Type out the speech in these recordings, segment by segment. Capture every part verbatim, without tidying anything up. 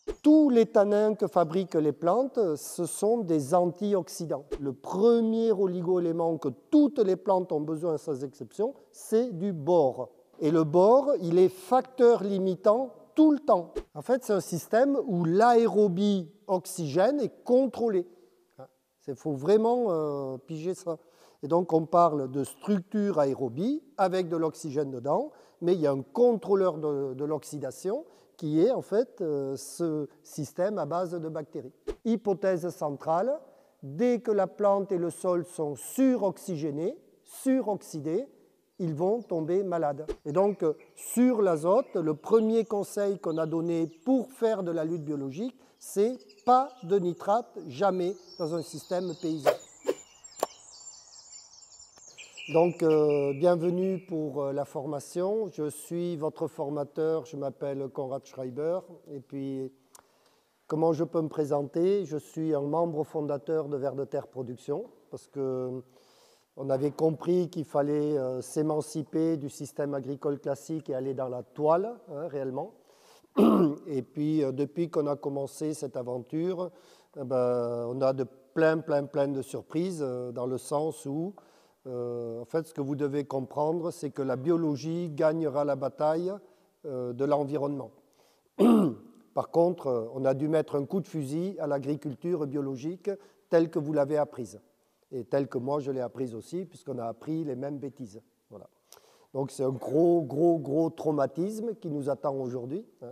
Tous les tanins que fabriquent les plantes, ce sont des antioxydants. Le premier oligo-élément que toutes les plantes ont besoin, sans exception, c'est du bore. Et le bore, il est facteur limitant tout le temps. En fait, c'est un système où l'aérobie oxygène est contrôlée. Il faut vraiment euh, piger ça. Et donc, on parle de structure aérobie avec de l'oxygène dedans, mais il y a un contrôleur de, de l'oxydation qui est en fait euh, ce système à base de bactéries. Hypothèse centrale, dès que la plante et le sol sont suroxygénés, suroxydés, ils vont tomber malades. Et donc, sur l'azote, le premier conseil qu'on a donné pour faire de la lutte biologique, c'est pas de nitrate, jamais, dans un système paysan. Donc, euh, bienvenue pour euh, la formation. Je suis votre formateur, je m'appelle Konrad Schreiber. Et puis, comment je peux me présenter? Je suis un membre fondateur de Vers de Terre Production, parce que on avait compris qu'il fallait euh, s'émanciper du système agricole classique et aller dans la toile, hein, réellement. Et puis, euh, depuis qu'on a commencé cette aventure, eh ben, on a de plein, plein, plein de surprises, euh, dans le sens où, euh, en fait, ce que vous devez comprendre, c'est que la biologie gagnera la bataille euh, de l'environnement. Par contre, euh, on a dû mettre un coup de fusil à l'agriculture biologique telle que vous l'avez apprise. Et telle que moi je l'ai apprise aussi, puisqu'on a appris les mêmes bêtises. Voilà. Donc c'est un gros, gros, gros traumatisme qui nous attend aujourd'hui. Hein.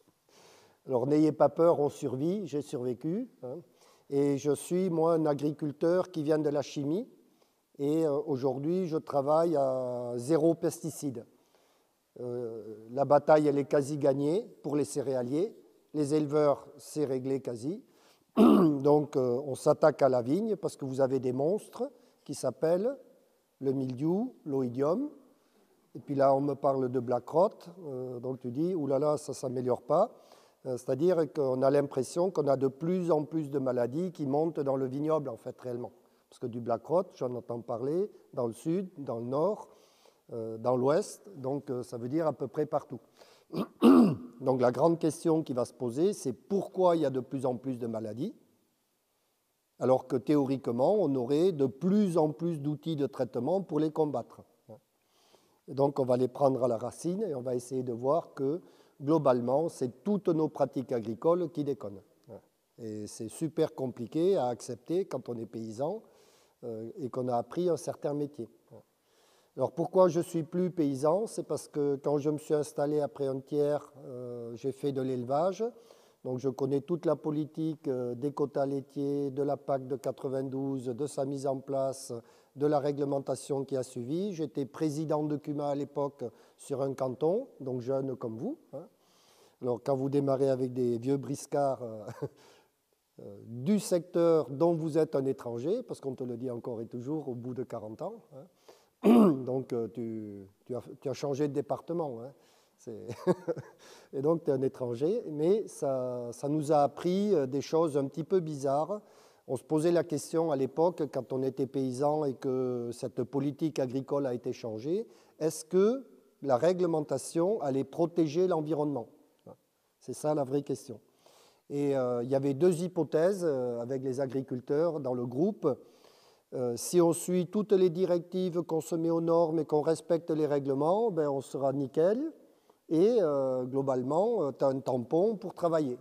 Alors n'ayez pas peur, on survit, j'ai survécu. Hein. Et je suis, moi, un agriculteur qui vient de la chimie. Et euh, aujourd'hui, je travaille à zéro pesticide. Euh, la bataille, elle est quasi gagnée pour les céréaliers. Les éleveurs, c'est réglé quasi. Donc, euh, on s'attaque à la vigne parce que vous avez des monstres qui s'appellent le mildiou, l'oïdium. Et puis là, on me parle de black rot. Euh, donc, tu dis, oulala, ça ne s'améliore pas. Euh, c'est-à-dire qu'on a l'impression qu'on a de plus en plus de maladies qui montent dans le vignoble, en fait, réellement. Parce que du black rot, j'en entends parler dans le sud, dans le nord, euh, dans l'ouest. Donc, euh, ça veut dire à peu près partout. Donc la grande question qui va se poser, c'est pourquoi il y a de plus en plus de maladies, alors que théoriquement, on aurait de plus en plus d'outils de traitement pour les combattre. Et donc on va les prendre à la racine et on va essayer de voir que globalement, c'est toutes nos pratiques agricoles qui déconnent. Et c'est super compliqué à accepter quand on est paysan et qu'on a appris un certain métier. Alors pourquoi je ne suis plus paysan? C'est parce que quand je me suis installé après un tiers, euh, j'ai fait de l'élevage. Donc je connais toute la politique euh, des quotas laitiers, de la P A C de quatre-vingt-douze, de sa mise en place, de la réglementation qui a suivi. J'étais président de C U M A à l'époque sur un canton, donc jeune comme vous. Hein. Alors quand vous démarrez avec des vieux briscards euh, euh, du secteur dont vous êtes un étranger, parce qu'on te le dit encore et toujours au bout de quarante ans, hein, donc, tu, tu, as, tu as changé de département. Hein. Et donc, tu es un étranger. Mais ça, ça nous a appris des choses un petit peu bizarres. On se posait la question à l'époque, quand on était paysan et que cette politique agricole a été changée, est-ce que la réglementation allait protéger l'environnement? C'est ça la vraie question. Et euh, il y avait deux hypothèses euh, avec les agriculteurs dans le groupe. Euh, si on suit toutes les directives, qu'on se met aux normes et qu'on respecte les règlements, ben on sera nickel et euh, globalement, tu as un tampon pour travailler.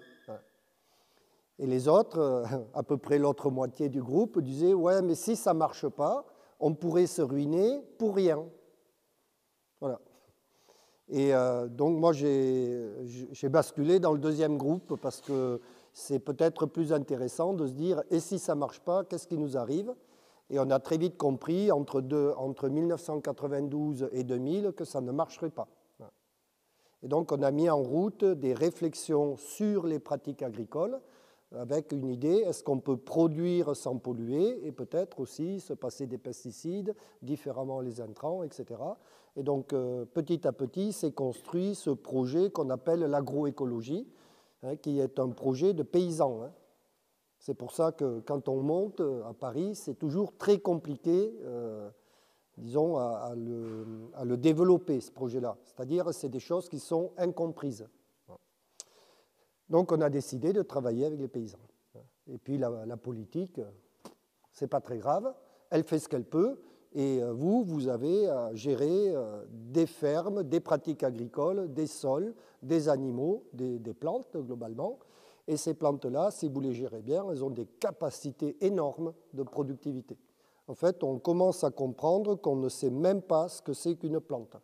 Et les autres, euh, à peu près l'autre moitié du groupe, disaient « ouais, mais si ça ne marche pas, on pourrait se ruiner pour rien. » Voilà. Et euh, donc moi, j'ai basculé dans le deuxième groupe parce que c'est peut-être plus intéressant de se dire « et si ça ne marche pas, qu'est-ce qui nous arrive ?» Et on a très vite compris, entre, deux, entre mille neuf cent quatre-vingt-douze et deux mille, que ça ne marcherait pas. Et donc, on a mis en route des réflexions sur les pratiques agricoles, avec une idée, est-ce qu'on peut produire sans polluer, et peut-être aussi se passer des pesticides, différemment les intrants, et cetera. Et donc, euh, petit à petit, s'est construit ce projet qu'on appelle l'agroécologie, hein, qui est un projet de paysans, hein. C'est pour ça que quand on monte à Paris, c'est toujours très compliqué, euh, disons, à, à, le, à le développer, ce projet-là. C'est-à-dire, c'est des choses qui sont incomprises. Donc on a décidé de travailler avec les paysans. Et puis la, la politique, c'est pas très grave, elle fait ce qu'elle peut, et vous, vous avez à gérer des fermes, des pratiques agricoles, des sols, des animaux, des, des plantes globalement. Et ces plantes-là, si vous les gérez bien, elles ont des capacités énormes de productivité. En fait, on commence à comprendre qu'on ne sait même pas ce que c'est qu'une plante.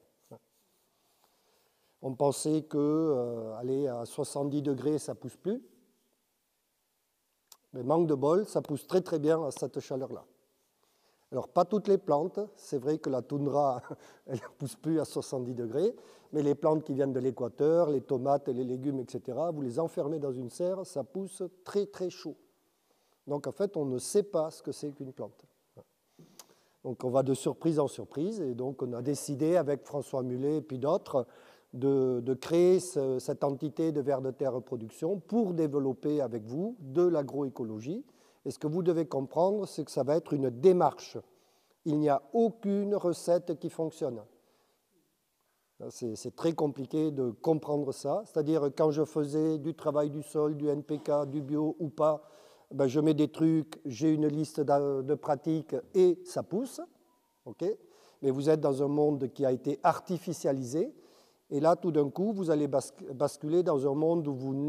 On pensait que, euh, aller à soixante-dix degrés, ça ne pousse plus. Mais manque de bol, ça pousse très très bien à cette chaleur-là. Alors, pas toutes les plantes. C'est vrai que la toundra, elle ne pousse plus à soixante-dix degrés. Mais les plantes qui viennent de l'équateur, les tomates, les légumes, et cetera, vous les enfermez dans une serre, ça pousse très très chaud. Donc, en fait, on ne sait pas ce que c'est qu'une plante. Donc, on va de surprise en surprise. Et donc, on a décidé, avec François Mullet et puis d'autres, de, de créer ce, cette entité de vers de terre reproduction pour développer avec vous de l'agroécologie. Et ce que vous devez comprendre, c'est que ça va être une démarche. Il n'y a aucune recette qui fonctionne. C'est, c'est très compliqué de comprendre ça. C'est-à-dire, quand je faisais du travail du sol, du N P K, du bio ou pas, ben je mets des trucs, j'ai une liste de, de pratiques et ça pousse. Okay, mais vous êtes dans un monde qui a été artificialisé. Et là, tout d'un coup, vous allez basculer dans un monde où vous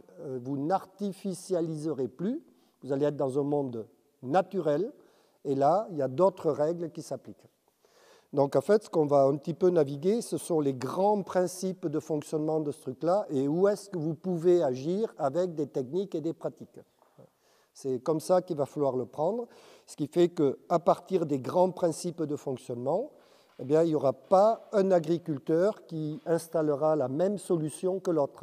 n'artificialiserez plus. Vous allez être dans un monde naturel. Et là, il y a d'autres règles qui s'appliquent. Donc, en fait, ce qu'on va un petit peu naviguer, ce sont les grands principes de fonctionnement de ce truc-là et où est-ce que vous pouvez agir avec des techniques et des pratiques. C'est comme ça qu'il va falloir le prendre. Ce qui fait qu'à partir des grands principes de fonctionnement, eh bien, il n'y aura pas un agriculteur qui installera la même solution que l'autre.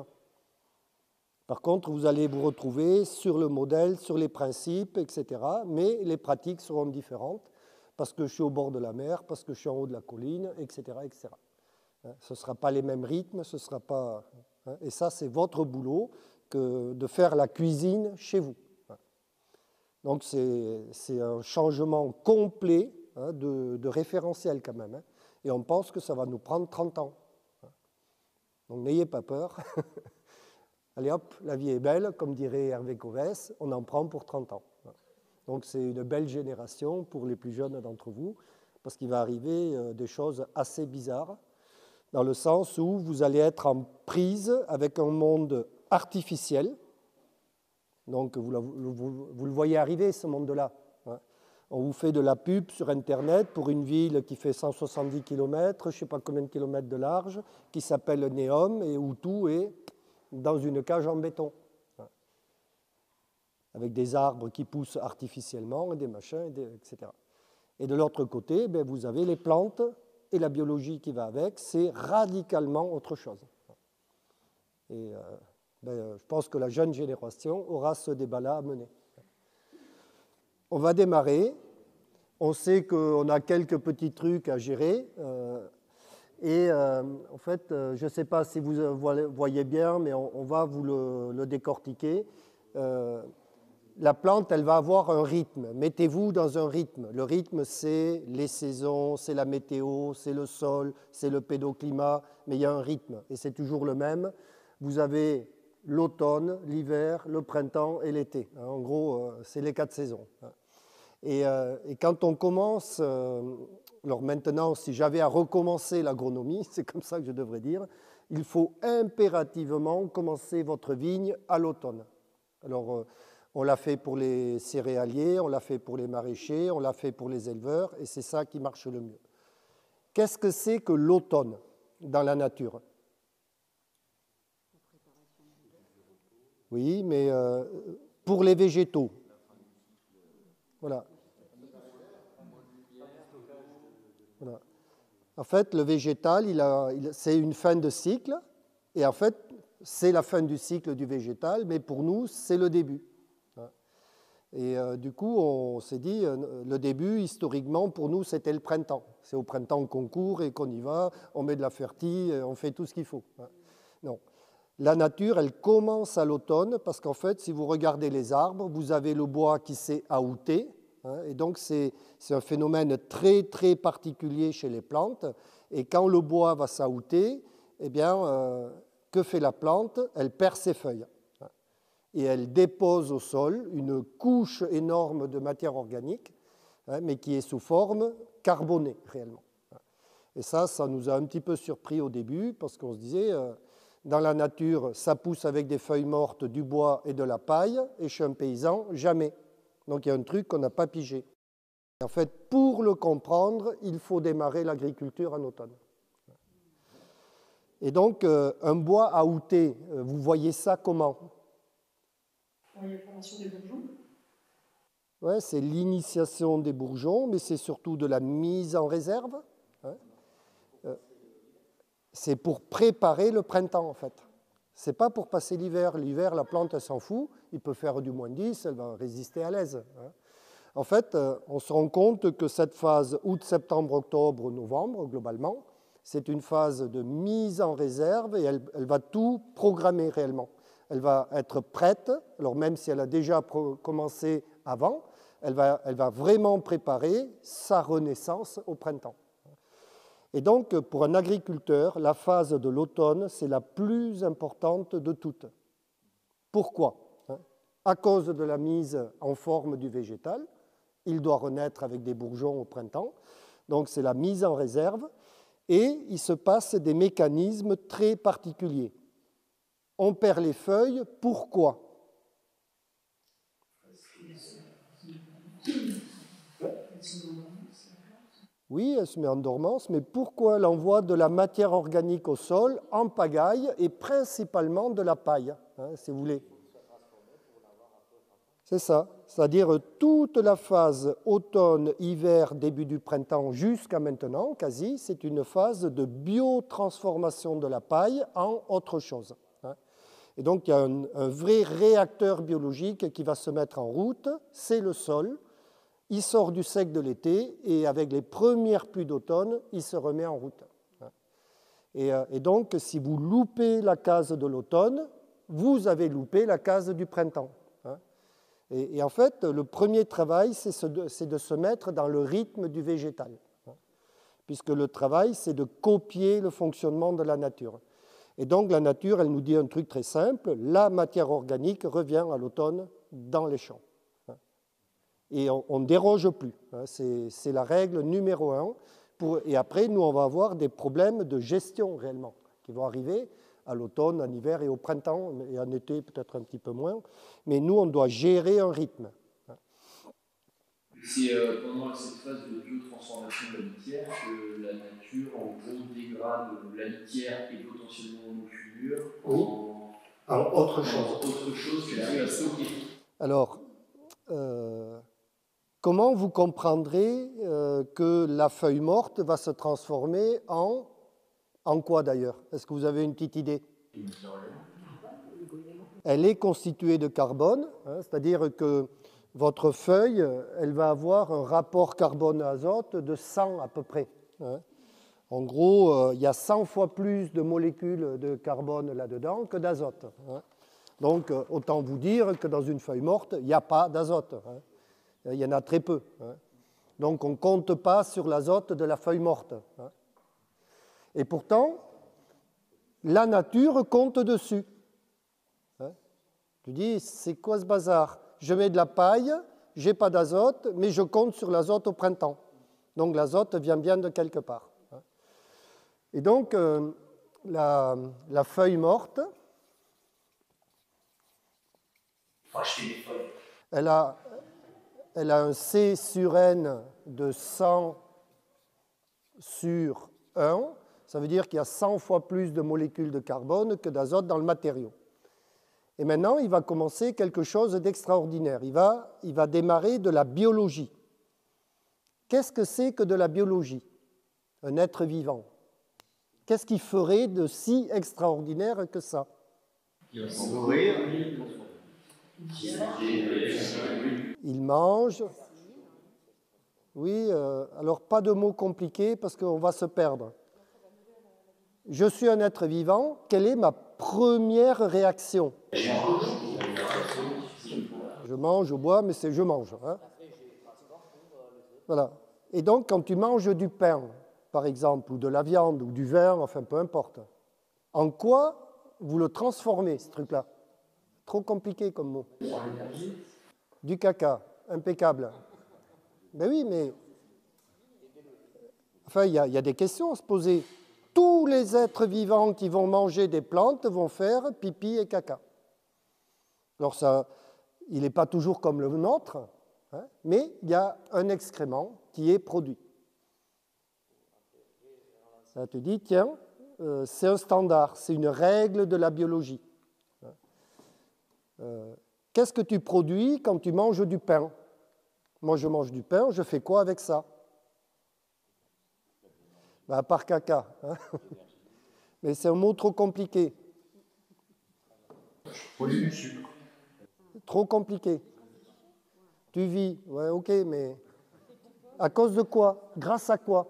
Par contre, vous allez vous retrouver sur le modèle, sur les principes, et cetera. Mais les pratiques seront différentes parce que je suis au bord de la mer, parce que je suis en haut de la colline, et cetera, et cetera. Ce ne sera pas les mêmes rythmes, ce sera pas. Et ça, c'est votre boulot que de faire la cuisine chez vous. Donc, c'est, c'est un changement complet hein, de, de référentiel quand même. Hein. Et on pense que ça va nous prendre trente ans. Donc, n'ayez pas peur. Allez hop, la vie est belle, comme dirait Hervé Covès, on en prend pour trente ans. Donc, c'est une belle génération pour les plus jeunes d'entre vous, parce qu'il va arriver des choses assez bizarres, dans le sens où vous allez être en prise avec un monde artificiel. Donc, vous, vous, vous le voyez arriver, ce monde-là. On vous fait de la pub sur Internet pour une ville qui fait cent soixante-dix kilomètres, je ne sais pas combien de kilomètres de large, qui s'appelle Neom et où tout est dans une cage en béton. Avec des arbres qui poussent artificiellement, et des machins, et, des, et cetera. Et de l'autre côté, ben, vous avez les plantes et la biologie qui va avec, c'est radicalement autre chose. Et euh, ben, je pense que la jeune génération aura ce débat-là à mener. On va démarrer. On sait qu'on a quelques petits trucs à gérer. Euh, et euh, en fait, euh, je ne sais pas si vous voyez bien, mais on, on va vous le, le décortiquer. Euh, la plante, elle va avoir un rythme. Mettez-vous dans un rythme. Le rythme, c'est les saisons, c'est la météo, c'est le sol, c'est le pédoclimat, mais il y a un rythme, et c'est toujours le même. Vous avez l'automne, l'hiver, le printemps et l'été. En gros, c'est les quatre saisons. Et, euh, et quand on commence, euh, alors maintenant, si j'avais à recommencer l'agronomie, c'est comme ça que je devrais dire, il faut impérativement commencer votre vigne à l'automne. Alors, euh, on l'a fait pour les céréaliers, on l'a fait pour les maraîchers, on l'a fait pour les éleveurs, et c'est ça qui marche le mieux. Qu'est-ce que c'est que l'automne dans la nature ? Oui, mais euh, pour les végétaux. Voilà. Voilà. En fait, le végétal, il a, il, c'est une fin de cycle, et en fait, c'est la fin du cycle du végétal, mais pour nous, c'est le début. Et euh, du coup, on s'est dit, euh, le début, historiquement, pour nous, c'était le printemps. C'est au printemps qu'on court et qu'on y va, on met de la fertie, on fait tout ce qu'il faut. Non. La nature, elle commence à l'automne parce qu'en fait, si vous regardez les arbres, vous avez le bois qui s'est aouté. Hein, et donc, c'est, c'est un phénomène très, très particulier chez les plantes. Et quand le bois va s'aouter, eh bien, euh, que fait la plante ? Elle perd ses feuilles. et elle dépose au sol une couche énorme de matière organique, hein, mais qui est sous forme carbonée réellement. Et ça, ça nous a un petit peu surpris au début, parce qu'on se disait, euh, dans la nature, ça pousse avec des feuilles mortes, du bois et de la paille, et chez un paysan, jamais. Donc il y a un truc qu'on n'a pas pigé. Et en fait, pour le comprendre, il faut démarrer l'agriculture en automne. Et donc, euh, un bois à outer, euh, vous voyez ça comment? Il y a la formation des bourgeons. Ouais, c'est l'initiation des bourgeons, mais c'est surtout de la mise en réserve. Hein. Euh, c'est pour préparer le printemps, en fait. Ce n'est pas pour passer l'hiver. L'hiver, la plante, elle s'en fout. Il peut faire du moins dix, elle va résister à l'aise. Hein. En fait, euh, on se rend compte que cette phase août, septembre, octobre, novembre, globalement, c'est une phase de mise en réserve et elle, elle va tout programmer réellement. Elle va être prête, alors même si elle a déjà commencé avant, elle va, elle va vraiment préparer sa renaissance au printemps. Et donc, pour un agriculteur, la phase de l'automne, c'est la plus importante de toutes. Pourquoi? À cause de la mise en forme du végétal, il doit renaître avec des bourgeons au printemps, donc c'est la mise en réserve, et il se passe des mécanismes très particuliers. On perd les feuilles, pourquoi? Oui, elle se met en dormance, mais pourquoi elle envoie de la matière organique au sol, en pagaille, et principalement de la paille, hein, si vous voulez. C'est ça, c'est-à-dire toute la phase automne, hiver, début du printemps jusqu'à maintenant, quasi, c'est une phase de biotransformation de la paille en autre chose. Et donc, il y a un, un vrai réacteur biologique qui va se mettre en route, c'est le sol. Il sort du sec de l'été et avec les premières pluies d'automne, il se remet en route. Et, et donc, si vous loupez la case de l'automne, vous avez loupé la case du printemps. Et, et en fait, le premier travail, c'est de se mettre dans le rythme du végétal. Puisque le travail, c'est de copier le fonctionnement de la nature. Et donc, la nature, elle nous dit un truc très simple, la matière organique revient à l'automne dans les champs. Et on ne déroge plus. C'est la règle numéro un. Pour, et après, nous, on va avoir des problèmes de gestion réellement qui vont arriver à l'automne, en hiver et au printemps, et en été peut-être un petit peu moins. Mais nous, on doit gérer un rythme. C'est euh, pendant cette phase de biotransformation de la litière que la nature, en gros, dégrade la litière et potentiellement nos cultures oui. en, en autre chose, en autre chose qu'elle arrive à stocker. Alors, euh, comment vous comprendrez euh, que la feuille morte va se transformer en, en quoi d'ailleurs? Est-ce que vous avez une petite idée? Elle est constituée de carbone, hein, c'est-à-dire que votre feuille, elle va avoir un rapport carbone-azote de cent à peu près. Hein. En gros, euh, il y a cent fois plus de molécules de carbone là-dedans que d'azote. Hein. Donc, euh, autant vous dire que dans une feuille morte, il n'y a pas d'azote. Hein. Il y en a très peu. Hein. Donc, on ne compte pas sur l'azote de la feuille morte. Hein. Et pourtant, la nature compte dessus. Hein. Tu dis, c'est quoi ce bazar? Je mets de la paille, je n'ai pas d'azote, mais je compte sur l'azote au printemps. Donc l'azote vient bien de quelque part. Et donc, euh, la, la feuille morte, elle a, elle a un C sur N de cent sur un. Ça veut dire qu'il y a cent fois plus de molécules de carbone que d'azote dans le matériau. Et maintenant, il va commencer quelque chose d'extraordinaire. Il va, il va démarrer de la biologie. Qu'est-ce que c'est que de la biologie? Un être vivant. Qu'est-ce qu'il ferait de si extraordinaire que ça? Il va se nourrir. Il mange. Oui, euh, alors pas de mots compliqués parce qu'on va se perdre. Je suis un être vivant, quelle est ma première réaction? Je mange, je bois, mais c'est je mange. Hein. Voilà. Et donc, quand tu manges du pain, par exemple, ou de la viande, ou du vin, enfin peu importe, en quoi vous le transformez, ce truc-là? Trop compliqué comme mot. Du caca, impeccable. Ben oui, mais... Enfin, il y, y a des questions à se poser. Tous les êtres vivants qui vont manger des plantes vont faire pipi et caca. Alors, ça, il n'est pas toujours comme le nôtre, hein, mais il y a un excrément qui est produit. Ça te dit, tiens, euh, c'est un standard, c'est une règle de la biologie. Euh, Qu'est-ce que tu produis quand tu manges du pain? Moi, je mange du pain, je fais quoi avec ça? Ben, à part caca. Hein. Mais c'est un mot trop compliqué. Produit du sucre. Trop compliqué. Tu vis, ouais, ok, mais à cause de quoi? Grâce à quoi?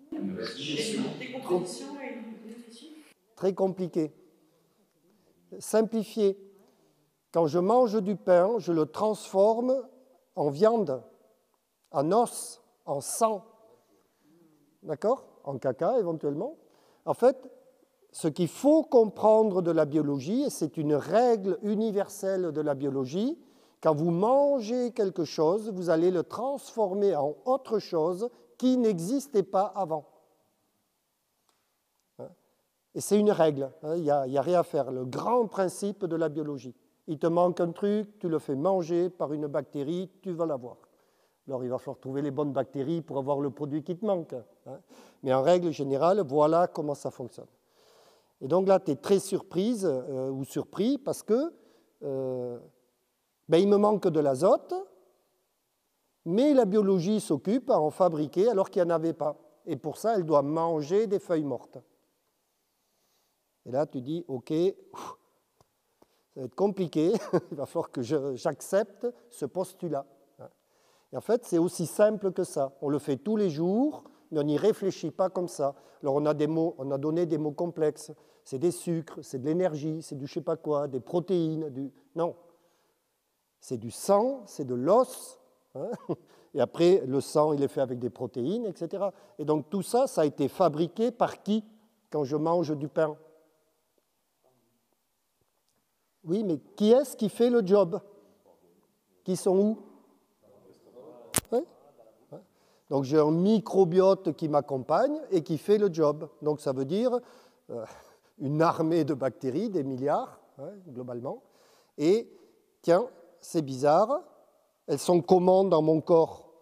Très compliqué. Simplifié. Quand je mange du pain, je le transforme en viande, en os, en sang. D'accord? En caca, éventuellement. En fait, ce qu'il faut comprendre de la biologie, et c'est une règle universelle de la biologie, quand vous mangez quelque chose, vous allez le transformer en autre chose qui n'existait pas avant. Et c'est une règle, il n'y a, il y a rien à faire, le grand principe de la biologie. Il te manque un truc, tu le fais manger par une bactérie, tu vas l'avoir. Alors il va falloir trouver les bonnes bactéries pour avoir le produit qui te manque. Hein. Mais en règle générale, voilà comment ça fonctionne. Et donc là, tu es très surprise euh, ou surpris parce que euh, ben, il me manque de l'azote, mais la biologie s'occupe à en fabriquer alors qu'il n'y en avait pas. Et pour ça, elle doit manger des feuilles mortes. Et là, tu dis, OK, ouf, ça va être compliqué, il va falloir que je, j'accepte ce postulat. Et en fait, c'est aussi simple que ça. On le fait tous les jours, mais on n'y réfléchit pas comme ça. Alors, on a, des mots, on a donné des mots complexes. C'est des sucres, c'est de l'énergie, c'est du je ne sais pas quoi, des protéines. Du... Non. C'est du sang, c'est de l'os. Hein. Et après, le sang, il est fait avec des protéines, et cetera. Et donc, tout ça, ça a été fabriqué par qui quand je mange du pain? Oui, mais qui est-ce qui fait le job? Qui sont où? Oui. Donc j'ai un microbiote qui m'accompagne et qui fait le job. Donc ça veut dire euh, une armée de bactéries, des milliards, hein, globalement. Et tiens, c'est bizarre, elles sont comment dans mon corps?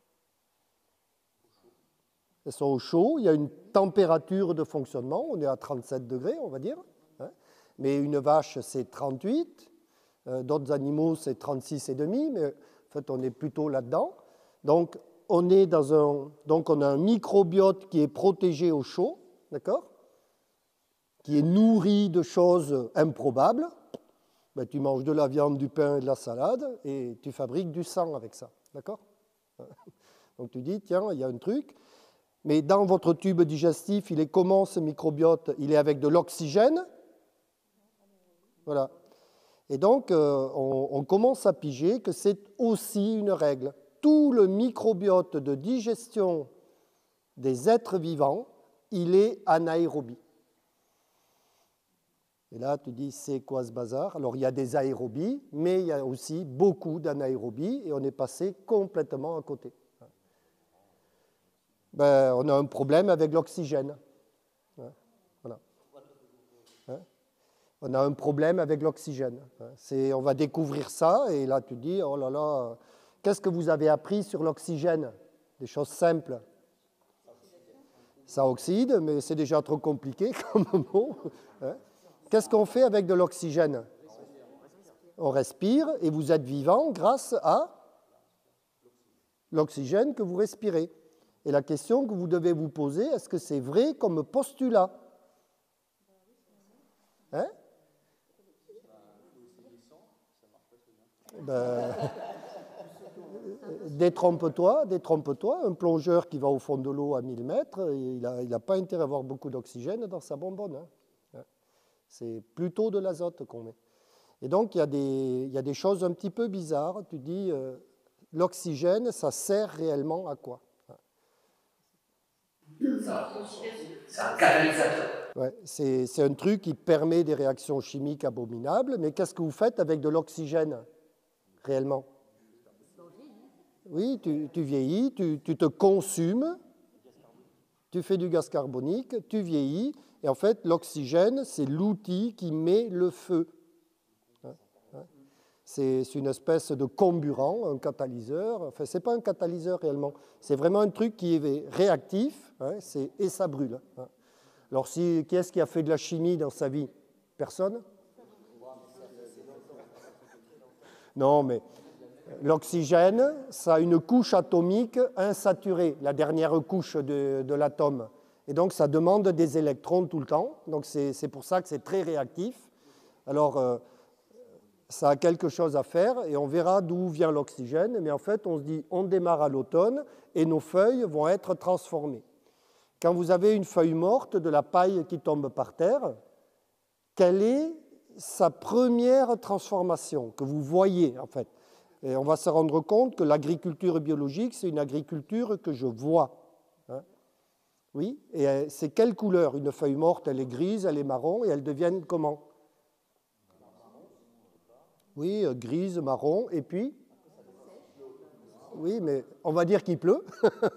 Elles sont au chaud, il y a une température de fonctionnement, on est à trente-sept degrés, on va dire. Hein. Mais une vache, c'est trente-huit, euh, d'autres animaux, c'est trente-six et demi, mais en fait, on est plutôt là-dedans. Donc, on est dans un, donc, on a un microbiote qui est protégé au chaud, d'accord, qui est nourri de choses improbables. Ben, tu manges de la viande, du pain et de la salade, et tu fabriques du sang avec ça, d'accord? Donc, tu dis, tiens, il y a un truc, mais dans votre tube digestif, il est comment ce microbiote? Il est avec de l'oxygène. Voilà. Et donc, euh, on, on commence à piger que c'est aussi une règle. Tout le microbiote de digestion des êtres vivants, il est anaérobie. Et là, tu dis, c'est quoi ce bazar? Alors, il y a des aérobies, mais il y a aussi beaucoup d'anaérobies, et on est passé complètement à côté. Ben, on a un problème avec l'oxygène. Voilà. On a un problème avec l'oxygène. C'est, on va découvrir ça, et là, tu dis, oh là là, qu'est-ce que vous avez appris sur l'oxygène? Des choses simples. Ça oxyde, mais c'est déjà trop compliqué comme mot. Qu'est-ce qu'on fait avec de l'oxygène? On respire, et vous êtes vivant grâce à l'oxygène que vous respirez. Et la question que vous devez vous poser, est-ce que c'est vrai comme postulat? Hein? Ben, détrompe-toi, détrompe-toi. Un plongeur qui va au fond de l'eau à mille mètres, il n'a il a pas intérêt à avoir beaucoup d'oxygène dans sa bonbonne. Hein. C'est plutôt de l'azote qu'on met. Et donc, il y a des, il y a des choses un petit peu bizarres. Tu dis, euh, l'oxygène, ça sert réellement à quoi? C'est un catalyseur. Ouais, c'est, c'est un truc qui permet des réactions chimiques abominables, mais qu'est-ce que vous faites avec de l'oxygène, réellement? Oui, tu, tu vieillis, tu, tu te consumes, tu fais du gaz carbonique, tu vieillis, et en fait, l'oxygène, c'est l'outil qui met le feu. C'est une espèce de comburant, un catalyseur. Enfin, ce n'est pas un catalyseur réellement. C'est vraiment un truc qui est réactif, hein, c'est, et ça brûle. Hein. Alors, si, qui est-ce qui a fait de la chimie dans sa vie? Personne? Non, mais l'oxygène, ça a une couche atomique insaturée, la dernière couche de, de l'atome. Et donc, ça demande des électrons tout le temps. Donc, c'est, c'est pour ça que c'est très réactif. Alors, euh, ça a quelque chose à faire et on verra d'où vient l'oxygène. Mais en fait, on se dit, on démarre à l'automne et nos feuilles vont être transformées. Quand vous avez une feuille morte, de la paille qui tombe par terre, quelle est sa première transformation que vous voyez en fait? Et on va se rendre compte que l'agriculture biologique, c'est une agriculture que je vois. Hein? Oui, et c'est quelle couleur? Une feuille morte, elle est grise, elle est marron, et elles deviennent comment? Oui, grise, marron, et puis? Oui, mais on va dire qu'il pleut.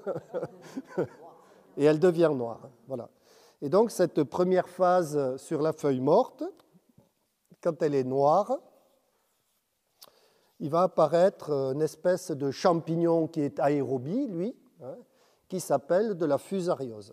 Et elle devient noire. Voilà. Et donc, cette première phase sur la feuille morte, quand elle est noire, il va apparaître une espèce de champignon qui est aérobie, lui, hein, qui s'appelle de la fusariose.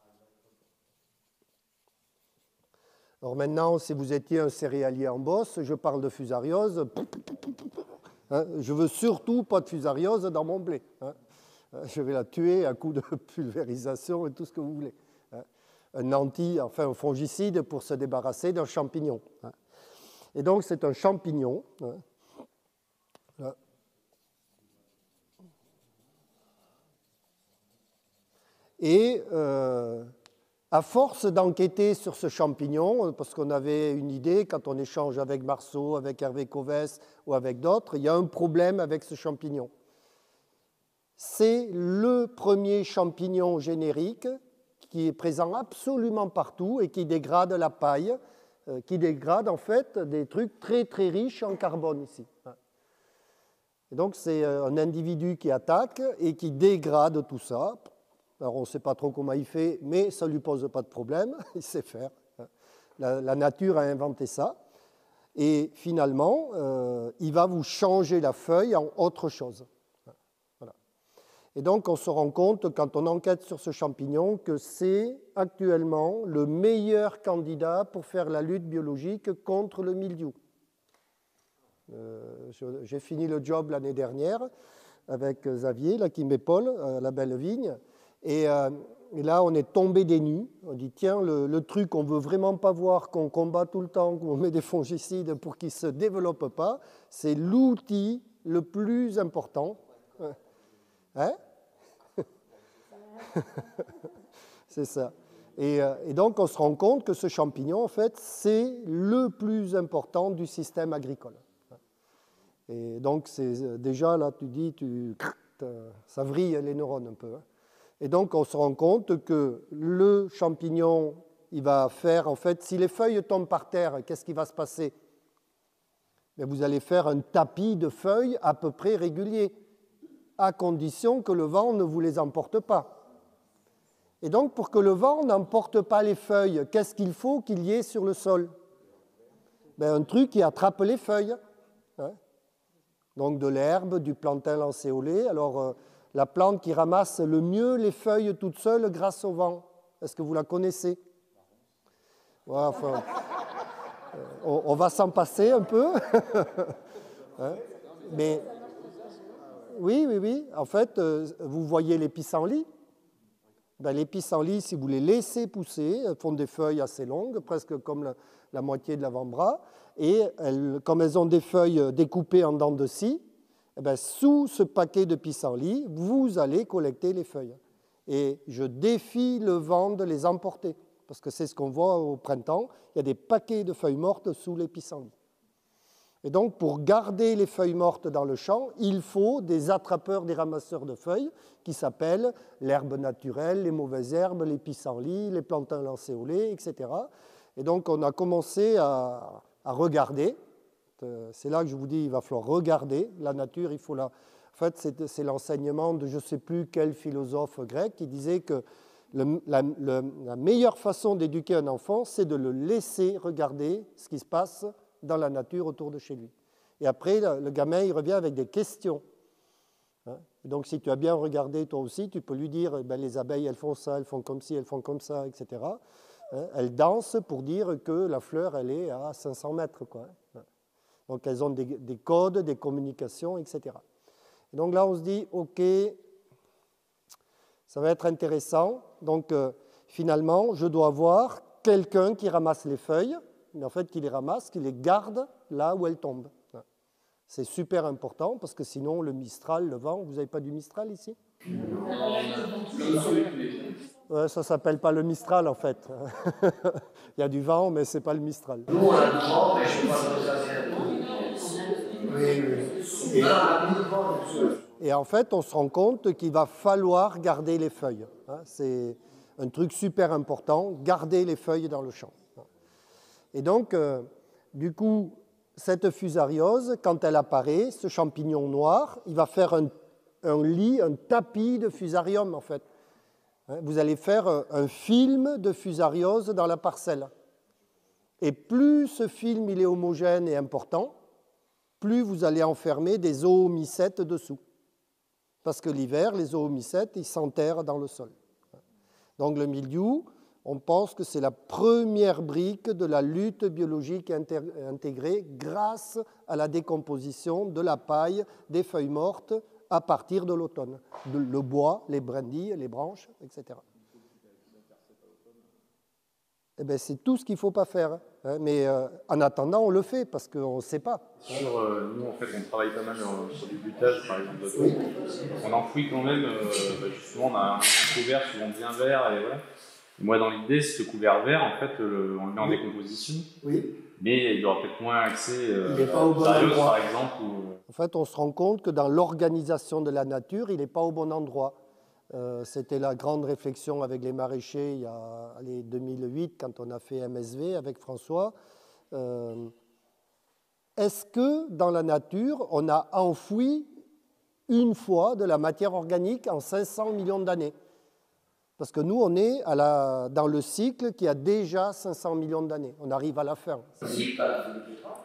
Alors maintenant, si vous étiez un céréalier en bosse, je parle de fusariose. Hein, je veux surtout pas de fusariose dans mon blé. Hein. Je vais la tuer à coup de pulvérisation et tout ce que vous voulez. Hein. Un anti, enfin un fongicide pour se débarrasser d'un champignon. Hein. Et donc c'est un champignon. Hein. Là. Et euh, à force d'enquêter sur ce champignon, parce qu'on avait une idée, quand on échange avec Marceau, avec Hervé Covès ou avec d'autres, il y a un problème avec ce champignon. C'est le premier champignon générique qui est présent absolument partout et qui dégrade la paille, euh, qui dégrade en fait des trucs très très riches en carbone ici. Et donc c'est un individu qui attaque et qui dégrade tout ça. Alors, on ne sait pas trop comment il fait, mais ça ne lui pose pas de problème, il sait faire. La, la nature a inventé ça. Et finalement, euh, il va vous changer la feuille en autre chose. Voilà. Et donc, on se rend compte, quand on enquête sur ce champignon, que c'est actuellement le meilleur candidat pour faire la lutte biologique contre le mildiou. Euh, j'ai fini le job l'année dernière avec Xavier, là, qui m'épaule, à la Belle Vigne. Et, euh, et là, on est tombé des nues. On dit, tiens, le, le truc qu'on ne veut vraiment pas voir, qu'on combat tout le temps, qu'on met des fongicides pour qu'il ne se développe pas, c'est l'outil le plus important. Hein? C'est ça. Et, euh, et donc, on se rend compte que ce champignon, en fait, c'est le plus important du système agricole. Et donc, c'est déjà, là, tu dis, tu, ça vrille les neurones un peu. Hein. Et donc, on se rend compte que le champignon, il va faire, en fait, si les feuilles tombent par terre, qu'est-ce qui va se passer? Mais vous allez faire un tapis de feuilles à peu près régulier, à condition que le vent ne vous les emporte pas. Et donc, pour que le vent n'emporte pas les feuilles, qu'est-ce qu'il faut qu'il y ait sur le sol? Ben, un truc qui attrape les feuilles. Hein? Donc, de l'herbe, du plantain lancéolé. Alors, euh, la plante qui ramasse le mieux les feuilles toutes seules grâce au vent. Est-ce que vous la connaissez? Ouais, enfin, euh, on, on va s'en passer un peu. Hein? Mais oui, oui, oui. En fait, euh, vous voyez les pissenlits. Ben, les pissenlits, si vous les laissez pousser, elles font des feuilles assez longues, presque comme la, la moitié de l'avant-bras. Et elles, comme elles ont des feuilles découpées en dents de scie, eh bien, sous ce paquet de pissenlits, vous allez collecter les feuilles. Et je défie le vent de les emporter, parce que c'est ce qu'on voit au printemps, il y a des paquets de feuilles mortes sous les pissenlits. Et donc, pour garder les feuilles mortes dans le champ, il faut des attrapeurs, des ramasseurs de feuilles qui s'appellent l'herbe naturelle, les mauvaises herbes, les pissenlits, les plantains lancéolés, et cetera. Et donc, on a commencé à, à regarder. C'est là que je vous dis, il va falloir regarder la nature. Il faut la... En fait, c'est l'enseignement de je ne sais plus quel philosophe grec qui disait que le, la, le, la meilleure façon d'éduquer un enfant, c'est de le laisser regarder ce qui se passe dans la nature autour de chez lui. Et après, le, le gamin, il revient avec des questions. Hein? Donc, si tu as bien regardé toi aussi, tu peux lui dire, ben, les abeilles, elles font ça, elles font comme ci, elles font comme ça, et cetera. Hein? Elles dansent pour dire que la fleur, elle est à cinq cents mètres, quoi. Donc, elles ont des, des codes, des communications, et cetera. Et donc là, on se dit, OK, ça va être intéressant. Donc, euh, finalement, je dois avoir quelqu'un qui ramasse les feuilles, mais en fait, qui les ramasse, qui les garde là où elles tombent. C'est super important, parce que sinon, le Mistral, le vent, vous n'avez pas du Mistral ici? Ouais, ça ne s'appelle pas le Mistral, en fait. Il y a du vent, mais ce n'est pas le Mistral. Nous, on a du vent, mais je ne sais pas comment ça vient. Oui, oui. Et, et en fait, on se rend compte qu'il va falloir garder les feuilles. Hein, c'est un truc super important, garder les feuilles dans le champ. Et donc, euh, du coup, cette fusariose, quand elle apparaît, ce champignon noir, il va faire un, un lit, un tapis de fusarium, en fait. Hein, vous allez faire un, un film de fusariose dans la parcelle. Et plus ce film il est homogène et important, plus vous allez enfermer des zoomycètes dessous. Parce que l'hiver, les zoomycètes, ils s'enterrent dans le sol. Donc le mildiou, on pense que c'est la première brique de la lutte biologique intégrée grâce à la décomposition de la paille, des feuilles mortes à partir de l'automne. Le bois, les brindilles, les branches, et cetera. Eh bien, c'est tout ce qu'il ne faut pas faire. Hein, mais euh, en attendant, on le fait parce qu'on ne sait pas. Sur, euh, nous, en fait, on travaille pas mal euh, sur du butage, par exemple. Oui. On enfouit quand même, euh, bah, justement, on a un couvert souvent bien vert. Et voilà. Et moi, dans l'idée, ce couvert vert, en fait, le, on le met en oui. décomposition. Oui. Mais il aura peut-être moins accès euh, il n'est pas au bon endroit, par exemple. Ou... En fait, on se rend compte que dans l'organisation de la nature, il n'est pas au bon endroit. Euh, C'était la grande réflexion avec les maraîchers il y a allez, deux mille huit, quand on a fait M S V avec François. Euh, Est-ce que dans la nature, on a enfoui une fois de la matière organique en cinq cents millions d'années? Parce que nous, on est à la, dans le cycle qui a déjà cinq cents millions d'années. On arrive à la fin. C'est pas la fin du pétrole.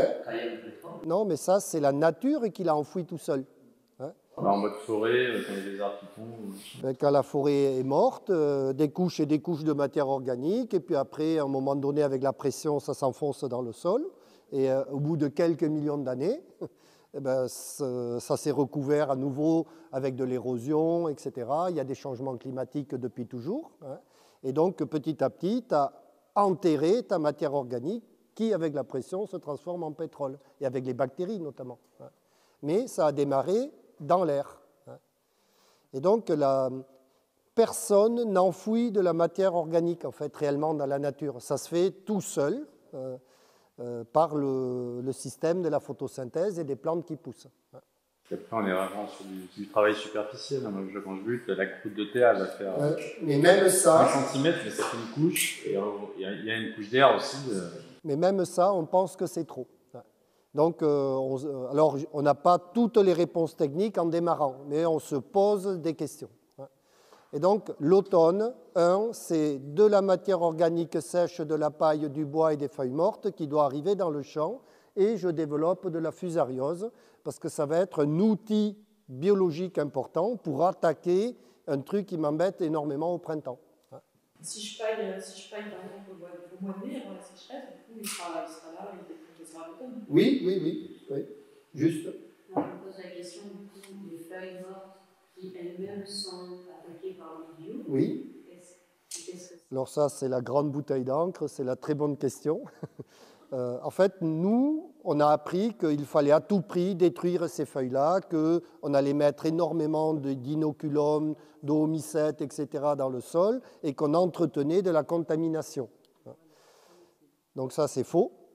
Hein? Non, mais ça, c'est la nature qui l'a enfoui tout seul. Hein? En mode forêt, quand il y a des arbres qui tombent. Quand la forêt est morte, euh, des couches et des couches de matière organique, et puis après, à un moment donné, avec la pression, ça s'enfonce dans le sol. Et euh, au bout de quelques millions d'années, eh ben, ça s'est recouvert à nouveau avec de l'érosion, et cetera. Il y a des changements climatiques depuis toujours. Hein. Et donc, petit à petit, tu as enterré ta matière organique qui, avec la pression, se transforme en pétrole, et avec les bactéries notamment. Hein. Mais ça a démarré dans l'air. Hein. Et donc, la, personne n'enfouit de la matière organique, en fait, réellement dans la nature. Ça se fait tout seul. Euh, Euh, par le, le système de la photosynthèse et des plantes qui poussent. Et après, on est vraiment sur du, du travail superficiel. Moi, je, quand je bute, la croûte de terre, elle va faire euh, mais même ça, un centimètre, mais ça fait une couche. Et il euh, y, y a une couche d'air aussi. Euh... Mais même ça, on pense que c'est trop. Donc, euh, on, alors, on n'a pas toutes les réponses techniques en démarrant, mais on se pose des questions. Et donc, l'automne, un, c'est de la matière organique sèche, de la paille, du bois et des feuilles mortes qui doit arriver dans le champ. Et je développe de la fusariose parce que ça va être un outil biologique important pour attaquer un truc qui m'embête énormément au printemps. Si je paille, si je paille par exemple au mois, au mois de mai, avant la sécheresse, du coup, il sera, il sera là, il sera à l'automne. Oui, oui, oui, oui. Juste. On me pose la question du coup des feuilles mortes qui elles-mêmes sont attaquées par le mildiou. Oui. Qu'est-ce, qu'est-ce que c'est? Alors ça, c'est la grande bouteille d'encre, c'est la très bonne question. euh, en fait, nous, on a appris qu'il fallait à tout prix détruire ces feuilles-là, qu'on allait mettre énormément d'inoculum, d'oomycètes, et cetera dans le sol, et qu'on entretenait de la contamination. Donc ça, c'est faux.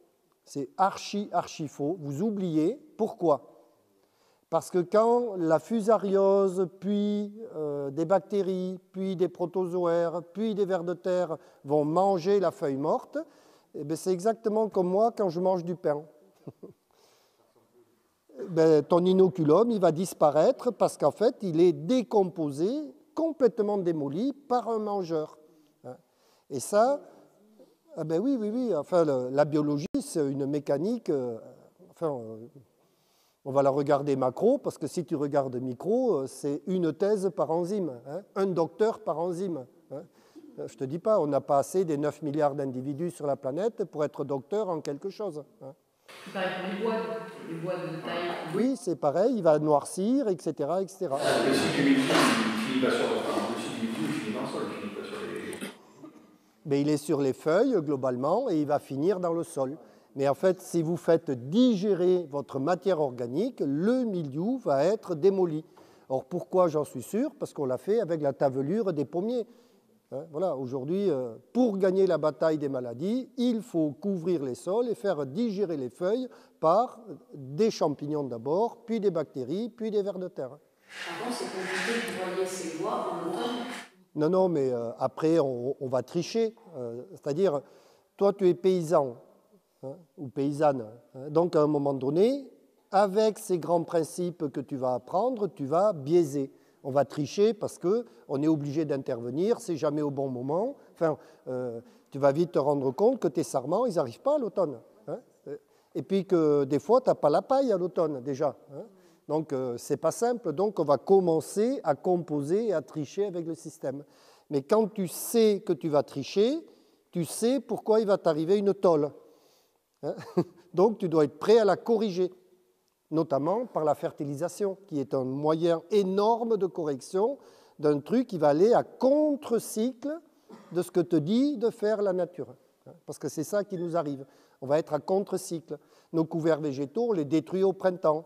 C'est archi, archi faux. Vous oubliez. Pourquoi? Parce que quand la fusariose, puis euh, des bactéries, puis des protozoaires, puis des vers de terre vont manger la feuille morte, eh bien, c'est exactement comme moi quand je mange du pain. Ben, ton inoculum, il va disparaître parce qu'en fait, il est décomposé, complètement démoli par un mangeur. Et ça, ah ben oui, oui, oui, enfin, le, la biologie, c'est une mécanique, euh, enfin, euh, on va la regarder macro, parce que si tu regardes micro, euh, c'est une thèse par enzyme, hein, un docteur par enzyme. Hein. Je ne te dis pas, on n'a pas assez des neuf milliards d'individus sur la planète pour être docteur en quelque chose. Hein. C'est pareil pour les bois, les bois de taille. Oui, c'est pareil, il va noircir, et cetera, et cetera. Le cycle mildiou, il finit pas sur le cycle mildiou, il finit dans le sol, il finit pas sur les... Mais il est sur les feuilles, globalement, et il va finir dans le sol. Mais en fait, si vous faites digérer votre matière organique, le mildiou va être démoli. Or, pourquoi j'en suis sûr? Parce qu'on l'a fait avec la tavelure des pommiers. Hein, voilà, aujourd'hui, euh, pour gagner la bataille des maladies, il faut couvrir les sols et faire digérer les feuilles par des champignons d'abord, puis des bactéries, puis des vers de terre. Par contre, c'est compliqué de broyer ces bois en automne. Non, non, mais euh, après, on, on va tricher. Euh, c'est-à-dire, toi, tu es paysan, hein, ou paysanne. Hein, donc, à un moment donné, avec ces grands principes que tu vas apprendre, tu vas biaiser. On va tricher parce qu'on est obligé d'intervenir, c'est jamais au bon moment. Enfin, euh, tu vas vite te rendre compte que tes sarments, ils n'arrivent pas à l'automne. Hein, et puis que des fois, tu n'as pas la paille à l'automne déjà. Hein. Donc, euh, ce n'est pas simple. Donc, on va commencer à composer et à tricher avec le système. Mais quand tu sais que tu vas tricher, tu sais pourquoi il va t'arriver une tôle. Hein. Donc, tu dois être prêt à la corriger, notamment par la fertilisation, qui est un moyen énorme de correction d'un truc qui va aller à contre-cycle de ce que te dit de faire la nature. Parce que c'est ça qui nous arrive. On va être à contre-cycle. Nos couverts végétaux, on les détruit au printemps,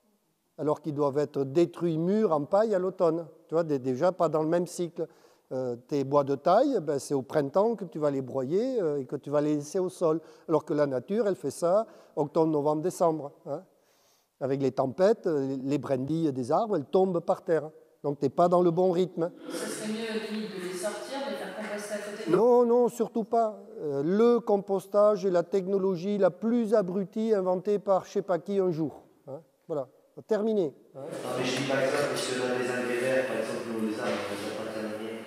alors qu'ils doivent être détruits mûrs en paille à l'automne. Tu vois, déjà pas dans le même cycle. Euh, tes bois de taille, ben, c'est au printemps que tu vas les broyer euh, et que tu vas les laisser au sol. Alors que la nature, elle fait ça octobre, novembre, décembre. Hein. Avec les tempêtes, les brindilles des arbres, elles tombent par terre. Donc, tu n'es pas dans le bon rythme. Ça serait mieux de les sortir, de les faire composter à côté? Non, non, surtout pas. Euh, le compostage est la technologie la plus abrutie inventée par je ne sais pas qui un jour. Hein. Voilà, terminé. Hein. Non, mais je dis pas que ça, parce que dans les engrais verts, par exemple, nous, les arbres, on ne les a pas terminés.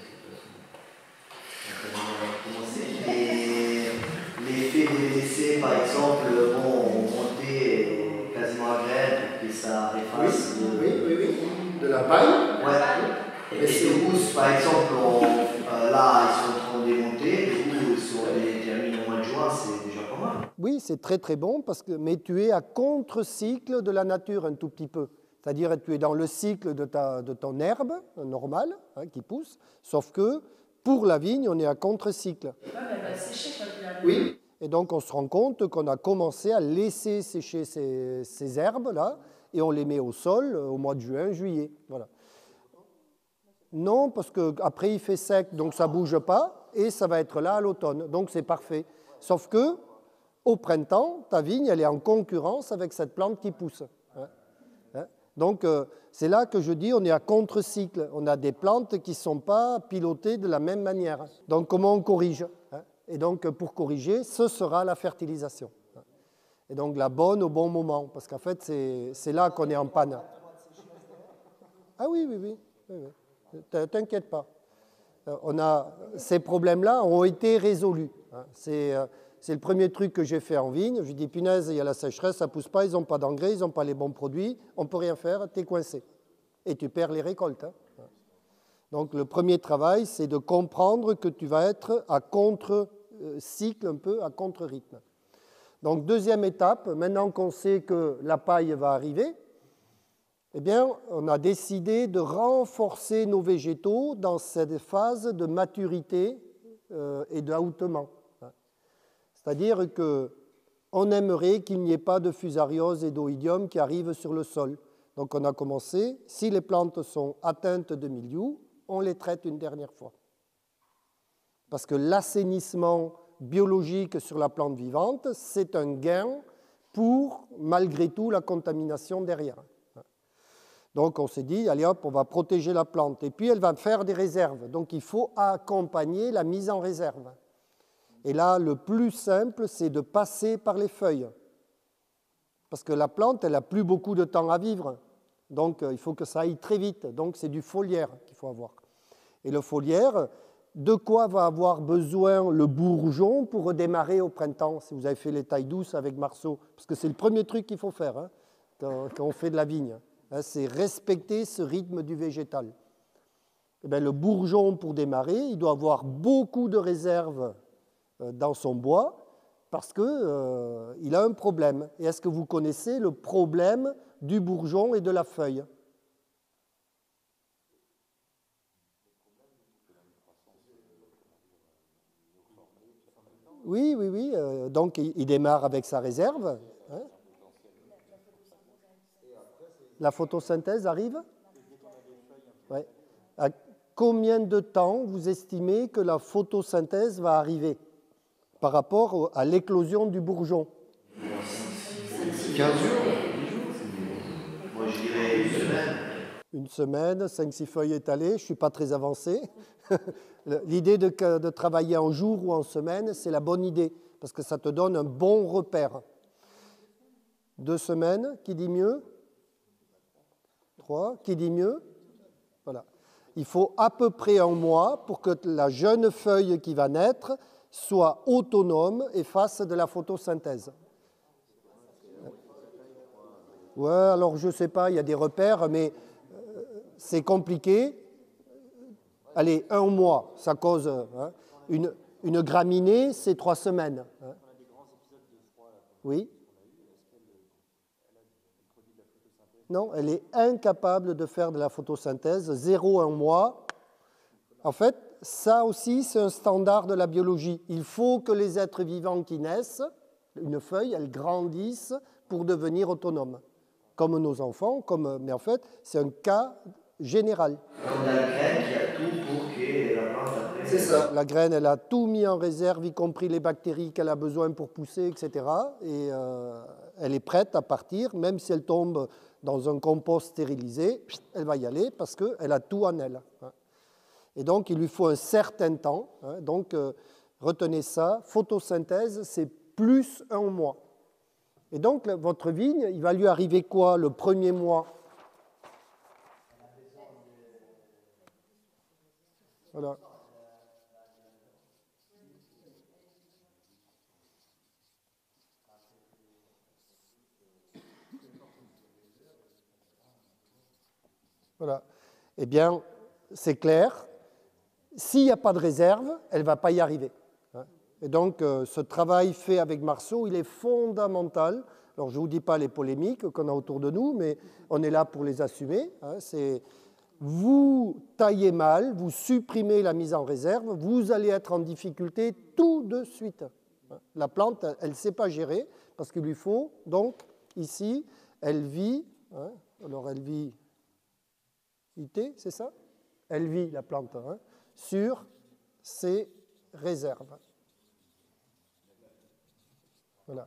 On va commencer. Et l'effet des essais, par exemple, bon, on montait quasiment à graines, et ça efface. Oui, oui, oui, oui, de la paille. Ouais. Et les pousses, par exemple, on, euh, là, ils sont en train de démonter, du coup, si on les termine au mois de juin, c'est déjà pas mal. Oui, c'est très très bon, parce que, mais tu es à contre-cycle de la nature un tout petit peu. C'est-à-dire que tu es dans le cycle de, ta, de ton herbe normale, hein, qui pousse, sauf que pour la vigne, on est à contre-cycle. Ouais, mais elle va sécher quand il arrive. Oui. Et donc, on se rend compte qu'on a commencé à laisser sécher ces, ces herbes-là et on les met au sol au mois de juin, juillet. Voilà. Non, parce qu'après, il fait sec, donc ça ne bouge pas et ça va être là à l'automne. Donc, c'est parfait. Sauf que au printemps, ta vigne, elle est en concurrence avec cette plante qui pousse. Hein, hein. Donc, euh, c'est là que je dis on est à contre-cycle. On a des plantes qui ne sont pas pilotées de la même manière. Donc, comment on corrige, hein? Et donc, pour corriger, ce sera la fertilisation. Et donc, la bonne au bon moment, parce qu'en fait, c'est là qu'on est en panne. Ah oui, oui, oui. oui, oui. T'inquiète pas. On a, ces problèmes-là ont été résolus. C'est le premier truc que j'ai fait en vigne. Je dis, punaise, il y a la sécheresse, ça ne pousse pas, ils n'ont pas d'engrais, ils n'ont pas les bons produits, on ne peut rien faire, tu es coincé. Et tu perds les récoltes. Hein. Donc, le premier travail, c'est de comprendre que tu vas être à contre-cycle, un peu à contre-rythme. Donc, deuxième étape, maintenant qu'on sait que la paille va arriver, eh bien, on a décidé de renforcer nos végétaux dans cette phase de maturité euh, et d'ahoutement. C'est-à-dire qu'on aimerait qu'il n'y ait pas de fusariose et d'oïdium qui arrivent sur le sol. Donc, on a commencé, si les plantes sont atteintes de mildiou, on les traite une dernière fois. Parce que l'assainissement biologique sur la plante vivante, c'est un gain pour, malgré tout, la contamination derrière. Donc on s'est dit, allez hop, on va protéger la plante. Et puis elle va faire des réserves. Donc il faut accompagner la mise en réserve. Et là, le plus simple, c'est de passer par les feuilles. Parce que la plante, elle n'a plus beaucoup de temps à vivre. Donc il faut que ça aille très vite. Donc c'est du foliaire qu'il faut avoir. Et le foliaire, de quoi va avoir besoin le bourgeon pour redémarrer au printemps, si vous avez fait les tailles douces avec Marceau? Parce que c'est le premier truc qu'il faut faire hein, quand, quand on fait de la vigne. Hein, c'est respecter ce rythme du végétal. Et bien, le bourgeon, pour démarrer, il doit avoir beaucoup de réserves euh, dans son bois parce qu'il euh, a un problème. Et est-ce que vous connaissez le problème du bourgeon et de la feuille? Oui, oui, oui. Euh, donc, il, il démarre avec sa réserve. Hein. La photosynthèse arrive? Ouais. À combien de temps vous estimez que la photosynthèse va arriver par rapport à l'éclosion du bourgeon? quinze jours. Moi, je dirais une semaine. Une semaine, cinq six feuilles étalées, je ne suis pas très avancé. L'idée de, de travailler en jour ou en semaine, c'est la bonne idée, parce que ça te donne un bon repère. Deux semaines, qui dit mieux? Trois, qui dit mieux? Voilà. Il faut à peu près un mois pour que la jeune feuille qui va naître soit autonome et fasse de la photosynthèse. Ouais, alors je ne sais pas, il y a des repères, mais euh, c'est compliqué. Allez, un mois, ça cause hein, une, une graminée, c'est trois semaines. Hein. Oui. Non, elle est incapable de faire de la photosynthèse, zéro, un mois. En fait, ça aussi, c'est un standard de la biologie. Il faut que les êtres vivants qui naissent, une feuille, elles grandissent pour devenir autonomes. Comme nos enfants, comme, mais en fait, c'est un cas général. On a la graine qui a tout pour que la plante après. C'est ça. La graine, elle a tout mis en réserve, y compris les bactéries qu'elle a besoin pour pousser, et cetera. Et euh, elle est prête à partir, même si elle tombe dans un compost stérilisé, elle va y aller parce qu'elle a tout en elle. Et donc, il lui faut un certain temps. Donc, euh, retenez ça, photosynthèse, c'est plus un mois. Et donc, votre vigne, il va lui arriver quoi le premier mois? Voilà. Voilà. Eh bien, c'est clair. S'il n'y a pas de réserve, elle ne va pas y arriver. Et donc, euh, ce travail fait avec Marceau, il est fondamental. Alors, je ne vous dis pas les polémiques qu'on a autour de nous, mais on est là pour les assumer. Hein. C'est vous taillez mal, vous supprimez la mise en réserve, vous allez être en difficulté tout de suite. La plante, elle ne sait pas gérer, parce qu'il lui faut, donc, ici, elle vit, hein, alors elle vit, I T, c'est ça? Elle vit, la plante, hein, sur ses réserves. Voilà.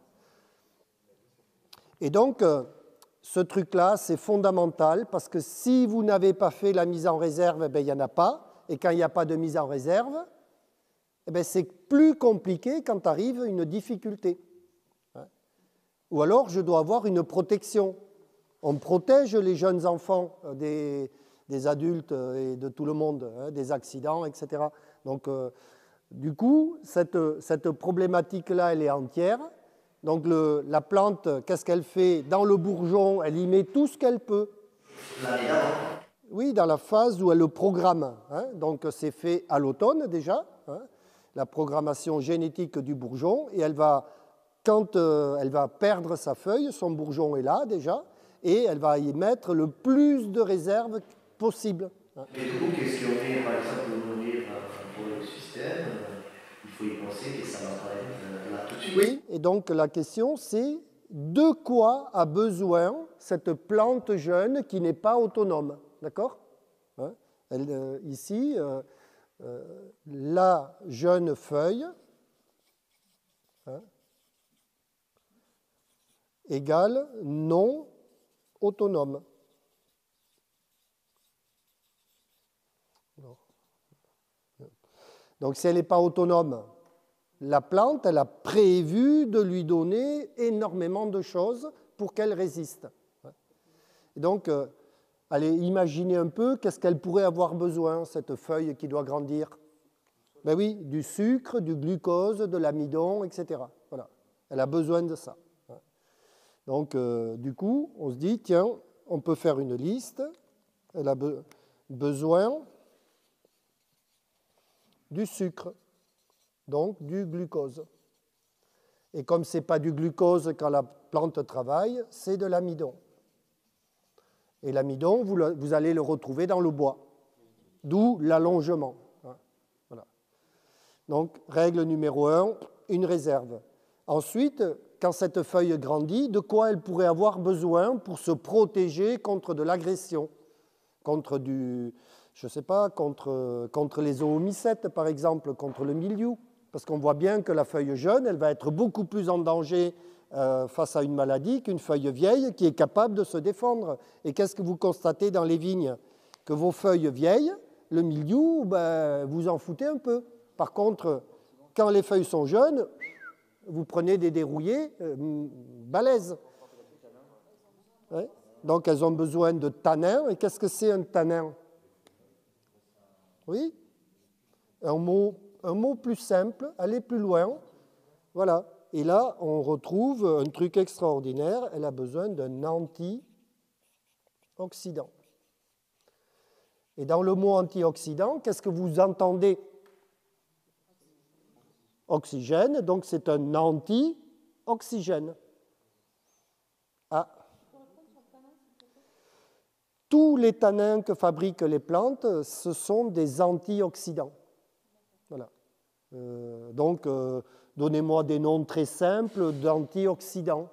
Et donc, euh, ce truc-là, c'est fondamental parce que si vous n'avez pas fait la mise en réserve, eh bien, il n'y en a pas. Et quand il n'y a pas de mise en réserve, eh bien, c'est plus compliqué quand arrive une difficulté. Ou alors, je dois avoir une protection. On protège les jeunes enfants des, des adultes et de tout le monde, hein, des accidents, et cetera. Donc, euh, du coup, cette, cette problématique-là, elle est entière. Donc le, la plante, qu'est-ce qu'elle fait? Dans le bourgeon, elle y met tout ce qu'elle peut. Oui, dans la phase où elle le programme. Hein. Donc c'est fait à l'automne déjà, hein, la programmation génétique du bourgeon. Et elle va, quand euh, elle va perdre sa feuille, son bourgeon est là déjà, et elle va y mettre le plus de réserves possible. Hein. Et du coup, qu'est-ce qu'on fait, par exemple, pour nourrir pour l'écosystème? Il faut y penser que ça va apparaître là tout de suite. Oui, et donc la question c'est de quoi a besoin cette plante jeune qui n'est pas autonome, d'accord? Hein? Elle, euh, ici, euh, euh, la jeune feuille, hein, égale non autonome. Donc, si elle n'est pas autonome, la plante, elle a prévu de lui donner énormément de choses pour qu'elle résiste. Et donc, euh, allez, imaginez un peu qu'est-ce qu'elle pourrait avoir besoin, cette feuille qui doit grandir. Ben oui, du sucre, du glucose, de l'amidon, et cetera. Voilà, elle a besoin de ça. Donc, euh, du coup, on se dit, tiens, on peut faire une liste. Elle a be- besoin du sucre, donc du glucose. Et comme ce n'est pas du glucose quand la plante travaille, c'est de l'amidon. Et l'amidon, vous, le, vous allez le retrouver dans le bois, d'où l'allongement. Voilà. Donc, règle numéro un, une réserve. Ensuite, quand cette feuille grandit, de quoi elle pourrait avoir besoin pour se protéger contre de l'agression, contre du, je ne sais pas, contre, contre les oomycètes, par exemple, contre le mildiou. Parce qu'on voit bien que la feuille jeune, elle va être beaucoup plus en danger euh, face à une maladie qu'une feuille vieille qui est capable de se défendre. Et qu'est-ce que vous constatez dans les vignes? Que vos feuilles vieilles, le mildiou, ben, vous en foutez un peu. Par contre, quand les feuilles sont jeunes, vous prenez des dérouillés euh, balèzes. Ouais. Donc, elles ont besoin de tanins. Et qu'est-ce que c'est un tanin? Oui, un mot, un mot plus simple, aller plus loin. Voilà. Et là, on retrouve un truc extraordinaire. Elle a besoin d'un antioxydant. Et dans le mot antioxydant, qu'est-ce que vous entendez? Oxygène, donc c'est un anti-oxygène. Ah. Tous les tanins que fabriquent les plantes, ce sont des antioxydants. Voilà. Euh, donc, euh, donnez-moi des noms très simples d'antioxydants.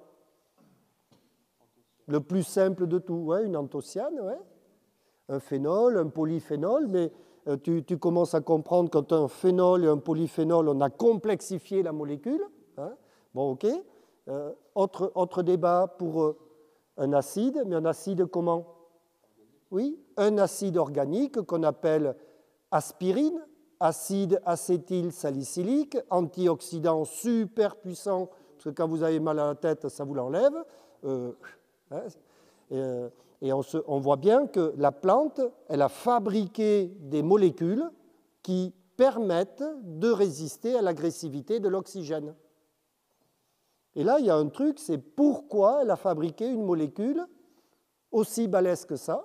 Le plus simple de tout, ouais, une anthocyane, ouais. Un phénol, un polyphénol, mais euh, tu, tu commences à comprendre qu'un phénol et un polyphénol, on a complexifié la molécule. Hein. Bon, ok. Euh, autre, autre débat pour euh, un acide, mais un acide comment? Oui, un acide organique qu'on appelle aspirine, acide acétylsalicylique, antioxydant super puissant, parce que quand vous avez mal à la tête, ça vous l'enlève. Euh, hein, et, euh, et on, se, on voit bien que la plante, elle a fabriqué des molécules qui permettent de résister à l'agressivité de l'oxygène. Et là, il y a un truc, c'est pourquoi elle a fabriqué une molécule aussi balèze que ça,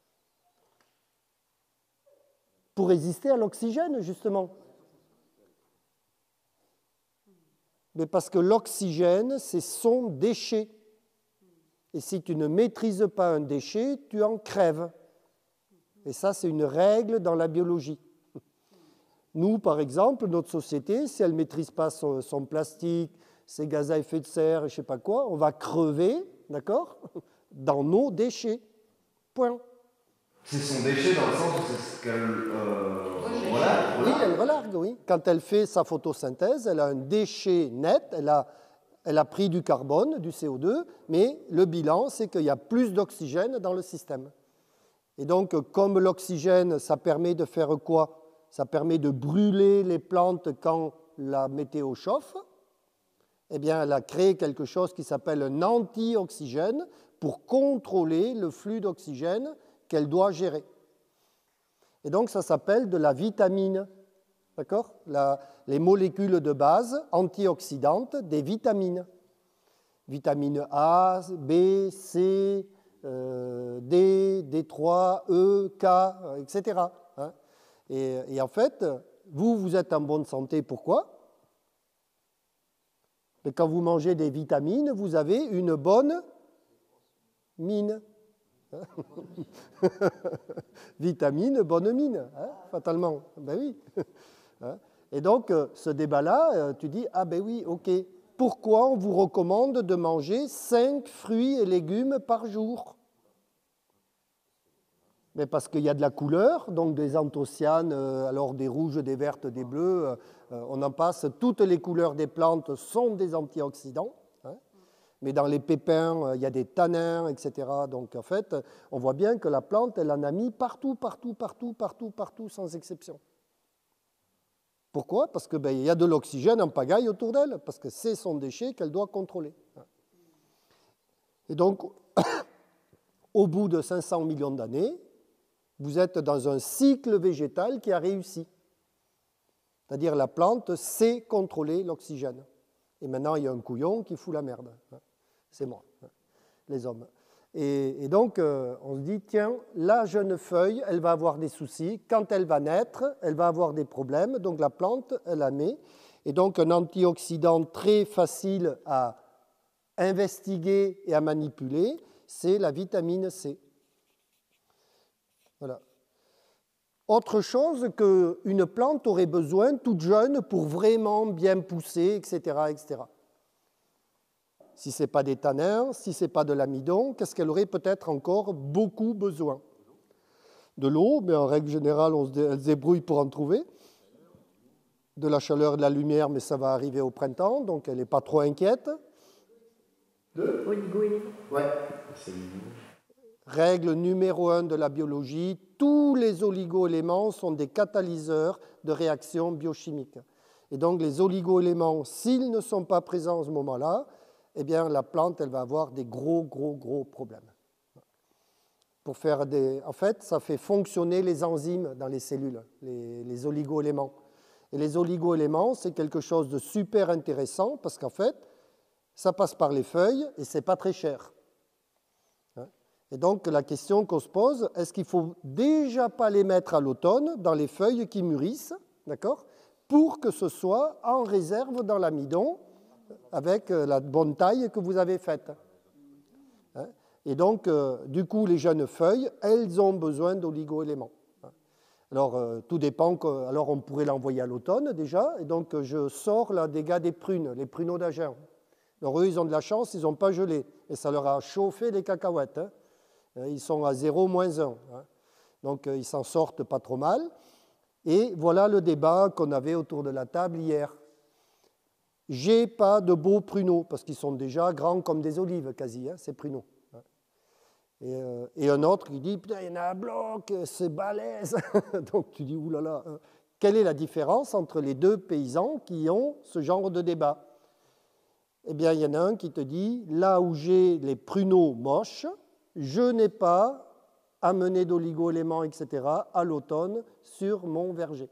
pour résister à l'oxygène, justement. Mais parce que l'oxygène, c'est son déchet. Et si tu ne maîtrises pas un déchet, tu en crèves. Et ça, c'est une règle dans la biologie. Nous, par exemple, notre société, si elle ne maîtrise pas son, son plastique, ses gaz à effet de serre, je ne sais pas quoi, on va crever, d'accord, dans nos déchets. Point. C'est son déchet dans le sens où c'est ce qu'elle euh, relargue. Oui, elle relargue, oui. Quand elle fait sa photosynthèse, elle a un déchet net, elle a, elle a pris du carbone, du C O deux, mais le bilan, c'est qu'il y a plus d'oxygène dans le système. Et donc, comme l'oxygène, ça permet de faire quoi? Ça permet de brûler les plantes quand la météo chauffe. Eh bien, elle a créé quelque chose qui s'appelle un antioxygène pour contrôler le flux d'oxygène qu'elle doit gérer. Et donc, ça s'appelle de la vitamine, d'accord? La, les molécules de base antioxydantes des vitamines. Vitamine A, B, C, euh, D, D trois, E, K, et cetera. Hein? Et, et en fait, vous, vous êtes en bonne santé, pourquoi? Mais quand vous mangez des vitamines, vous avez une bonne mine. Vitamine, bonne mine, hein, fatalement. Ben oui. Et donc, ce débat-là, tu dis, ah ben oui, ok. Pourquoi on vous recommande de manger cinq fruits et légumes par jour? Mais parce qu'il y a de la couleur, donc des anthocyanes, euh, alors des rouges, des vertes, des bleus, euh, on en passe. Toutes les couleurs des plantes sont des antioxydants. Hein. Mais dans les pépins, euh, il y a des tanins, et cetera. Donc en fait, on voit bien que la plante, elle en a mis partout, partout, partout, partout, partout, sans exception. Pourquoi? Parce qu'il ben, y a de l'oxygène en pagaille autour d'elle, parce que c'est son déchet qu'elle doit contrôler. Et donc, au bout de cinq cents millions d'années, vous êtes dans un cycle végétal qui a réussi. C'est-à-dire la plante sait contrôler l'oxygène. Et maintenant, il y a un couillon qui fout la merde. C'est moi, les hommes. Et, et donc, euh, on se dit, tiens, la jeune feuille, elle va avoir des soucis. Quand elle va naître, elle va avoir des problèmes. Donc, la plante, elle la met. Et donc, un antioxydant très facile à investiguer et à manipuler, c'est la vitamine C. Voilà. Autre chose qu'une plante aurait besoin, toute jeune, pour vraiment bien pousser, et cetera, et cetera. Si ce n'est pas des tanins, si ce n'est pas de l'amidon, qu'est-ce qu'elle aurait peut-être encore beaucoup besoin? De l'eau, mais en règle générale, on se dé- elle se débrouille pour en trouver. De la chaleur et de la lumière, mais ça va arriver au printemps, donc elle n'est pas trop inquiète. Oligo-éléments. Ouais. Règle numéro un de la biologie, tous les oligo-éléments sont des catalyseurs de réactions biochimiques. Et donc les oligo-éléments, s'ils ne sont pas présents à ce moment-là, eh bien la plante, elle va avoir des gros, gros, gros problèmes. Pour faire des... En fait, ça fait fonctionner les enzymes dans les cellules, les, les oligo-éléments. Et les oligo-éléments, c'est quelque chose de super intéressant parce qu'en fait, ça passe par les feuilles et ce n'est pas très cher. Et donc, la question qu'on se pose, est-ce qu'il ne faut déjà pas les mettre à l'automne dans les feuilles qui mûrissent, d'accord, pour que ce soit en réserve dans l'amidon avec la bonne taille que vous avez faite. Et donc, euh, du coup, les jeunes feuilles, elles ont besoin d'oligo-éléments. Alors, euh, tout dépend, que, alors on pourrait l'envoyer à l'automne déjà, et donc je sors là des gars des prunes, les pruneaux d'Agen. Alors eux, ils ont de la chance, ils n'ont pas gelé, et ça leur a chauffé les cacahuètes. Hein. Ils sont à zéro moins un. Hein. Donc, ils s'en sortent pas trop mal. Et voilà le débat qu'on avait autour de la table hier. J'ai pas de beaux pruneaux, parce qu'ils sont déjà grands comme des olives, quasi, hein, ces pruneaux. Et, euh, et un autre qui dit, putain, il y en a un bloc, c'est balèze. Donc, tu dis, oulala. Hein. Quelle est la différence entre les deux paysans qui ont ce genre de débat? Eh bien, il y en a un qui te dit, là où j'ai les pruneaux moches, je n'ai pas amené d'oligo-éléments, et cetera, à l'automne sur mon verger.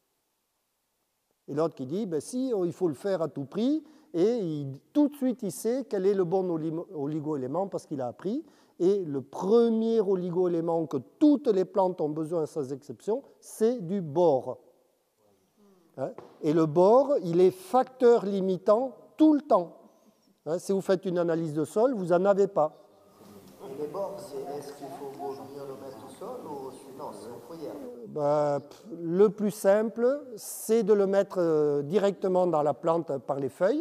Et l'autre qui dit, ben si, il faut le faire à tout prix, et il, tout de suite, il sait quel est le bon oligo-élément parce qu'il a appris. Et le premier oligo-élément que toutes les plantes ont besoin, sans exception, c'est du bore. Hein? Et le bore, il est facteur limitant tout le temps. Hein? Si vous faites une analyse de sol, vous n'en avez pas. Et les bords, est-ce qu'il faut venir le mettre au sol ou non, c'est en foyer? Ben, le plus simple, c'est de le mettre euh, directement dans la plante par les feuilles.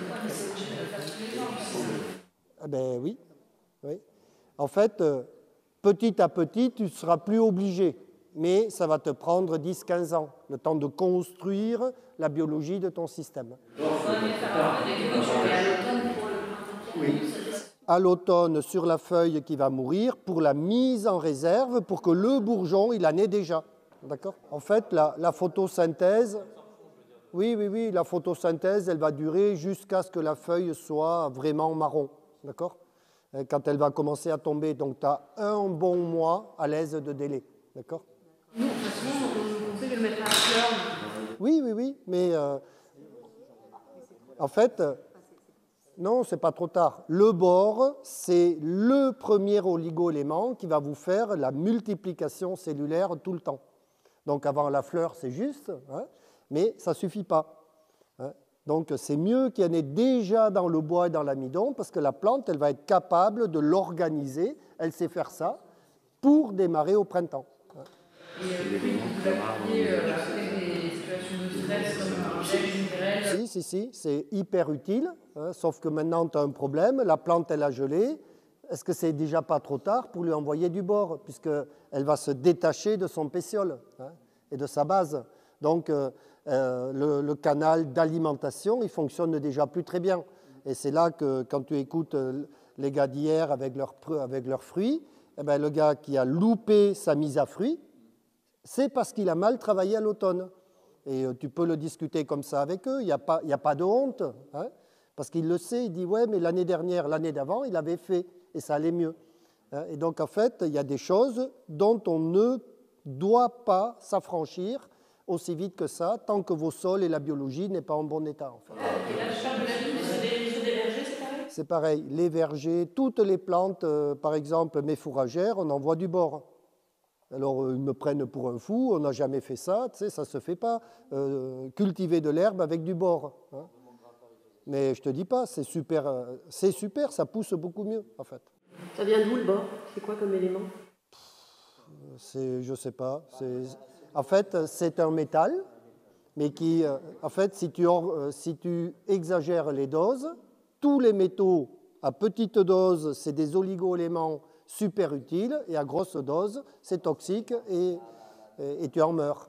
Ah ben oui, oui. En fait, euh, petit à petit, tu ne seras plus obligé, mais ça va te prendre dix à quinze ans, le temps de construire la biologie de ton système. Oui. À l'automne, sur la feuille qui va mourir, pour la mise en réserve, pour que le bourgeon, il en ait déjà. D'accord? En fait, la, la photosynthèse, oui, oui, oui, la photosynthèse, elle va durer jusqu'à ce que la feuille soit vraiment marron. D'accord? Quand elle va commencer à tomber. Donc, tu as un bon mois à l'aise de délai. D'accord? Nous, franchement, on conseille de le mettre à la fleur. Oui, oui, oui, mais euh, en fait, non, c'est pas trop tard. Le bore, c'est le premier oligo-élément qui va vous faire la multiplication cellulaire tout le temps. Donc, avant la fleur, c'est juste, hein, mais ça ne suffit pas. Hein. Donc, c'est mieux qu'il y en ait déjà dans le bois et dans l'amidon, parce que la plante, elle va être capable de l'organiser, elle sait faire ça, pour démarrer au printemps. Et euh, oui, vous appliquez euh, après des situations de stress comme un gel, une grêle. Si, si, si, c'est hyper utile, hein, sauf que maintenant, tu as un problème, la plante, elle a gelé, est-ce que c'est déjà pas trop tard pour lui envoyer du bore, puisqu'elle va se détacher de son pétiole hein, et de sa base. Donc, euh, euh, le, le canal d'alimentation, il fonctionne déjà plus très bien. Et c'est là que, quand tu écoutes les gars d'hier avec leurs avec leurs fruits, eh ben, le gars qui a loupé sa mise à fruits, c'est parce qu'il a mal travaillé à l'automne. Et euh, tu peux le discuter comme ça avec eux, il n'y a, a pas de honte. Hein, parce qu'il le sait, il dit « ouais, mais l'année dernière, l'année d'avant, il avait fait, et ça allait mieux. Hein, » Et donc, en fait, il y a des choses dont on ne doit pas s'affranchir aussi vite que ça, tant que vos sols et la biologie n'est pas en bon état. En fait. Et là, je parle de la vigne, c'est des, des vergers, c'est pareil? C'est pareil, les vergers, toutes les plantes, euh, par exemple mes fourragères, on envoie du bore. Alors, euh, ils me prennent pour un fou, on n'a jamais fait ça, tu sais, ça ne se fait pas. Euh, cultiver de l'herbe avec du bore. Hein. Mais je te dis pas, c'est super, euh, c'est super, ça pousse beaucoup mieux, en fait. Ça vient d'où le bore? C'est quoi comme élément? C'est, je sais pas. En fait, c'est un métal, mais qui, euh, en fait, si tu, euh, si tu exagères les doses, tous les métaux à petite dose, c'est des oligo-éléments super utiles, et à grosse dose, c'est toxique et, et, et tu en meurs.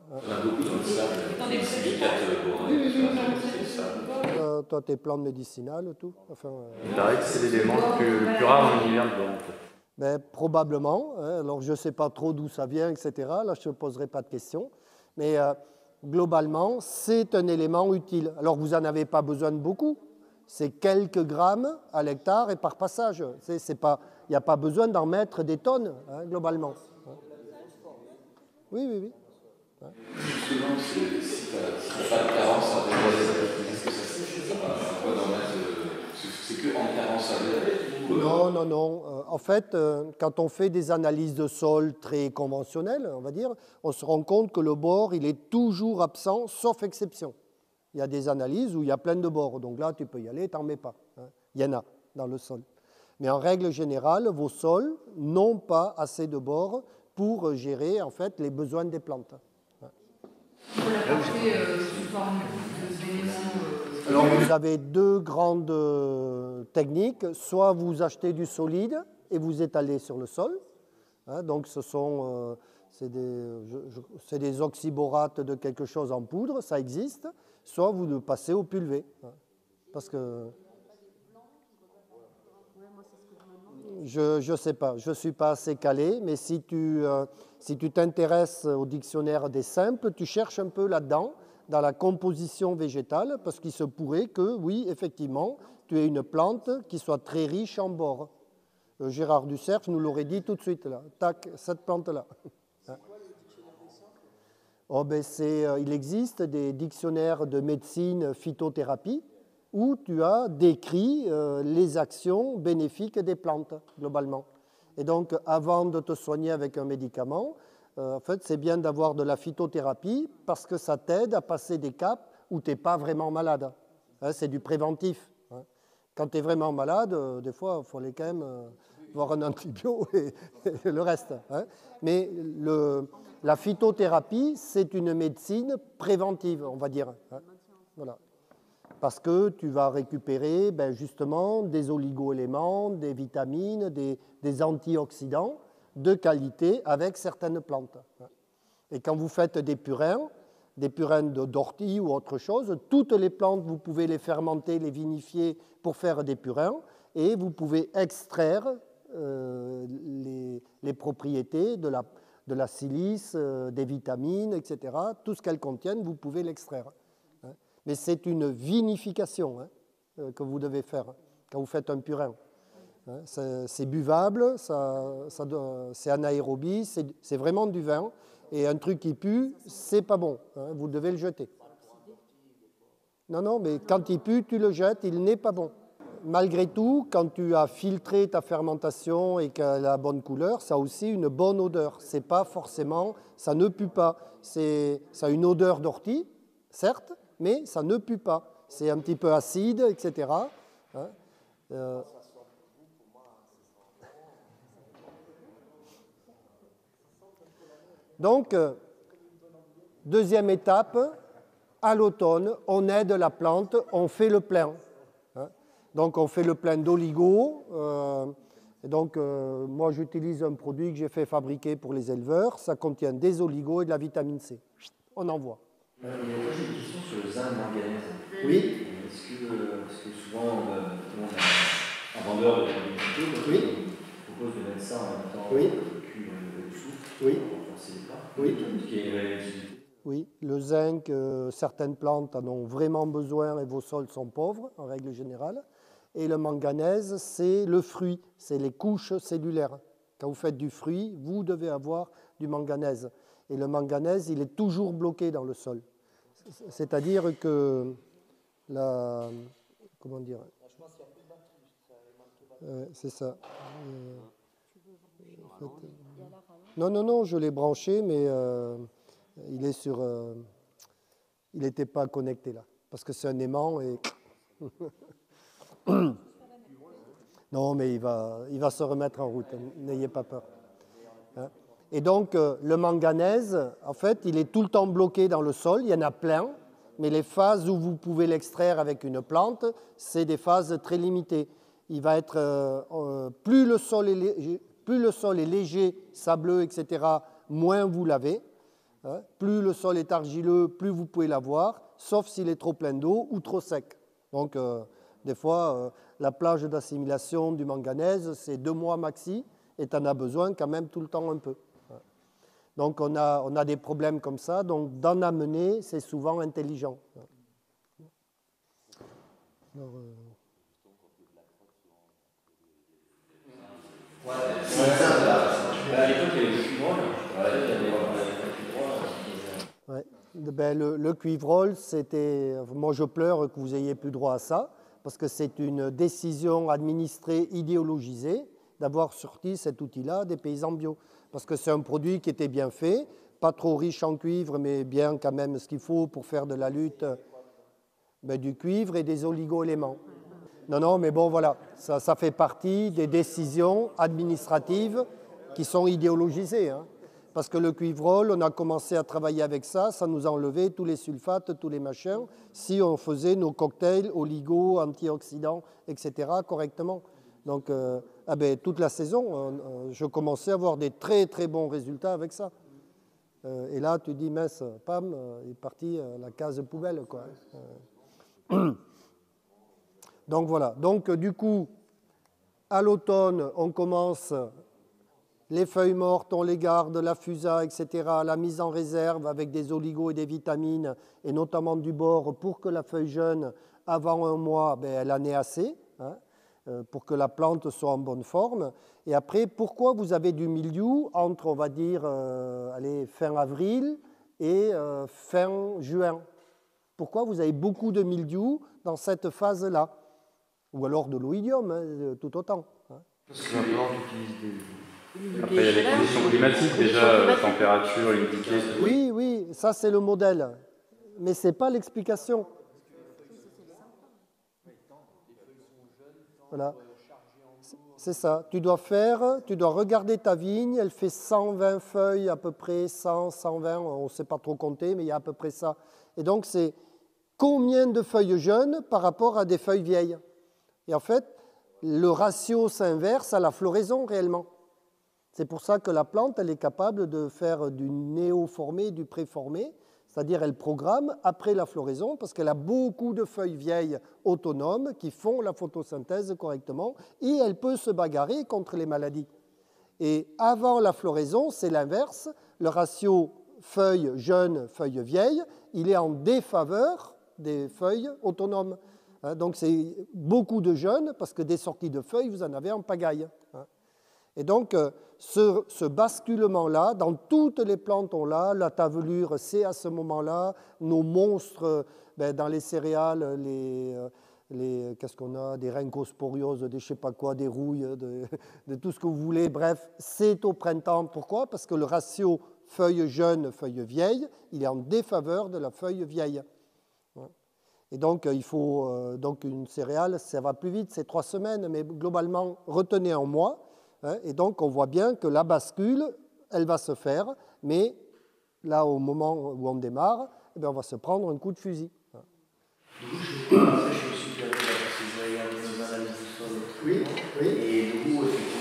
Euh, toi, tes plantes médicinales, tout. Enfin, euh... Il paraît que c'est l'élément le plus, le plus rare dans l'univers de bore, en fait. Ben, probablement. Hein, alors, je ne sais pas trop d'où ça vient, et cetera. Là, je ne te poserai pas de questions. Mais euh, globalement, c'est un élément utile. Alors, vous n'en avez pas besoin de beaucoup. C'est quelques grammes à l'hectare et par passage. C'est, c'est pas, il n'y a pas besoin d'en mettre des tonnes, hein, globalement. Oui, oui, oui. Hein. Justement, si tu n'as pas de carence à est-ce que ça va d'en mettre, c'est que en carence à Non, non, non. Euh, en fait, euh, quand on fait des analyses de sol très conventionnelles, on va dire, on se rend compte que le bore, il est toujours absent, sauf exception. Il y a des analyses où il y a plein de bords, donc là, tu peux y aller, tu n'en mets pas. Hein. Il y en a dans le sol. Mais en règle générale, vos sols n'ont pas assez de bords pour gérer en fait, les besoins des plantes. Hein. On l'a porté euh, sous forme d'éléments. Alors, vous avez deux grandes euh, techniques. Soit vous achetez du solide et vous étalez sur le sol. Hein, donc, ce sont... Euh, c'est des, je, je, c'est des oxyborates de quelque chose en poudre, ça existe. Soit vous le passez au pulvé. Hein, parce que... Je ne sais pas, je ne suis pas assez calé, mais si tu euh, si tu t'intéresses au dictionnaire des simples, tu cherches un peu là-dedans, dans la composition végétale, parce qu'il se pourrait que, oui, effectivement, tu aies une plante qui soit très riche en bore. Euh, Gérard Ducerf nous l'aurait dit tout de suite, là. Tac, cette plante-là. Hein. Oh, ben c'est, euh, il existe des dictionnaires de médecine phytothérapie, où tu as décrit euh, les actions bénéfiques des plantes, globalement. Et donc, avant de te soigner avec un médicament, euh, en fait, c'est bien d'avoir de la phytothérapie parce que ça t'aide à passer des caps où tu n'es pas vraiment malade. Hein, c'est du préventif. Hein. Quand tu es vraiment malade, euh, des fois, il faut aller quand même euh, voir un antibio et, et le reste. Hein. Mais le, la phytothérapie, c'est une médecine préventive, on va dire. Hein. Voilà. Parce que tu vas récupérer ben, justement des oligo-éléments, des vitamines, des, des antioxydants de qualité avec certaines plantes. Et quand vous faites des purins, des purins d'ortie ou autre chose, toutes les plantes, vous pouvez les fermenter, les vinifier pour faire des purins, et vous pouvez extraire euh, les, les propriétés de la, de la silice, euh, des vitamines, et cetera. Tout ce qu'elles contiennent, vous pouvez l'extraire. Mais c'est une vinification hein, que vous devez faire quand vous faites un purin. Hein, c'est, c'est buvable, ça, ça, c'est anaérobie, c'est, c'est vraiment du vin. Et un truc qui pue, c'est pas bon. Hein, vous devez le jeter. Non, non, mais quand il pue, tu le jettes, il n'est pas bon. Malgré tout, quand tu as filtré ta fermentation et qu'elle a la bonne couleur, ça a aussi une bonne odeur. C'est pas forcément, ça ne pue pas. C'est, ça a une odeur d'ortie, certes, mais ça ne pue pas. C'est un petit peu acide, et cetera. Hein, euh... Donc, deuxième étape, à l'automne, on aide la plante, on fait le plein. Hein. Donc, on fait le plein d'oligo. Euh, et donc, euh, moi, j'utilise un produit que j'ai fait fabriquer pour les éleveurs. Ça contient des oligos et de la vitamine C. On envoie. Euh, moi, j'ai une question sur le zinc manganèse. Oui. Est-ce que, est-ce que souvent, euh, un vendeur de produits oui. propose de mettre ça en même temps oui. que le cuivre et le soufre oui. pour renforcer les plats, oui. qui est une réelle utilité? Oui, le zinc, euh, certaines plantes en ont vraiment besoin et vos sols sont pauvres, en règle générale. Et le manganèse, c'est le fruit, c'est les couches cellulaires. Quand vous faites du fruit, vous devez avoir du manganèse. Et le manganèse, il est toujours bloqué dans le sol. C'est-à-dire que la... Comment dire euh, C'est ça. Euh, en fait, euh, non, non, non, je l'ai branché, mais euh, il est sur... Euh, il n'était pas connecté là, parce que c'est un aimant et... Non, mais il va, il va se remettre en route, n'ayez pas peur. Hein? Et donc, euh, le manganèse, en fait, il est tout le temps bloqué dans le sol, il y en a plein, mais les phases où vous pouvez l'extraire avec une plante, c'est des phases très limitées. Il va être, euh, euh, plus, le sol est léger, plus le sol est léger, sableux, et cetera, moins vous l'avez. Hein? Plus le sol est argileux, plus vous pouvez l'avoir, sauf s'il est trop plein d'eau ou trop sec. Donc, euh, des fois, euh, la plage d'assimilation du manganèse, c'est deux mois maxi, et tu en as besoin quand même tout le temps un peu. Donc, on a, on a des problèmes comme ça. Donc, d'en amener, c'est souvent intelligent. Alors, euh... Ouais, c'est ça. À l'époque, il y avait le cuivrol. Ouais. Ben, le, le cuivrol, c'était... Moi, je pleure que vous n'ayez plus droit à ça, parce que c'est une décision administrée, idéologisée, d'avoir sorti cet outil-là des paysans bio. Parce que c'est un produit qui était bien fait, pas trop riche en cuivre, mais bien quand même ce qu'il faut pour faire de la lutte, ben, du cuivre et des oligo-éléments. Non, non, mais bon, voilà, ça, ça fait partie des décisions administratives qui sont idéologisées. Hein. Parce que le cuivrol, on a commencé à travailler avec ça, ça nous a enlevé tous les sulfates, tous les machins, si on faisait nos cocktails, oligo, antioxydants, et cetera correctement. Donc, euh, ah ben, toute la saison, euh, je commençais à avoir des très très bons résultats avec ça. Euh, et là, tu dis, mince, pam, euh, il est parti à la case poubelle, quoi. Euh, donc voilà. Donc du coup, à l'automne, on commence les feuilles mortes, on les garde, la fusa, et cetera. La mise en réserve avec des oligos et des vitamines, et notamment du bore, pour que la feuille jeune, avant un mois, ben, elle en ait assez. Hein, pour que la plante soit en bonne forme. Et après, pourquoi vous avez du mildiou entre, on va dire, euh, allez, fin avril et euh, fin juin? Pourquoi vous avez beaucoup de mildiou dans cette phase-là? Ou alors de l'oïdium, hein, tout autant. Hein. Parce que la plante utilise des... Après, il y a les conditions climatiques, déjà, température, humidité. Oui, oui, ça c'est le modèle. Mais ce n'est pas l'explication. Voilà. C'est ça. Tu dois faire, tu dois regarder ta vigne, elle fait cent vingt feuilles à peu près, cent, cent vingt, on ne sait pas trop compter, mais il y a à peu près ça. Et donc, c'est combien de feuilles jeunes par rapport à des feuilles vieilles. Et en fait, le ratio s'inverse à la floraison réellement. C'est pour ça que la plante, elle est capable de faire du néoformé, du préformé, c'est-à-dire elle programme après la floraison parce qu'elle a beaucoup de feuilles vieilles autonomes qui font la photosynthèse correctement et elle peut se bagarrer contre les maladies. Et avant la floraison, c'est l'inverse. Le ratio feuilles jeunes, feuilles vieilles, il est en défaveur des feuilles autonomes. Donc c'est beaucoup de jeunes parce que des sorties de feuilles, vous en avez en pagaille. Et donc, ce, ce basculement-là, dans toutes les plantes, on l'a, la tavelure, c'est à ce moment-là, nos monstres, ben, dans les céréales, les, les, qu'est-ce qu'on a, des rhincosporioses, des je sais pas quoi, des rouilles, de, de tout ce que vous voulez, bref, c'est au printemps. Pourquoi? Parce que le ratio feuilles jeunes, feuilles vieilles, il est en défaveur de la feuille vieille. Et donc, il faut, euh, donc une céréale, ça va plus vite, c'est trois semaines, mais globalement, retenez un mois. Et donc, on voit bien que la bascule, elle va se faire, mais là, au moment où on démarre, eh bien, on va se prendre un coup de fusil. Je me suis permis parce que j'ai regardé nos analyses du sol. Oui, oui. Et du coup, effectivement,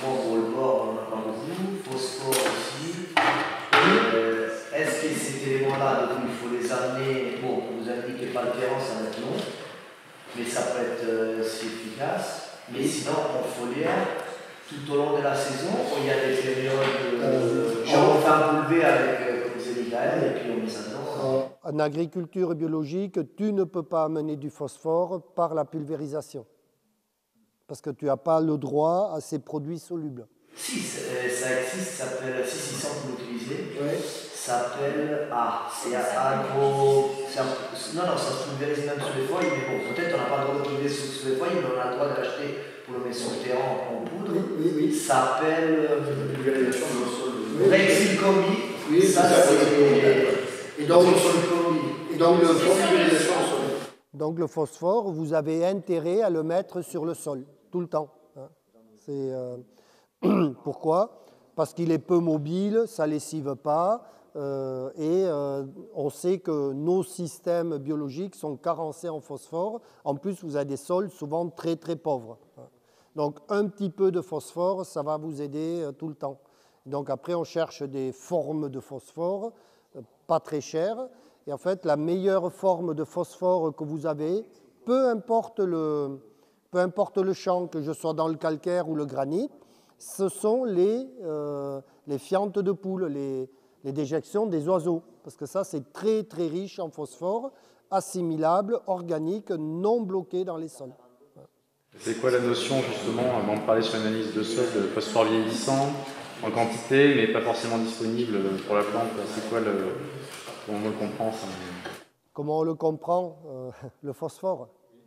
souvent pour le bord, on en a pas beaucoup, phosphore aussi. Euh, Est-ce que ces éléments-là, donc il faut les amener, bon, vous avez dit que pas le terrain, ça va être long, mais ça peut être euh, si efficace. Mais sinon, en foliaire, tout au long de la saison, il y a des périodes, euh, genre on fait un poulet avec, euh, comme disait Michael, et puis on met ça dedans. En agriculture biologique, tu ne peux pas amener du phosphore par la pulvérisation. Parce que tu n'as pas le droit à ces produits solubles. Si, euh, ça existe, ça s'appelle, si, si, sans l'utiliser, Oui. ça s'appelle, ah, c'est agro, un, non, non, ça se pulvérise même sur les feuilles, mais bon, peut-être on n'a pas le droit de pulvériser sur, sur les feuilles, mais on a le droit de l'acheter pour le mettre sur le terrain en poudre. Oui, oui, oui. Ça s'appelle Pulvérisation de sol. Rexilcombi. Oui, ça, ça, c'est. Et donc, et donc, le Pulvérisation au sol. donc le phosphore, vous avez intérêt à le mettre sur le sol, tout le temps. Hein. C'est, euh, pourquoi? Parce qu'il est peu mobile, ça ne lessive pas, euh, et euh, on sait que nos systèmes biologiques sont carencés en phosphore. En plus, vous avez des sols souvent très très pauvres. Donc un petit peu de phosphore, ça va vous aider euh, tout le temps. Donc après, on cherche des formes de phosphore, euh, pas très chères. Et en fait, la meilleure forme de phosphore que vous avez, peu importe le, peu importe le champ, que je sois dans le calcaire ou le granit, ce sont les, euh, les fientes de poule, les, les déjections des oiseaux. Parce que ça, c'est très très riche en phosphore, assimilable, organique, non bloqué dans les sols. C'est quoi la notion, justement, avant de parler sur l'analyse de sol, de phosphore vieillissant, en quantité, mais pas forcément disponible pour la plante? C'est quoi le... Comment on le comprend, ça? Comment on le comprend, euh, le phosphore?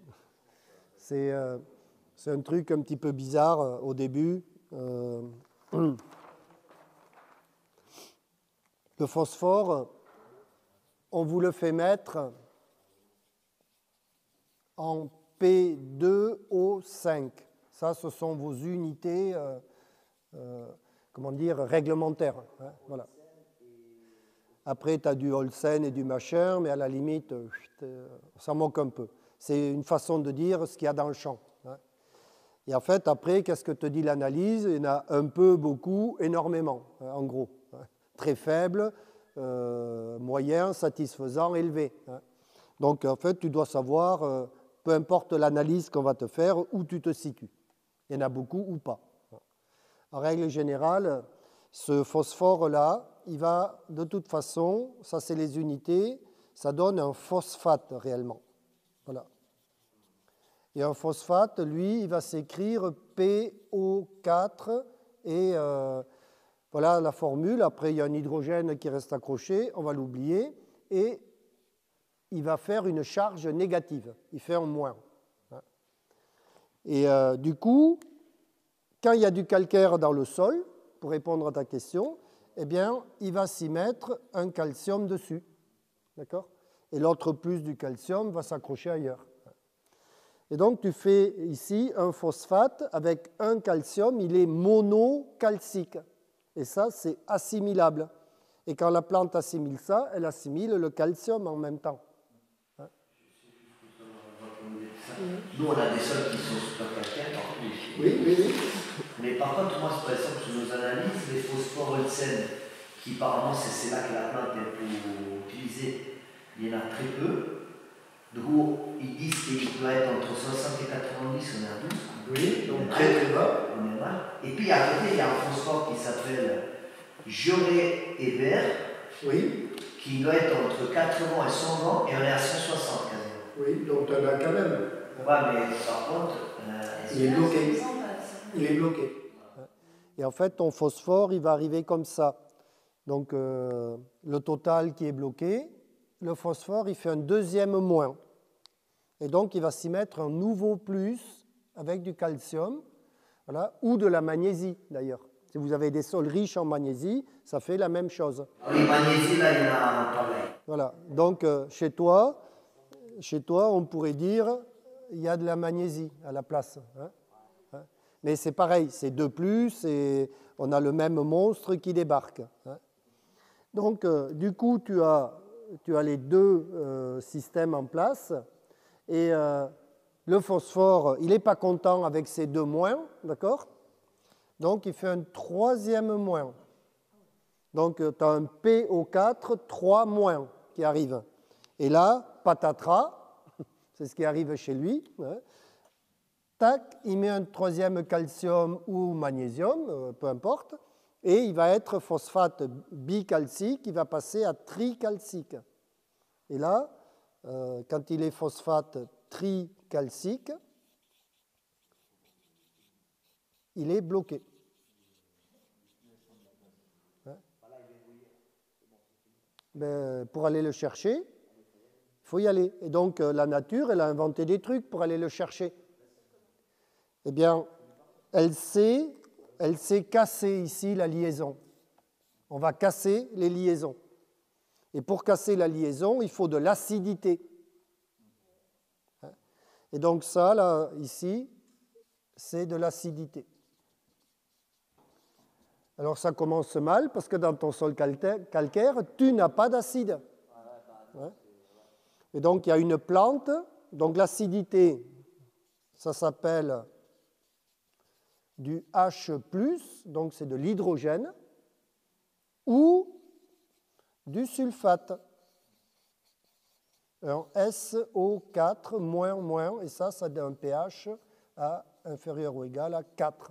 C'est euh, c'est un truc un petit peu bizarre euh, au début. Euh, le phosphore, on vous le fait mettre en P deux O cinq. Ça, ce sont vos unités, euh, euh, comment dire, réglementaires. Hein, voilà. Après, tu as du Olsen et du machin, mais à la limite, euh, ça manque un peu. C'est une façon de dire ce qu'il y a dans le champ. Hein. Et en fait, après, qu'est-ce que te dit l'analyse? Il y en a un peu, beaucoup, énormément, hein, en gros. Hein. Très faible, euh, moyen, satisfaisant, élevé. Hein. Donc, en fait, tu dois savoir, euh, peu importe l'analyse qu'on va te faire, où tu te situes. Il y en a beaucoup ou pas. En règle générale, ce phosphore-là, il va, de toute façon, ça c'est les unités, ça donne un phosphate réellement. Voilà. Et un phosphate, lui, il va s'écrire P O quatre, et euh, voilà la formule. Après, il y a un hydrogène qui reste accroché, on va l'oublier, et il va faire une charge négative, il fait un moins. Et euh, du coup, quand il y a du calcaire dans le sol, pour répondre à ta question, eh bien, il va s'y mettre un calcium dessus. D'accord? Et l'autre plus du calcium va s'accrocher ailleurs. Et donc, tu fais ici un phosphate avec un calcium, il est monocalcique. Et ça, c'est assimilable. Et quand la plante assimile ça, elle assimile le calcium en même temps. Hein? Nous, on a des sols qui sont super calcaires. Oui, oui, oui. Mais par contre, moi, par exemple, sur nos analyses, les phosphores Olsen, qui apparemment, c'est là que la plante est pour utiliser, il y en a très peu. Du coup, ils disent qu'il doit être entre soixante et quatre-vingt-dix, on est à douze. Oui, donc très très bas. On est mal. Et puis à côté, il y a un phosphore qui s'appelle Joré et vert, oui, qui doit être entre quatre-vingts et cent vingt, et on est à cent soixante quasiment. Oui, donc tu en as quand même. Ouais, mais par contre, euh, il est bloqué. Il est bloqué. Et en fait, ton phosphore, il va arriver comme ça. Donc, euh, le total qui est bloqué, le phosphore, il fait un deuxième moins. Et donc, il va s'y mettre un nouveau plus avec du calcium, voilà, ou de la magnésie, d'ailleurs. Si vous avez des sols riches en magnésie, ça fait la même chose. Oui, magnésie, là, il y en a un pareil. Voilà. Donc, euh, chez toi, chez toi, on pourrait dire, il y a de la magnésie à la place. Hein. Mais c'est pareil, c'est deux plus et on a le même monstre qui débarque. Hein. Donc, euh, du coup, tu as, tu as les deux euh, systèmes en place et euh, le phosphore, il n'est pas content avec ces deux moins, d'accord? Donc, il fait un troisième moins. Donc, tu as un P O quatre, trois moins qui arrive. Et là, patatras, c'est ce qui arrive chez lui. Hein. Tac, il met un troisième calcium ou magnésium, euh, peu importe, et il va être phosphate bicalcique, il va passer à tricalcique. Et là, euh, quand il est phosphate tricalcique, il est bloqué. Hein? Ben, pour aller le chercher, il faut y aller. Et donc, euh, la nature, elle a inventé des trucs pour aller le chercher. Eh bien, elle sait, elle sait casser ici la liaison. On va casser les liaisons. Et pour casser la liaison, il faut de l'acidité. Et donc ça, là, ici, c'est de l'acidité. Alors ça commence mal, parce que dans ton sol calcaire, tu n'as pas d'acide. Et donc il y a une plante, donc l'acidité, ça s'appelle du H plus, donc c'est de l'hydrogène, ou du sulfate. Un S O quatre, moins, moins, et ça, ça a un pH à inférieur ou égal à quatre.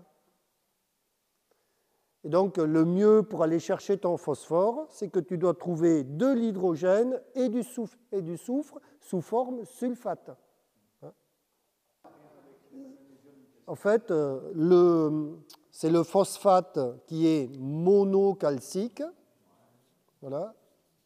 Et donc, le mieux pour aller chercher ton phosphore, c'est que tu dois trouver de l'hydrogène et du soufre, et du soufre sous forme sulfate. En fait, le, c'est le phosphate qui est monocalcique, voilà,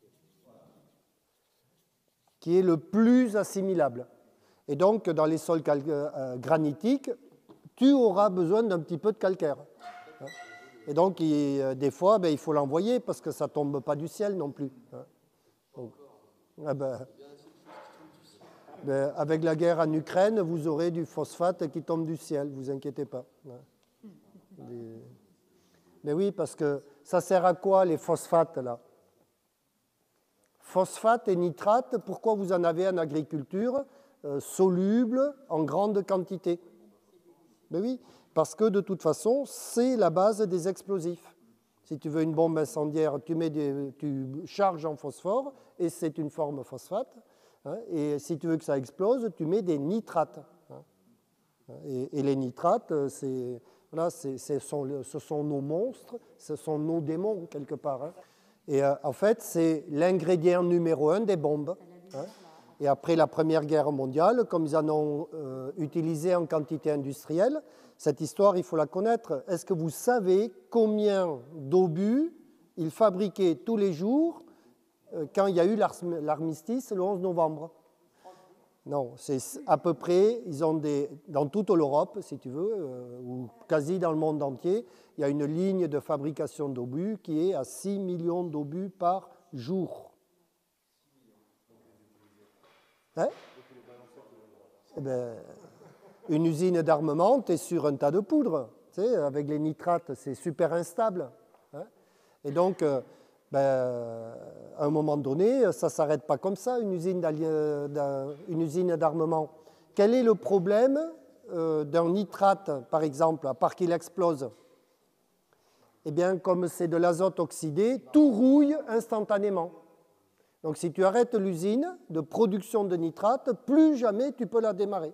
qui est le plus assimilable. Et donc, dans les sols euh, granitiques, tu auras besoin d'un petit peu de calcaire. Et donc, il, des fois, ben, il faut l'envoyer parce que ça ne tombe pas du ciel non plus. Donc, ah ben, ben, avec la guerre en Ukraine, vous aurez du phosphate qui tombe du ciel, ne vous inquiétez pas. Mais, mais oui, parce que ça sert à quoi les phosphates là? Phosphate et nitrate, pourquoi vous en avez en agriculture euh, solubles en grande quantité? Ben oui, parce que de toute façon, c'est la base des explosifs. Si tu veux une bombe incendiaire, tu, mets des, tu charges en phosphore et c'est une forme phosphate. Hein, et si tu veux que ça explose, tu mets des nitrates. Hein, et, et les nitrates, c'est, voilà, c'est, c'est sont, ce sont nos monstres, ce sont nos démons quelque part. Hein. Et euh, en fait, c'est l'ingrédient numéro un des bombes. Hein. Et après la Première Guerre mondiale, comme ils en ont euh, utilisé en quantité industrielle, cette histoire, il faut la connaître. Est-ce que vous savez combien d'obus ils fabriquaient tous les jours euh, quand il y a eu l'armistice le onze novembre? Non, c'est à peu près, ils ont des, dans toute l'Europe, si tu veux, euh, ou quasi dans le monde entier, il y a une ligne de fabrication d'obus qui est à six millions d'obus par jour. Hein? Eh ben, une usine d'armement, tu es sur un tas de poudre. Tu sais, avec les nitrates, c'est super instable. Hein? Et donc, euh, ben, à un moment donné, ça ne s'arrête pas comme ça, une usine, une usine d'armement. Quel est le problème euh, d'un nitrate, par exemple, à part qu'il explose? Eh bien, comme c'est de l'azote oxydé, tout rouille instantanément. Donc, si tu arrêtes l'usine de production de nitrate, plus jamais tu peux la démarrer.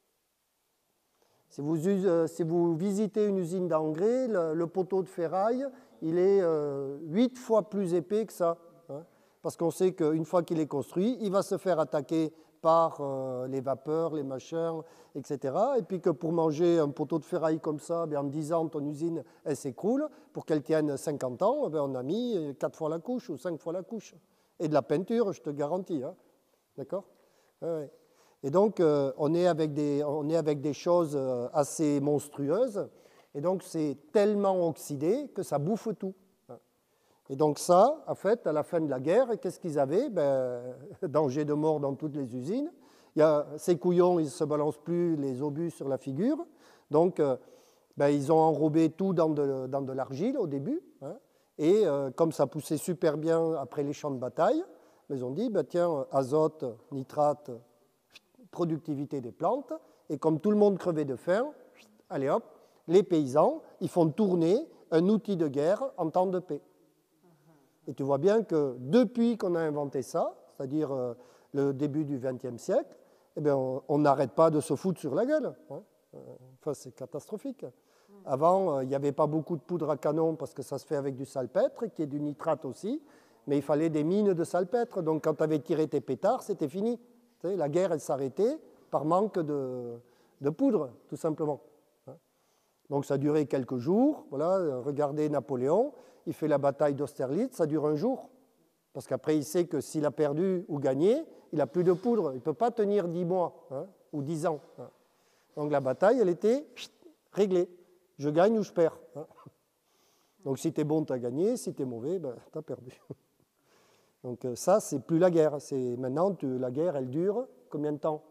Si vous, euh, si vous visitez une usine d'engrais, le, le poteau de ferraille, il est euh, huit fois plus épais que ça. Hein, parce qu'on sait qu'une fois qu'il est construit, il va se faire attaquer par euh, les vapeurs, les machins, et cetera. Et puis que pour manger un poteau de ferraille comme ça, bien, en dix ans, ton usine, elle s'écroule. Pour qu'elle tienne cinquante ans, bien, on a mis quatre fois la couche ou cinq fois la couche. Et de la peinture, je te garantis. Hein. D'accord? Ouais. Et donc, euh, on, est avec des, on est avec des choses euh, assez monstrueuses. Et donc, c'est tellement oxydé que ça bouffe tout. Et donc ça, en fait, à la fin de la guerre, qu'est-ce qu'ils avaient? Ben, danger de mort dans toutes les usines. Il y a, ces couillons, ils ne se balancent plus les obus sur la figure. Donc, euh, ben, ils ont enrobé tout dans de, dans de l'argile au début. Hein. Et euh, comme ça poussait super bien après les champs de bataille, ils ont dit, ben, tiens, azote, nitrate, productivité des plantes. Et comme tout le monde crevait de faim, allez hop, les paysans, ils font tourner un outil de guerre en temps de paix. Et tu vois bien que depuis qu'on a inventé ça, c'est-à-dire euh, le début du vingtième siècle, eh bien, on n'arrête pas de se foutre sur la gueule. Hein. Enfin, c'est catastrophique. Avant, il n'y avait pas beaucoup de poudre à canon parce que ça se fait avec du salpêtre, qui est du nitrate aussi, mais il fallait des mines de salpêtre. Donc, quand tu avais tiré tes pétards, c'était fini. Tu sais, la guerre, elle s'arrêtait par manque de, de poudre, tout simplement. Donc, ça a duré quelques jours. Voilà, regardez Napoléon, il fait la bataille d'Austerlitz, ça dure un jour. Parce qu'après, il sait que s'il a perdu ou gagné, il n'a plus de poudre. Il ne peut pas tenir dix mois hein, ou dix ans. Hein. Donc, la bataille, elle était chut, réglée. Je gagne ou je perds. Hein. Donc, si tu es bon, tu as gagné. Si tu es mauvais, ben, tu as perdu. Donc, ça, c'est plus la guerre. Maintenant, tu, la guerre, elle dure combien de temps?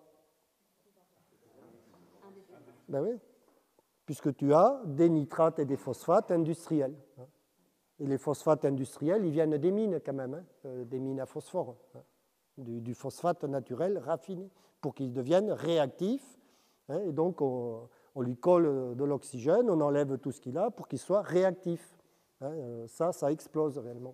Ben oui. Puisque tu as des nitrates et des phosphates industriels. Et les phosphates industriels, ils viennent des mines quand même, hein, des mines à phosphore, hein, du, du phosphate naturel raffiné, pour qu'ils deviennent réactifs. Hein, et donc, on, on lui colle de l'oxygène, on enlève tout ce qu'il a pour qu'il soit réactif. Hein, ça, ça explose réellement.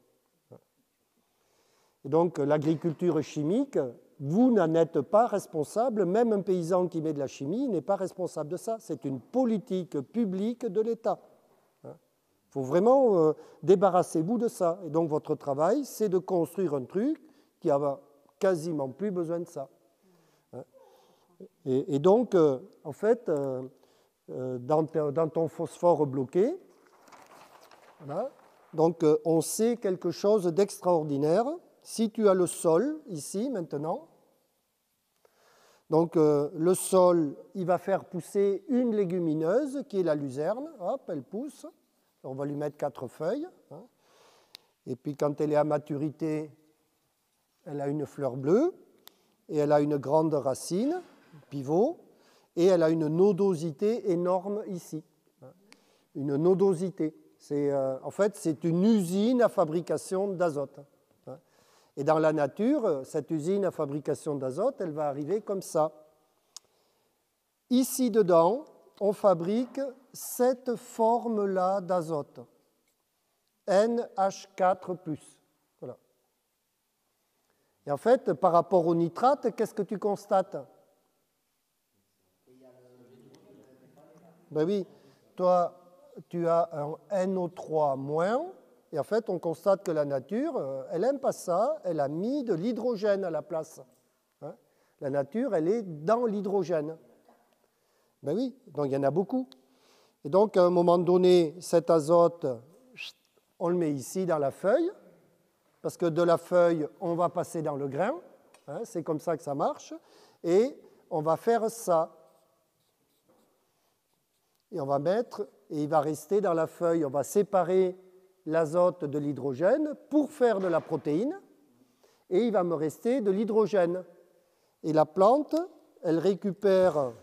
Et donc, l'agriculture chimique, vous n'en êtes pas responsable, même un paysan qui met de la chimie n'est pas responsable de ça. C'est une politique publique de l'État. Il faut vraiment euh, débarrasser-vous de ça. Et donc, votre travail, c'est de construire un truc qui n'a quasiment plus besoin de ça. Et, et donc, euh, en fait, euh, euh, dans, dans ton phosphore bloqué, voilà, donc, euh, on sait quelque chose d'extraordinaire. Si tu as le sol, ici, maintenant, donc euh, le sol, il va faire pousser une légumineuse, qui est la luzerne. Hop, elle pousse. On va lui mettre quatre feuilles. Hein. Et puis, quand elle est à maturité, elle a une fleur bleue. Et elle a une grande racine, pivot. Et elle a une nodosité énorme ici. Hein. Une nodosité. C'est, euh, en fait, c'est une usine à fabrication d'azote. Hein. Et dans la nature, cette usine à fabrication d'azote, elle va arriver comme ça. Ici, dedans, on fabrique cette forme-là d'azote, N H quatre plus. Voilà. Et en fait, par rapport au nitrate, qu'est-ce que tu constates? Ben oui, toi, tu as un N O trois moins, et en fait, on constate que la nature, elle n'aime pas ça, elle a mis de l'hydrogène à la place. Hein? La nature, elle est dans l'hydrogène. Ben oui, donc il y en a beaucoup. Et donc, à un moment donné, cet azote, on le met ici dans la feuille, parce que de la feuille, on va passer dans le grain. Hein, c'est comme ça que ça marche. Et on va faire ça. Et on va mettre, et il va rester dans la feuille, on va séparer l'azote de l'hydrogène pour faire de la protéine, et il va me rester de l'hydrogène. Et la plante, elle récupère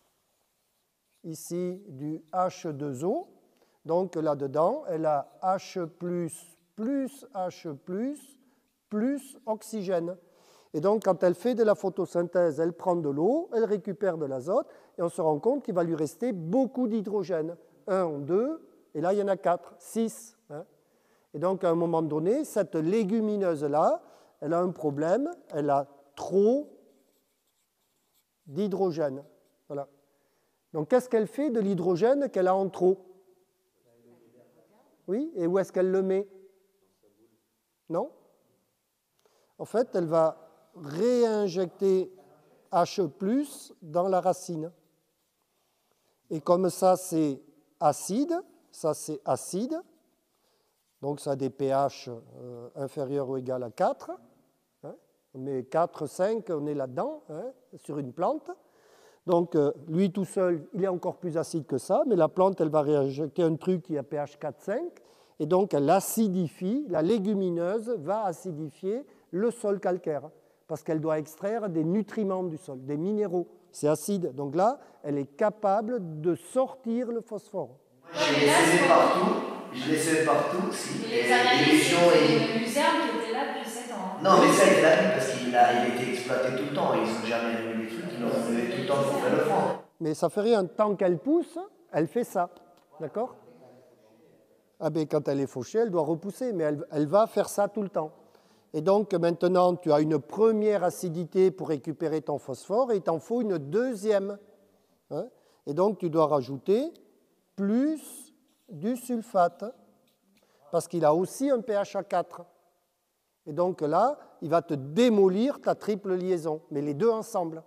ici du H deux O, donc là-dedans, elle a H plus, plus H plus, plus oxygène. Et donc, quand elle fait de la photosynthèse, elle prend de l'eau, elle récupère de l'azote, et on se rend compte qu'il va lui rester beaucoup d'hydrogène. Un, deux, et là, il y en a quatre, six. Hein. Et donc, à un moment donné, cette légumineuse-là, elle a un problème, elle a trop d'hydrogène. Voilà. Donc, qu'est-ce qu'elle fait de l'hydrogène qu'elle a en trop? Oui, et où est-ce qu'elle le met? Non? En fait, elle va réinjecter H plus dans la racine. Et comme ça, c'est acide, ça c'est acide, donc ça a des pH euh, inférieurs ou égal à quatre. Hein, on met quatre, cinq, on est là-dedans, hein, sur une plante. Donc, euh, lui tout seul, il est encore plus acide que ça, mais la plante, elle va réinjecter un truc qui a pH quatre, cinq, et donc elle acidifie, la légumineuse va acidifier le sol calcaire, parce qu'elle doit extraire des nutriments du sol, des minéraux. C'est acide. Donc là, elle est capable de sortir le phosphore. Je l'ai semé partout, je l'ai semé partout. Si. Et les analyses, c'est le luzerne qui était là depuis sept ans. Non, mais ça, il l'a dit parce qu'il a, il était exploité tout le temps. Ils n'ont jamais remis les trucs, ils l'ont remis tout le temps pour faire le fond. Mais ça fait rien. Tant qu'elle pousse, elle fait ça. D'accord? Ah ben, quand elle est fauchée, elle doit repousser, mais elle, elle va faire ça tout le temps. Et donc maintenant, tu as une première acidité pour récupérer ton phosphore et il t'en faut une deuxième. Hein? Et donc tu dois rajouter plus du sulfate, parce qu'il a aussi un pH à quatre. Et donc là, il va te démolir ta triple liaison, mais les deux ensemble.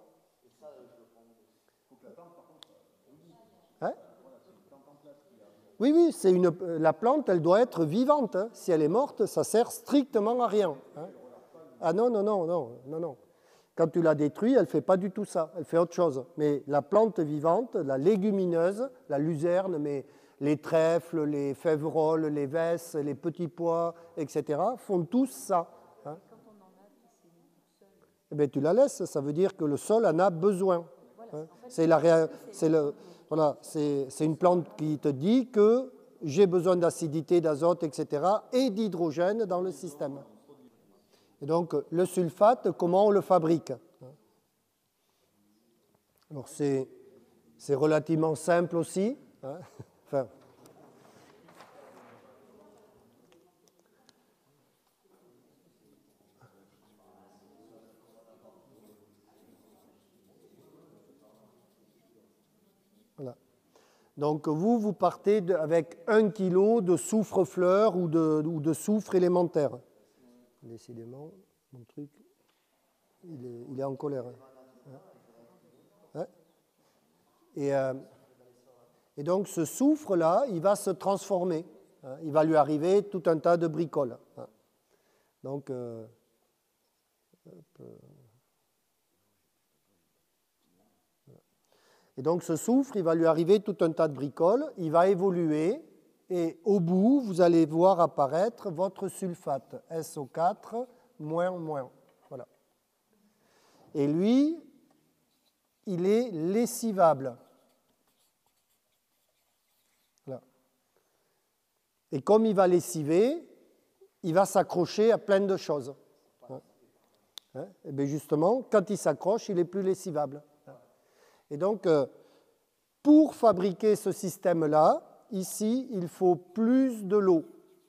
Hein? Oui, oui, c'est une, la plante, elle doit être vivante. Hein. Si elle est morte, ça sert strictement à rien. Hein. Ah non, non, non, non, non, non. Quand tu la détruis, elle ne fait pas du tout ça, elle fait autre chose. Mais la plante vivante, la légumineuse, la luzerne, mais les trèfles, les fèverolles, les vesses, les petits pois, et cetera, font tous ça. Hein. Eh bien, tu la laisses, ça veut dire que le sol en a besoin. Hein. C'est la réa... c'est le... voilà, c'est une plante qui te dit que j'ai besoin d'acidité, d'azote, et cetera, et d'hydrogène dans le système. Et donc, le sulfate, comment on le fabrique? Alors, c'est relativement simple aussi. Hein. Enfin, voilà. Donc, vous, vous partez de, avec un kilo de soufre-fleur ou de, ou de soufre élémentaire. Décidément, mon truc, il est, il est en colère. Hein. Hein. Et, euh, et donc, ce soufre-là, il va se transformer. Hein. Il va lui arriver tout un tas de bricoles. Hein. Donc, euh, hop, et donc, ce soufre, il va lui arriver tout un tas de bricoles. Il va évoluer. Et au bout, vous allez voir apparaître votre sulfate, S O quatre, moins, moins. Voilà. Et lui, il est lessivable. Voilà. Et comme il va lessiver, il va s'accrocher à plein de choses. Hein? Hein? Et bien justement, quand il s'accroche, il est plus lessivable. Et donc, pour fabriquer ce système-là, ici, il faut plus de l'eau.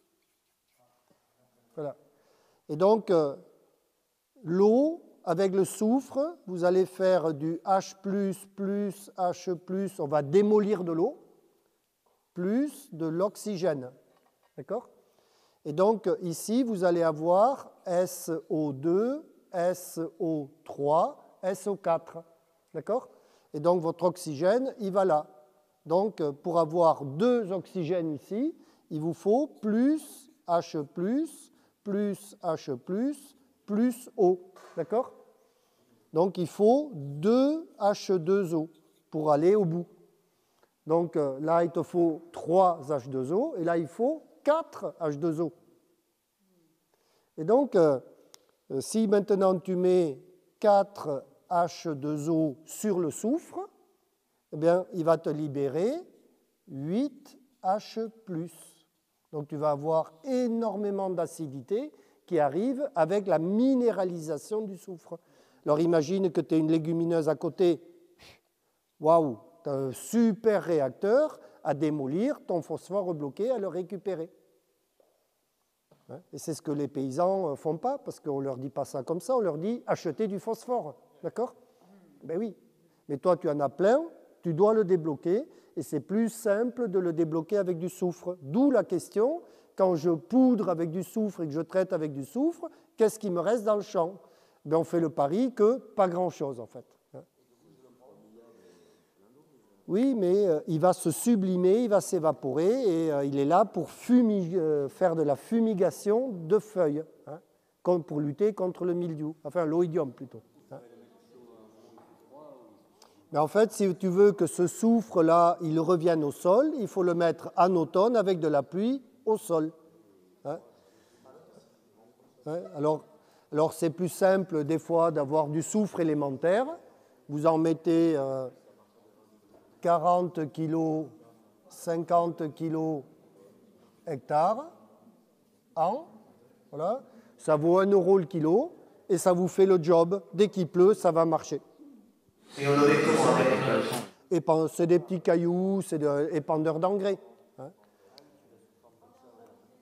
Voilà. Et donc, euh, l'eau, avec le soufre, vous allez faire du H plus, plus, H plus, on va démolir de l'eau, plus de l'oxygène. D'accord? Et donc, ici, vous allez avoir S O deux, S O trois, S O quatre. D'accord? Et donc, votre oxygène, il va là. Donc, pour avoir deux oxygènes ici, il vous faut plus H plus, plus H plus, plus O. D'accord? Donc, il faut deux H deux O pour aller au bout. Donc, là, il te faut trois H deux O et là, il faut quatre H deux O. Et donc, euh, si maintenant tu mets quatre H deux O sur le soufre, eh bien, il va te libérer huit H plus. Donc, tu vas avoir énormément d'acidité qui arrive avec la minéralisation du soufre. Alors, imagine que tu as une légumineuse à côté. Waouh, tu as un super réacteur à démolir, ton phosphore bloqué, à le récupérer. Et c'est ce que les paysans ne font pas, parce qu'on ne leur dit pas ça comme ça, on leur dit achetez du phosphore. D'accord? Ben oui. Mais toi, tu en as plein. Tu dois le débloquer et c'est plus simple de le débloquer avec du soufre. D'où la question, quand je poudre avec du soufre et que je traite avec du soufre, qu'est-ce qui me reste dans le champ? Ben, on fait le pari que pas grand-chose en fait. Oui, mais euh, il va se sublimer, il va s'évaporer et euh, il est là pour fumig- euh, faire de la fumigation de feuilles, hein, comme pour lutter contre le mildiou, enfin l'oïdium plutôt. Mais en fait, si tu veux que ce soufre-là, il revienne au sol, il faut le mettre en automne avec de la pluie au sol. Hein? Hein? Alors, alors c'est plus simple des fois d'avoir du soufre élémentaire. Vous en mettez euh, quarante kilos, cinquante kilos hectares an. Voilà. Ça vaut un euro le kilo et ça vous fait le job. Dès qu'il pleut, ça va marcher. Et on le met comment avec? C'est des petits cailloux, c'est des épandeurs d'engrais.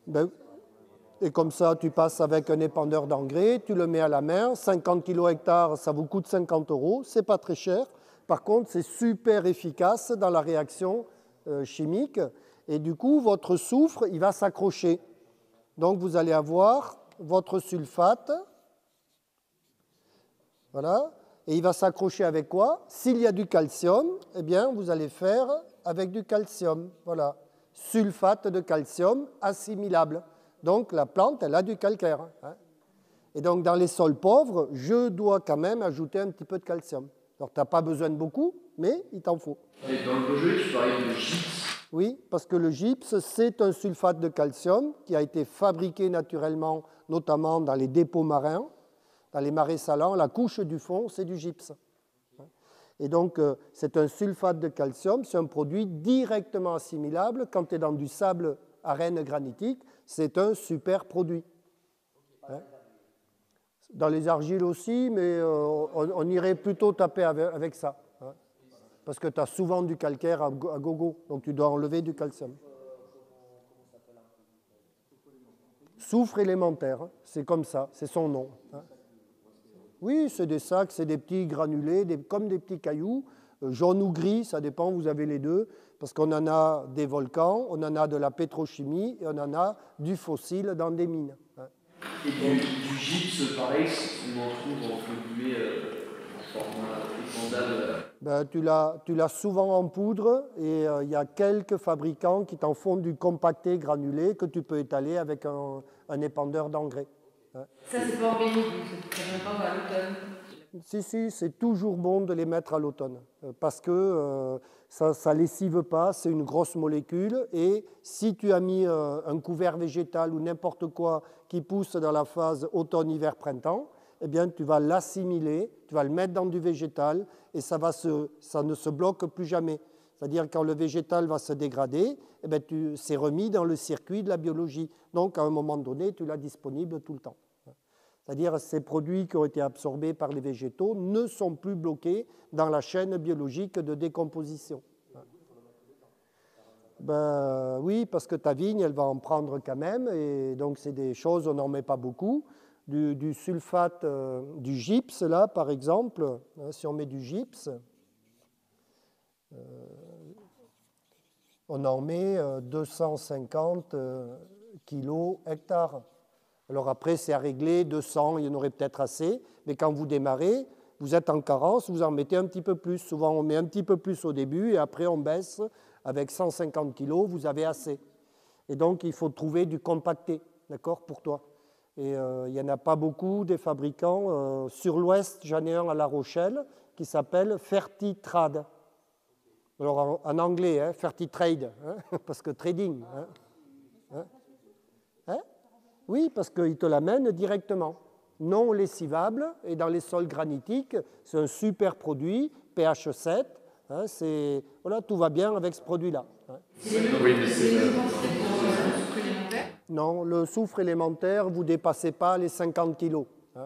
Ben, et comme ça, tu passes avec un épandeur d'engrais, tu le mets à la mer, cinquante kilos hectares, ça vous coûte cinquante euros, c'est pas très cher. Par contre, c'est super efficace dans la réaction euh, chimique. Et du coup, votre soufre, il va s'accrocher. Donc, vous allez avoir votre sulfate. Voilà. Et il va s'accrocher avec quoi? S'il y a du calcium, eh bien, vous allez faire avec du calcium. Voilà. Sulfate de calcium assimilable. Donc, la plante, elle a du calcaire. Hein. Et donc, dans les sols pauvres, je dois quand même ajouter un petit peu de calcium. Alors, tu n'as pas besoin de beaucoup, mais il t'en faut. Et dans le projet, tu parlais de gypse. Oui, parce que le gypse, c'est un sulfate de calcium qui a été fabriqué naturellement, notamment dans les dépôts marins, dans les marais salants. La couche du fond, c'est du gypse. Et donc, c'est un sulfate de calcium, c'est un produit directement assimilable. Quand tu es dans du sable arène granitique, c'est un super produit. Hein? Dans les argiles aussi, mais euh, on, on irait plutôt taper avec, avec ça. Hein? Parce que tu as souvent du calcaire à, à gogo, donc tu dois enlever du calcium. Soufre élémentaire, hein? C'est comme ça, c'est son nom. Hein? Oui, c'est des sacs, c'est des petits granulés, des, comme des petits cailloux, euh, jaune ou gris, ça dépend, vous avez les deux, parce qu'on en a des volcans, on en a de la pétrochimie et on en a du fossile dans des mines. Hein. Et du, du gypse, pareil, on en trouve entre guillemets euh, en format épandable. Ben, tu l'as, tu l'as souvent en poudre et il euh, y a quelques fabricants qui t'en font du compacté granulé que tu peux étaler avec un, un épandeur d'engrais. Ça, c'est pas organique, donc ça ne pas à l'automne. Si, si, c'est toujours bon de les mettre à l'automne parce que euh, ça ne lessive pas, c'est une grosse molécule et si tu as mis euh, un couvert végétal ou n'importe quoi qui pousse dans la phase automne, hiver, printemps, eh bien, tu vas l'assimiler, tu vas le mettre dans du végétal et ça, va se, ça ne se bloque plus jamais. C'est-à-dire quand le végétal va se dégrader, eh bien, tu, c'est remis dans le circuit de la biologie. Donc, à un moment donné, tu l'as disponible tout le temps. C'est-à-dire ces produits qui ont été absorbés par les végétaux ne sont plus bloqués dans la chaîne biologique de décomposition. Ben, oui, parce que ta vigne, elle va en prendre quand même. Et donc, c'est des choses, on n'en met pas beaucoup. Du, du sulfate, euh, du gypse, là, par exemple, hein, si on met du gypse, euh, on en met euh, deux cent cinquante euh, kilos hectares. Alors après, c'est à régler, deux cents, il y en aurait peut-être assez, mais quand vous démarrez, vous êtes en carence, vous en mettez un petit peu plus. Souvent, on met un petit peu plus au début et après, on baisse avec cent cinquante kilos, vous avez assez. Et donc, il faut trouver du compacté, d'accord, pour toi. Et euh, il n'y en a pas beaucoup des fabricants. Euh, sur l'ouest, j'en ai un à La Rochelle qui s'appelle Fertitrade. Alors, en, en anglais, hein, Fertitrade, hein, parce que trading. Hein, hein, hein? Oui, parce qu'il te l'amène directement, non lessivable, et dans les sols granitiques, c'est un super produit, pH sept, hein, c'est, voilà, tout va bien avec ce produit-là. Hein. Oui, mais c'est... Non, le soufre élémentaire, vous ne dépassez pas les cinquante kilos. Hein.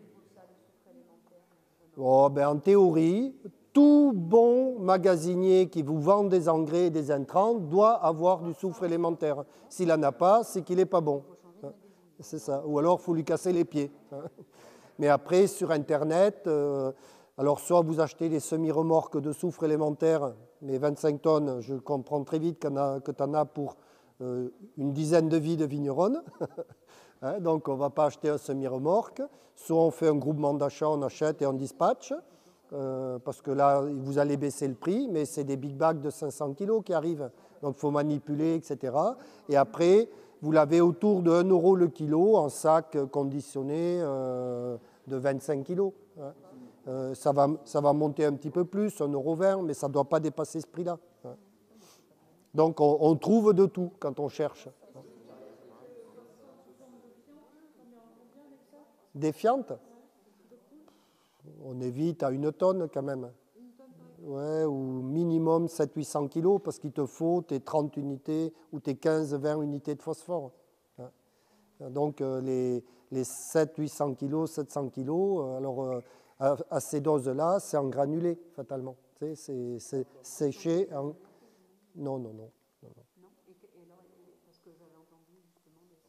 Oh, ben, en théorie, tout bon magasinier qui vous vend des engrais et des intrants doit avoir du soufre élémentaire. S'il n'en a pas, c'est qu'il n'est pas bon. C'est ça. Ou alors, il faut lui casser les pieds. Mais après, sur Internet, euh, alors soit vous achetez des semi-remorques de soufre élémentaire, mais vingt-cinq tonnes, je comprends très vite que tu en as pour euh, une dizaine de vies de vigneronnes. Hein, donc, on ne va pas acheter un semi-remorque. Soit on fait un groupement d'achat, on achète et on dispatche, euh, parce que là, vous allez baisser le prix, mais c'est des big bags de cinq cents kilos qui arrivent. Donc, il faut manipuler, et cetera. Et après... vous l'avez autour de un euro le kilo en sac conditionné euh, de vingt-cinq kilos. Hein. Euh, ça, va, ça va monter un petit peu plus, un euro vingt, mais ça ne doit pas dépasser ce prix-là. Hein. Donc on, on trouve de tout quand on cherche. Défiante? On est vite à une tonne quand même. Ouais, ou minimum sept cents à huit cents kilos, parce qu'il te faut tes trente unités ou tes quinze à vingt unités de phosphore. Donc euh, les, les sept cents à huit cents kilos, sept cents kilos, euh, alors euh, à, à ces doses-là, c'est en granulé, fatalement. Tu sais, c'est séché en... Non, non, non. non, non. Non, et, et alors, parce que j'avais entendu justement des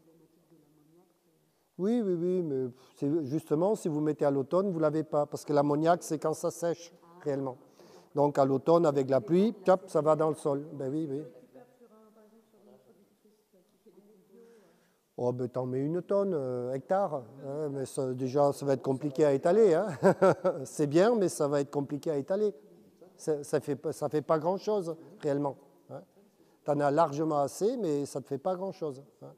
Oui, oui, oui, mais c'est justement, si vous mettez à l'automne, vous ne l'avez pas, parce que l'ammoniac, c'est quand ça sèche, réellement. Donc, à l'automne, avec la pluie, cap, ça va dans le sol. Ben oui, oui. Oh, ben t'en mets une tonne, euh, hectare. Hein, mais ça, déjà, ça va être compliqué à étaler. Hein. C'est bien, mais ça va être compliqué à étaler. Ça ne fait, ça fait pas grand-chose, réellement. Hein. Tu en as largement assez, mais ça ne te fait pas grand-chose. Hein.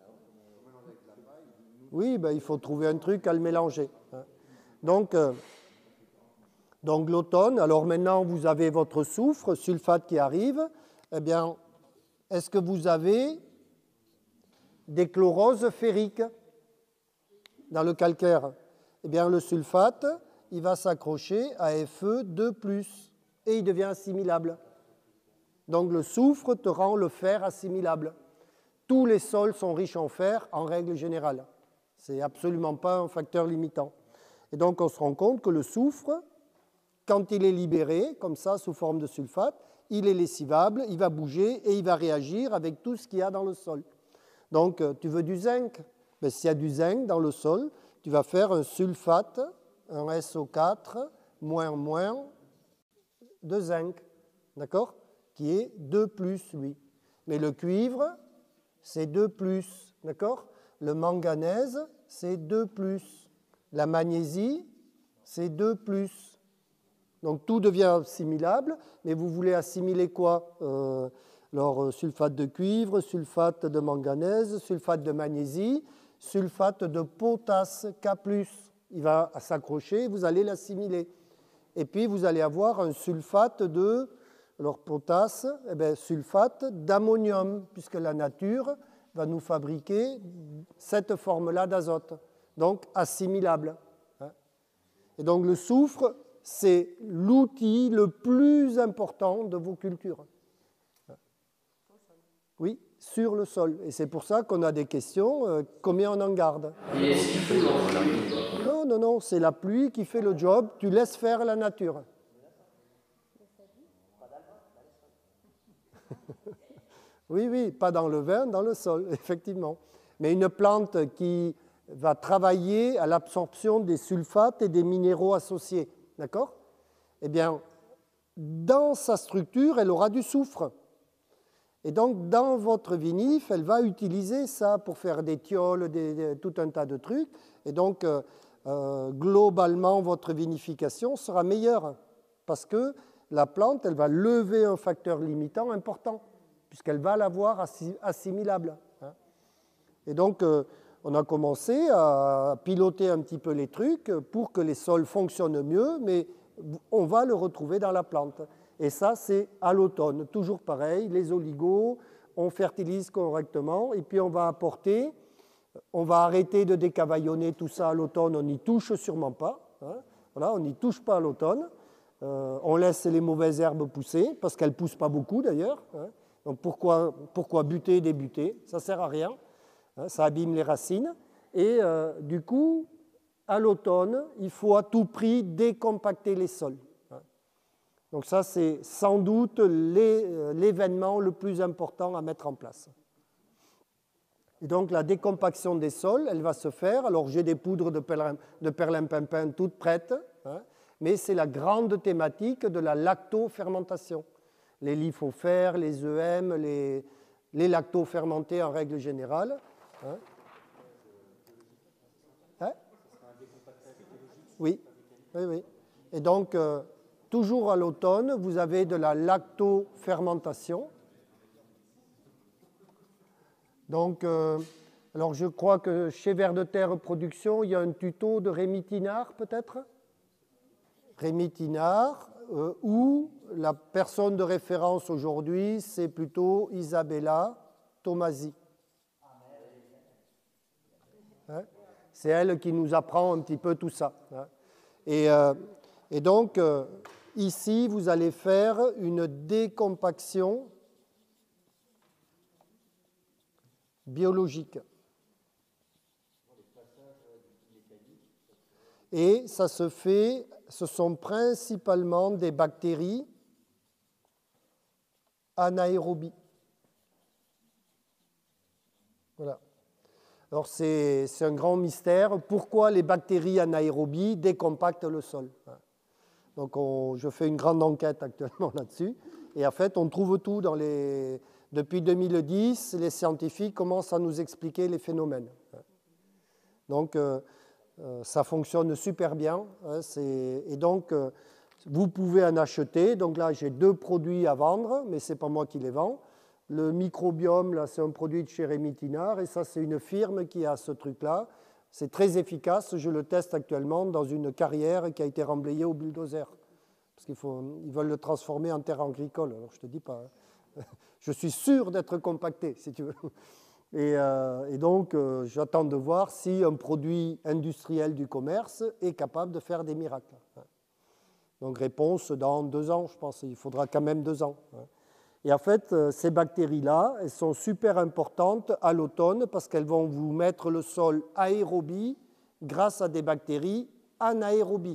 Oui, ben, il faut trouver un truc à le mélanger. Hein. Donc, euh, donc l'automne, alors maintenant, vous avez votre soufre, sulfate qui arrive. Eh bien, est-ce que vous avez des chloroses ferriques dans le calcaire? Eh bien, le sulfate, il va s'accrocher à F E deux plus, et il devient assimilable. Donc, le soufre te rend le fer assimilable. Tous les sols sont riches en fer, en règle générale. Ce n'est absolument pas un facteur limitant. Et donc, on se rend compte que le soufre, quand il est libéré, comme ça, sous forme de sulfate, il est lessivable, il va bouger et il va réagir avec tout ce qu'il y a dans le sol. Donc, tu veux du zinc? Ben, s'il y a du zinc dans le sol, tu vas faire un sulfate, un S O quatre, moins, moins, de zinc, d'accord? Qui est deux plus, lui. Mais le cuivre, c'est deux plus, d'accord? Le manganèse, c'est deux plus. La magnésie, c'est deux plus. Donc, tout devient assimilable, mais vous voulez assimiler quoi? euh, Alors, sulfate de cuivre, sulfate de manganèse, sulfate de magnésie, sulfate de potasse, K plus. Il va s'accrocher, vous allez l'assimiler. Et puis, vous allez avoir un sulfate de, alors potasse, eh bien, sulfate d'ammonium, puisque la nature va nous fabriquer cette forme-là d'azote. Donc, assimilable. Et donc, le soufre, c'est l'outil le plus important de vos cultures. Oui, sur le sol. Et c'est pour ça qu'on a des questions, euh, combien on en garde? Non, non, non, c'est la pluie qui fait le job, tu laisses faire la nature. Oui, oui, pas dans le vin, dans le sol, effectivement. Mais une plante qui va travailler à l'absorption des sulfates et des minéraux associés, d'accord? Eh bien, dans sa structure, elle aura du soufre. Et donc, dans votre vinif, elle va utiliser ça pour faire des thiols, des, des, tout un tas de trucs. Et donc, euh, euh, globalement, votre vinification sera meilleure parce que la plante, elle va lever un facteur limitant important puisqu'elle va l'avoir assimilable. Hein. Et donc, euh, on a commencé à piloter un petit peu les trucs pour que les sols fonctionnent mieux, mais on va le retrouver dans la plante. Et ça, c'est à l'automne. Toujours pareil, les oligos, on fertilise correctement et puis on va apporter, on va arrêter de décavaillonner tout ça à l'automne, on n'y touche sûrement pas. Hein. Voilà, on n'y touche pas à l'automne. Euh, on laisse les mauvaises herbes pousser, parce qu'elles ne poussent pas beaucoup d'ailleurs. Hein. Donc pourquoi, pourquoi buter, débuter? Ça ne sert à rien. Hein, ça abîme les racines. Et euh, du coup, à l'automne, il faut à tout prix décompacter les sols. Donc ça, c'est sans doute l'événement le plus important à mettre en place. Et donc la décompaction des sols, elle va se faire. Alors j'ai des poudres de, de perlimpinpin toutes prêtes, hein, mais c'est la grande thématique de la lactofermentation. Les lithofères, les E M, les, les lactofermentés en règle générale. Hein. Hein? Oui, oui, oui. Et donc... Euh, toujours à l'automne, vous avez de la lactofermentation. Donc, euh, alors je crois que chez Vers de Terre Production, il y a un tuto de Rémi Tinard, peut-être? Rémi Tinard, euh, ou la personne de référence aujourd'hui, c'est plutôt Isabella Tomasi. Hein? C'est elle qui nous apprend un petit peu tout ça. Hein? Et, euh, et donc... Euh, Ici, vous allez faire une décompaction biologique. Et ça se fait, ce sont principalement des bactéries anaérobies. Voilà. Alors c'est un grand mystère. Pourquoi les bactéries anaérobies décompactent le sol? Donc on, je fais une grande enquête actuellement là-dessus. Et en fait, on trouve tout dans les... Depuis deux mille dix, les scientifiques commencent à nous expliquer les phénomènes. Donc euh, ça fonctionne super bien. Hein, et donc, euh, vous pouvez en acheter. Donc là, j'ai deux produits à vendre, mais ce n'est pas moi qui les vends. Le microbiome, là, c'est un produit de chez Rémy Tinard, et ça, c'est une firme qui a ce truc-là. C'est très efficace. Je le teste actuellement dans une carrière qui a été remblayée au bulldozer. Parce qu'ils ils veulent le transformer en terre agricole. Alors, je ne te dis pas. Hein. Je suis sûr d'être compacté, si tu veux. Et, euh, et donc, euh, j'attends de voir si un produit industriel du commerce est capable de faire des miracles. Donc, réponse dans deux ans, je pense. Il faudra quand même deux ans. Et en fait, ces bactéries-là, elles sont super importantes à l'automne parce qu'elles vont vous mettre le sol aérobie grâce à des bactéries anaérobies.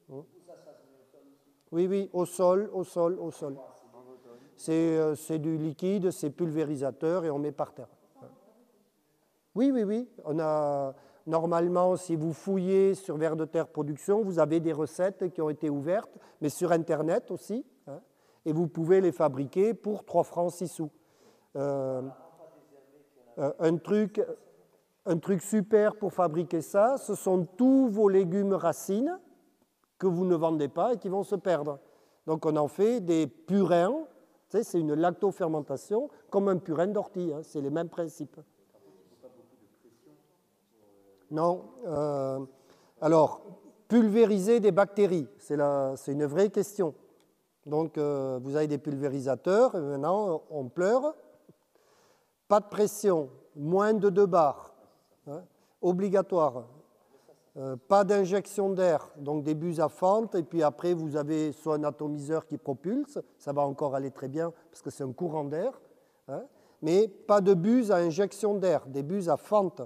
Oui, oui, au sol, au sol, au sol. C'est du liquide, c'est pulvérisateur et on met par terre. Oui, oui, oui. On a, normalement, si vous fouillez sur Vers de Terre Production, vous avez des recettes qui ont été ouvertes, mais sur Internet aussi. Hein, et vous pouvez les fabriquer pour trois francs six sous. Euh, un, truc, un truc super pour fabriquer ça, ce sont tous vos légumes racines que vous ne vendez pas et qui vont se perdre. Donc on en fait des purins, tu sais, c'est une lactofermentation, comme un purin d'ortie, hein, c'est les mêmes principes. Non. Euh, alors, pulvériser des bactéries, c'est une vraie question. Donc, euh, vous avez des pulvérisateurs, et maintenant, on pleure. Pas de pression, moins de deux bars, hein, obligatoire. Euh, pas d'injection d'air, donc des buses à fente, et puis après, vous avez soit un atomiseur qui propulse, ça va encore aller très bien, parce que c'est un courant d'air, hein, mais pas de buse à injection d'air, des buses à fente.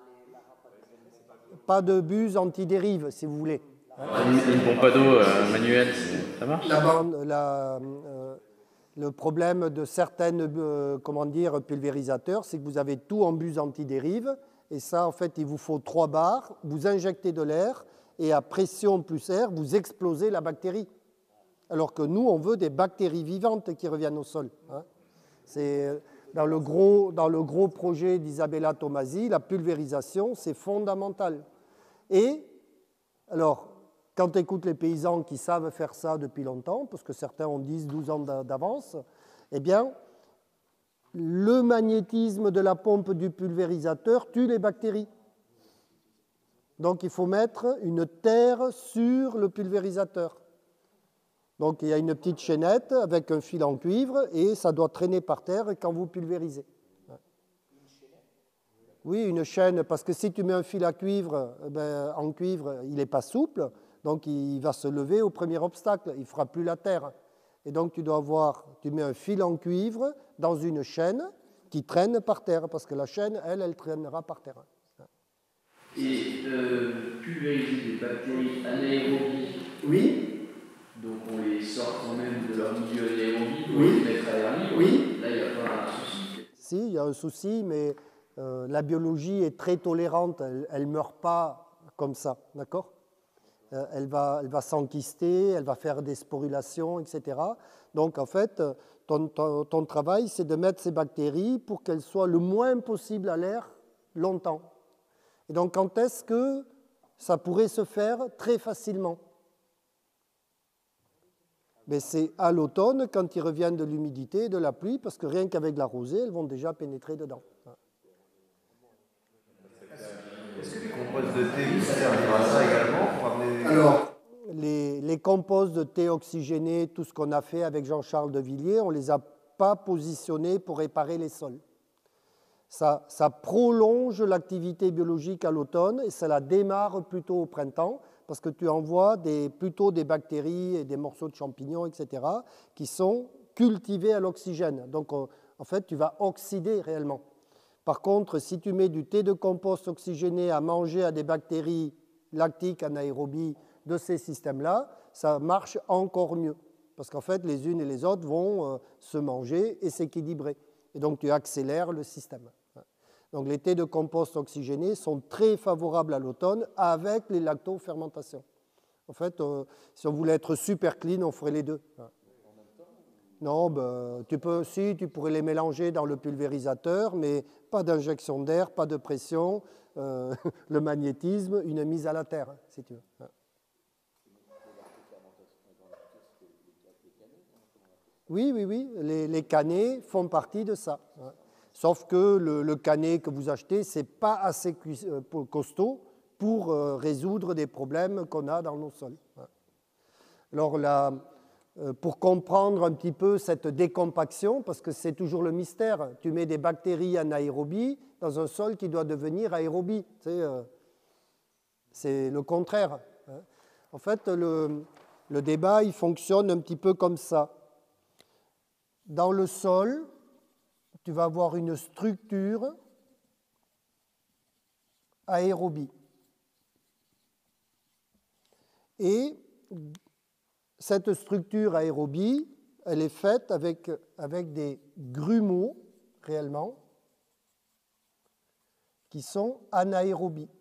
Pas de buse antidérive, si vous voulez. Une pompe à d'eau euh, manuelle, ça marche? la, la, euh, Le problème de certaines euh, comment dire, pulvérisateurs, c'est que vous avez tout en buse antidérive, et ça, en fait, il vous faut trois barres, vous injectez de l'air, et à pression plus air, vous explosez la bactérie. Alors que nous, on veut des bactéries vivantes qui reviennent au sol. Hein. C'est... Dans le gros, dans le gros projet d'Isabella Tomasi, la pulvérisation, c'est fondamental. Et, alors, quand tu écoutes les paysans qui savent faire ça depuis longtemps, parce que certains ont dix, douze ans d'avance, eh bien, le magnétisme de la pompe du pulvérisateur tue les bactéries. Donc, il faut mettre une terre sur le pulvérisateur. Donc, il y a une petite chaînette avec un fil en cuivre et ça doit traîner par terre quand vous pulvérisez. Oui, une chaîne, parce que si tu mets un fil à cuivre, ben, en cuivre, il n'est pas souple, donc il va se lever au premier obstacle, il ne fera plus la terre. Et donc, tu dois avoir, tu mets un fil en cuivre dans une chaîne qui traîne par terre, parce que la chaîne, elle, elle traînera par terre. Et euh, pulvériser des bactéries anaérobies. Oui. Donc on les sort quand même de leur milieu anaérobie pour Oui. les mettre à l'air libre. Oui. Là, il n'y a pas un souci. Si, il y a un souci, mais euh, la biologie est très tolérante. Elle ne meurt pas comme ça, d'accord euh, Elle va, elle va s'enquister, elle va faire des sporulations, et cetera. Donc, en fait, ton, ton, ton travail, c'est de mettre ces bactéries pour qu'elles soient le moins possible à l'air longtemps. Et donc, quand est-ce que ça pourrait se faire très facilement? Mais c'est à l'automne, quand ils reviennent de l'humidité et de la pluie, parce que rien qu'avec la rosée, elles vont déjà pénétrer dedans. Est-ce que les compostes de thé servent à ça également pour amener... Alors, les, les compostes de thé oxygénés, tout ce qu'on a fait avec Jean-Charles de Villiers, on ne les a pas positionnés pour réparer les sols. Ça, ça prolonge l'activité biologique à l'automne et ça la démarre plutôt au printemps, parce que tu envoies des, plutôt des bactéries et des morceaux de champignons, et cetera, qui sont cultivés à l'oxygène. Donc, on, en fait, tu vas oxyder réellement. Par contre, si tu mets du thé de compost oxygéné à manger à des bactéries lactiques anaérobies de ces systèmes-là, ça marche encore mieux. Parce qu'en fait, les unes et les autres vont euh, se manger et s'équilibrer. Et donc, tu accélères le système. Donc les thés de compost oxygénés sont très favorables à l'automne avec les lactofermentations. En fait, euh, si on voulait être super clean, on ferait les deux. Non, ben, tu peux, si, tu pourrais les mélanger dans le pulvérisateur, mais pas d'injection d'air, pas de pression, euh, le magnétisme, une mise à la terre, si tu veux. Oui, oui, oui, les, les cannés font partie de ça. Sauf que le, le canet que vous achetez, ce n'est pas assez costaud pour euh, résoudre des problèmes qu'on a dans nos sols. Alors, la, euh, pour comprendre un petit peu cette décompaction, parce que c'est toujours le mystère, tu mets des bactéries anaérobies dans un sol qui doit devenir aérobie. Tu sais, euh, c'est le contraire. Hein. En fait, le, le débat, il fonctionne un petit peu comme ça. Dans le sol, tu vas avoir une structure aérobie. Et cette structure aérobie, elle est faite avec, avec des grumeaux, réellement, qui sont anaérobies.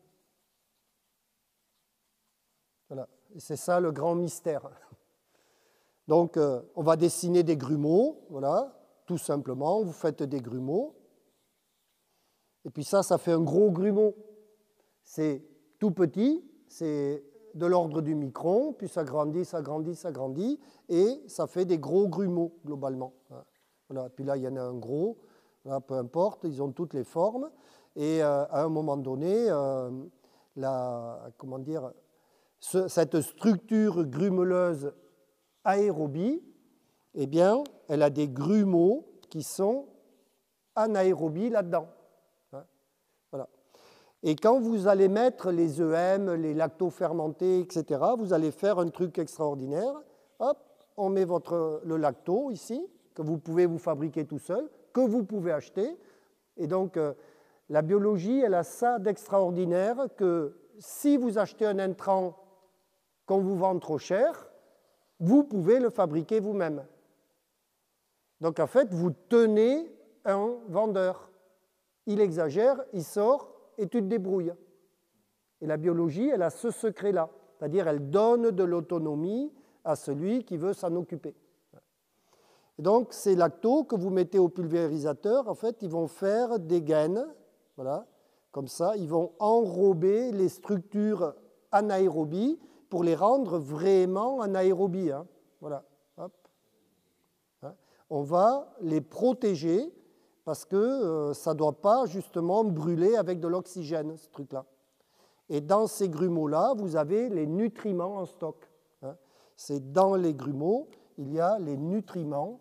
Voilà. Et c'est ça le grand mystère. Donc, euh, on va dessiner des grumeaux, voilà, tout simplement. Vous faites des grumeaux. Et puis ça, ça fait un gros grumeau. C'est tout petit, c'est de l'ordre du micron, puis ça grandit, ça grandit, ça grandit, et ça fait des gros grumeaux, globalement. Voilà. Puis là, il y en a un gros, là, peu importe, ils ont toutes les formes. Et euh, à un moment donné, euh, la, comment dire, ce, cette structure grumeleuse aérobie, eh bien, elle a des grumeaux qui sont anaérobies là-dedans. Voilà. Et quand vous allez mettre les E M, les lactofermentés, et cetera, vous allez faire un truc extraordinaire. Hop, on met votre, le lacto ici, que vous pouvez vous fabriquer tout seul, que vous pouvez acheter. Et donc, euh, la biologie, elle a ça d'extraordinaire que si vous achetez un intrant qu'on vous vend trop cher, vous pouvez le fabriquer vous-même. Donc, en fait, vous tenez un vendeur. Il exagère, il sort, et tu te débrouilles. Et la biologie, elle a ce secret-là. C'est-à-dire, elle donne de l'autonomie à celui qui veut s'en occuper. Et donc, ces lactos que vous mettez au pulvérisateur, en fait, ils vont faire des gaines, voilà, comme ça. Ils vont enrober les structures anaérobies pour les rendre vraiment anaérobies. Hein. Voilà. Hop. Hein. On va les protéger parce que euh, ça ne doit pas justement brûler avec de l'oxygène, ce truc-là. Et dans ces grumeaux-là, vous avez les nutriments en stock. Hein. C'est dans les grumeaux, il y a les nutriments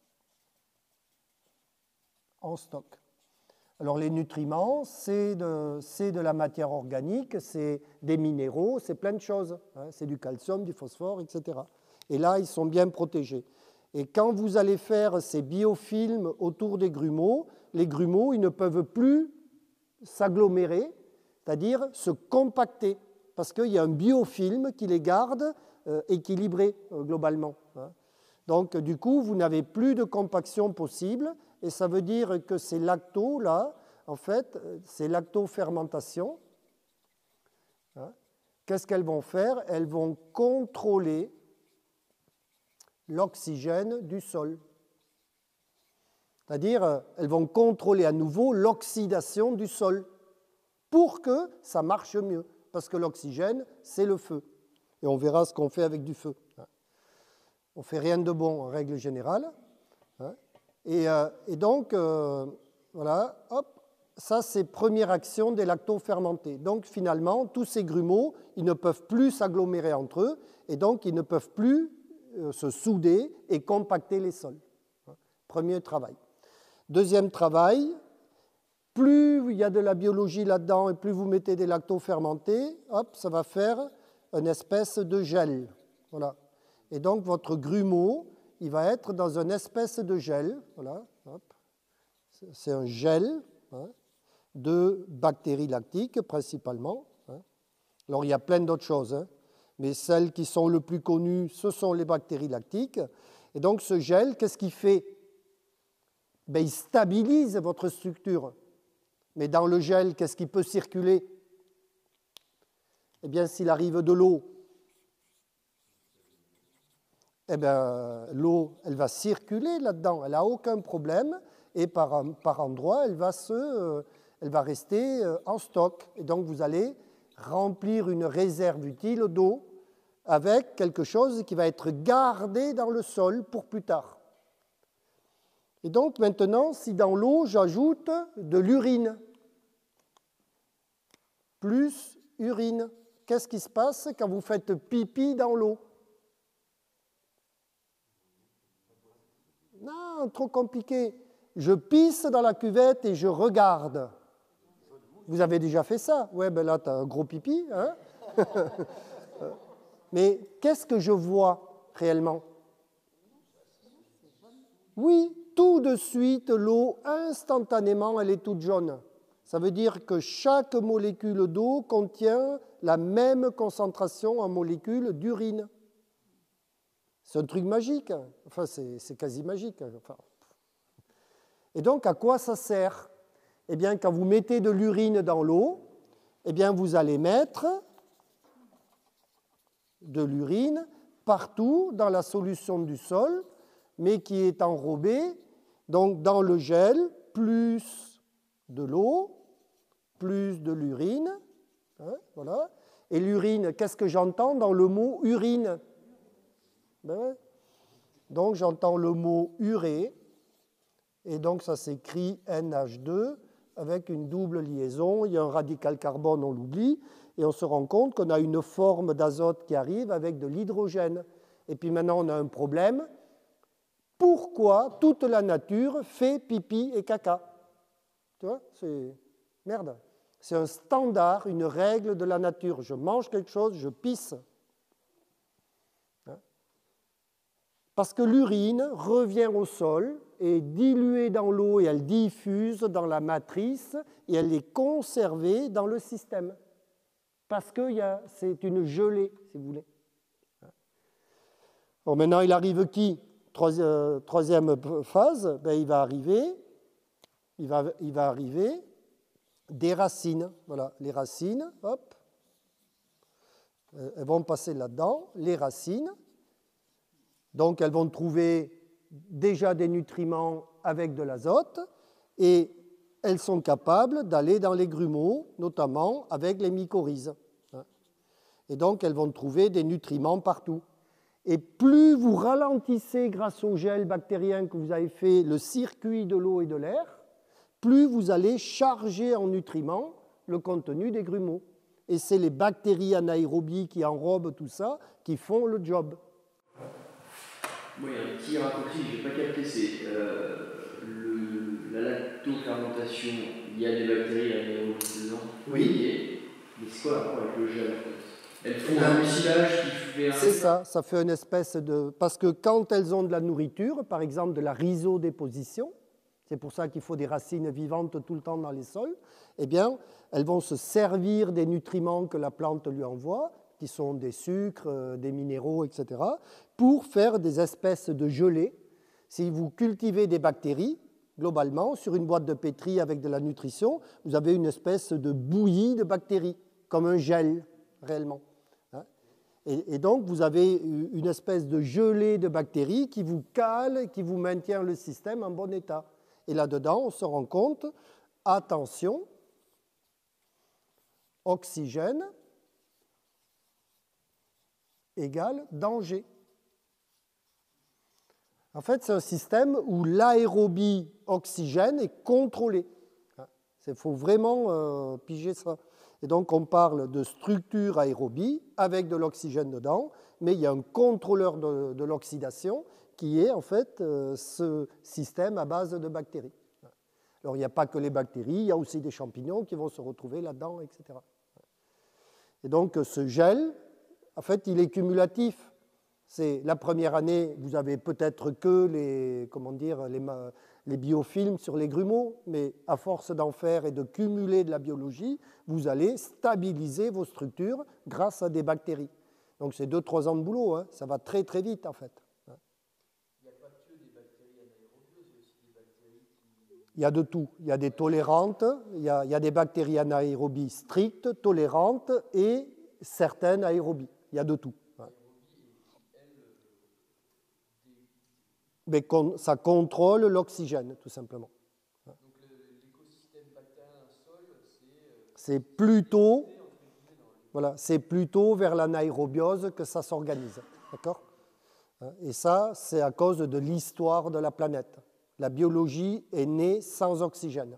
en stock. Alors les nutriments, c'est de, c'est de la matière organique, c'est des minéraux, c'est plein de choses. Hein. C'est du calcium, du phosphore, et cetera. Et là, ils sont bien protégés. Et quand vous allez faire ces biofilms autour des grumeaux, les grumeaux, ils ne peuvent plus s'agglomérer, c'est-à-dire se compacter, parce qu'il y a un biofilm qui les garde euh, équilibrés euh, globalement. Hein. Donc, du coup, vous n'avez plus de compaction possible, et ça veut dire que ces lactos, là, en fait, ces lactofermentations, hein, qu'est-ce qu'elles vont faire? Elles vont contrôler l'oxygène du sol. C'est-à-dire, elles vont contrôler à nouveau l'oxydation du sol pour que ça marche mieux. Parce que l'oxygène, c'est le feu. Et on verra ce qu'on fait avec du feu. On ne fait rien de bon en règle générale. Et, euh, et donc, euh, voilà, hop, ça c'est première action des lactofermentés. Donc finalement, tous ces grumeaux, ils ne peuvent plus s'agglomérer entre eux, et donc ils ne peuvent plus euh, se souder et compacter les sols. Premier travail. Deuxième travail, plus il y a de la biologie là-dedans et plus vous mettez des lactofermentés, hop, ça va faire une espèce de gel. Voilà. Et donc votre grumeau, il va être dans une espèce de gel, voilà, hop. C'est un gel hein, de bactéries lactiques principalement. Hein. Alors il y a plein d'autres choses, hein, mais celles qui sont le plus connues, ce sont les bactéries lactiques. Et donc ce gel, qu'est-ce qu'il fait? Ben, il stabilise votre structure. Mais dans le gel, qu'est-ce qui peut circuler? Eh bien, s'il arrive de l'eau, eh bien, l'eau, elle va circuler là-dedans, elle n'a aucun problème, et par, par endroits, elle va, se, elle va rester en stock. Et donc, vous allez remplir une réserve utile d'eau avec quelque chose qui va être gardé dans le sol pour plus tard. Et donc, maintenant, si dans l'eau, j'ajoute de l'urine, plus urine, qu'est-ce qui se passe quand vous faites pipi dans l'eau? Non, trop compliqué. Je pisse dans la cuvette et je regarde. Vous avez déjà fait ça? Ouais, ben là, tu as un gros pipi. Hein? Mais qu'est-ce que je vois réellement? Oui, tout de suite, l'eau, instantanément, elle est toute jaune. Ça veut dire que chaque molécule d'eau contient la même concentration en molécules d'urine. C'est un truc magique. Enfin, c'est quasi magique. Enfin. Et donc, à quoi ça sert? Eh bien, quand vous mettez de l'urine dans l'eau, eh bien, vous allez mettre de l'urine partout dans la solution du sol, mais qui est enrobée, donc dans le gel, plus de l'eau, plus de l'urine. Hein, voilà. Et l'urine, qu'est-ce que j'entends dans le mot urine? Ben ouais. Donc j'entends le mot urée, et donc ça s'écrit N H deux avec une double liaison, il y a un radical carbone, on l'oublie, et on se rend compte qu'on a une forme d'azote qui arrive avec de l'hydrogène. Et puis maintenant on a un problème, pourquoi toute la nature fait pipi et caca? Tu vois, c'est merde. C'est un standard, une règle de la nature. Je mange quelque chose, je pisse. Parce que l'urine revient au sol, est diluée dans l'eau et elle diffuse dans la matrice et elle est conservée dans le système. Parce que c'est une gelée, si vous voulez. Bon, maintenant, il arrive qui? Troisième, troisième phase, ben, il va arriver, il va, il va arriver des racines. Voilà, les racines, hop, elles vont passer là-dedans, les racines. Donc, elles vont trouver déjà des nutriments avec de l'azote et elles sont capables d'aller dans les grumeaux, notamment avec les mycorhizes. Et donc, elles vont trouver des nutriments partout. Et plus vous ralentissez, grâce au gel bactérien que vous avez fait, le circuit de l'eau et de l'air, plus vous allez charger en nutriments le contenu des grumeaux. Et c'est les bactéries anaérobies qui enrobent tout ça qui font le job. Moi, il y a un petit raccourci, je n'ai pas capté, c'est euh, le, la lactofermentation, il y a des bactéries anaérobies dedans. Oui. Mais c'est quoi le rapport avec le gel en fait? Elles font un mucilage qui fait un... C'est ça, ça fait une espèce de... Parce que quand elles ont de la nourriture, par exemple de la rhizodéposition, c'est pour ça qu'il faut des racines vivantes tout le temps dans les sols, eh bien, elles vont se servir des nutriments que la plante lui envoie, qui sont des sucres, des minéraux, et cetera, pour faire des espèces de gelées. Si vous cultivez des bactéries, globalement, sur une boîte de pétri avec de la nutrition, vous avez une espèce de bouillie de bactéries, comme un gel, réellement. Et, et donc, vous avez une espèce de gelée de bactéries qui vous cale, qui vous maintient le système en bon état. Et là-dedans, on se rend compte, attention, oxygène égale danger. En fait, c'est un système où l'aérobie oxygène est contrôlée. Il faut vraiment euh, piger ça. Et donc, on parle de structure aérobie avec de l'oxygène dedans, mais il y a un contrôleur de, de l'oxydation qui est en fait euh, ce système à base de bactéries. Alors, il n'y a pas que les bactéries, il y a aussi des champignons qui vont se retrouver là-dedans, et cetera. Et donc, ce gel, en fait, il est cumulatif. C'est la première année, vous avez peut-être que les, comment dire, les, les biofilms sur les grumeaux, mais à force d'en faire et de cumuler de la biologie, vous allez stabiliser vos structures grâce à des bactéries. Donc c'est deux trois ans de boulot, hein. Ça va très très vite en fait. Il n'y a pas que des bactéries anaérobieuses, il y a aussi des bactéries qui... Il y a de tout. Il y a des tolérantes, il y a, il y a des bactéries anaérobies strictes, tolérantes et certaines aérobies. Il y a de tout. Ouais. Mais con, ça contrôle l'oxygène, tout simplement. Donc l'écosystème bactérien d'un sol, c'est plutôt, voilà, c'est plutôt vers l'anaérobiose que ça s'organise. D'accord ? Et ça, c'est à cause de l'histoire de la planète. La biologie est née sans oxygène.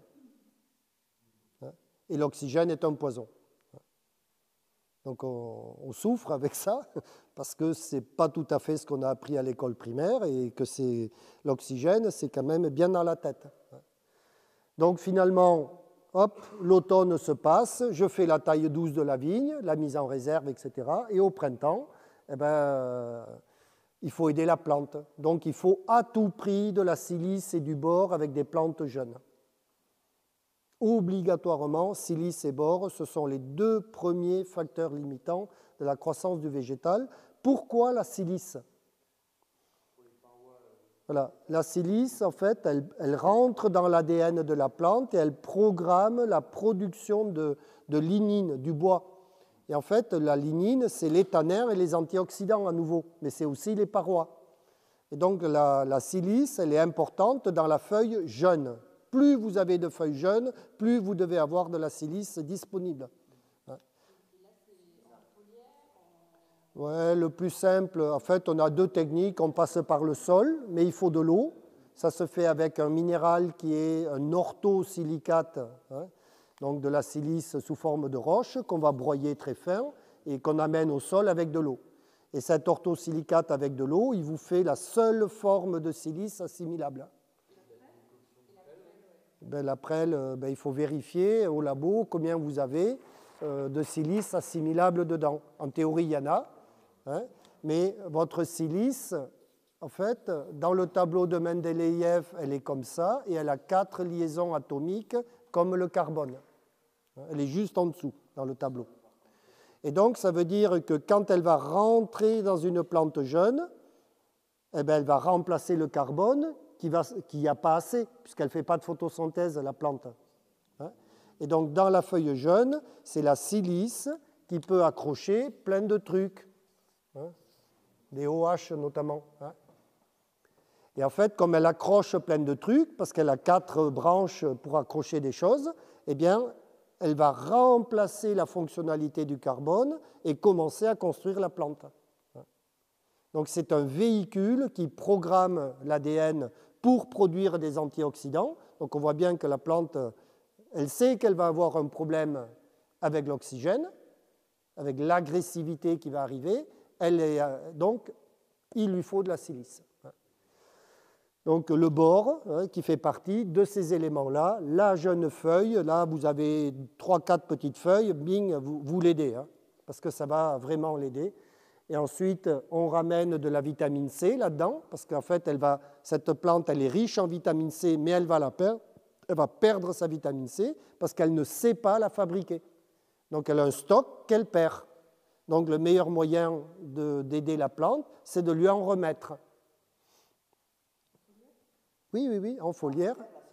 Et l'oxygène est un poison. Donc on, on souffre avec ça, parce que ce n'est pas tout à fait ce qu'on a appris à l'école primaire, et que c'est, l'oxygène, c'est quand même bien dans la tête. Donc finalement, hop, l'automne se passe, je fais la taille douce de la vigne, la mise en réserve, et cetera. Et au printemps, eh ben, il faut aider la plante. Donc il faut à tout prix de la silice et du bore avec des plantes jeunes. Obligatoirement, silice et bore, ce sont les deux premiers facteurs limitants de la croissance du végétal. Pourquoi la silice ? Voilà. La silice, en fait, elle, elle rentre dans l'A D N de la plante et elle programme la production de, de lignine, du bois. Et en fait, la lignine, c'est les tanins et les antioxydants à nouveau, mais c'est aussi les parois. Et donc, la, la silice, elle est importante dans la feuille jeune. Plus vous avez de feuilles jeunes, plus vous devez avoir de la silice disponible. Ouais, le plus simple, en fait, on a deux techniques. On passe par le sol, mais il faut de l'eau. Ça se fait avec un minéral qui est un orthosilicate, hein, donc de la silice sous forme de roche qu'on va broyer très fin et qu'on amène au sol avec de l'eau. Et cet orthosilicate avec de l'eau, il vous fait la seule forme de silice assimilable. Ben, la prêle, ben, il faut vérifier au labo combien vous avez euh, de silice assimilable dedans. En théorie, il y en a, hein, mais votre silice, en fait, dans le tableau de Mendeleïev, elle est comme ça, et elle a quatre liaisons atomiques comme le carbone. Elle est juste en dessous dans le tableau. Et donc, ça veut dire que quand elle va rentrer dans une plante jeune, eh ben, elle va remplacer le carbone qui n'y a pas assez, puisqu'elle ne fait pas de photosynthèse, la plante. Et donc, dans la feuille jeune, c'est la silice qui peut accrocher plein de trucs, des O H notamment. Et en fait, comme elle accroche plein de trucs, parce qu'elle a quatre branches pour accrocher des choses, eh bien, elle va remplacer la fonctionnalité du carbone et commencer à construire la plante. Donc, c'est un véhicule qui programme l'A D N pour produire des antioxydants. Donc, on voit bien que la plante, elle sait qu'elle va avoir un problème avec l'oxygène, avec l'agressivité qui va arriver. Elle est, donc, il lui faut de la silice. Donc, le bore, hein, qui fait partie de ces éléments-là. La jeune feuille, là, vous avez trois quatre petites feuilles, bing, vous, vous l'aidez, hein, parce que ça va vraiment l'aider. Et ensuite, on ramène de la vitamine C là-dedans, parce qu'en fait, elle va, cette plante, elle est riche en vitamine C, mais elle va, la perdre, elle va perdre sa vitamine C parce qu'elle ne sait pas la fabriquer. Donc, elle a un stock qu'elle perd. Donc, le meilleur moyen de, d'aider la plante, c'est de lui en remettre. Oui, oui, oui, en foliaire.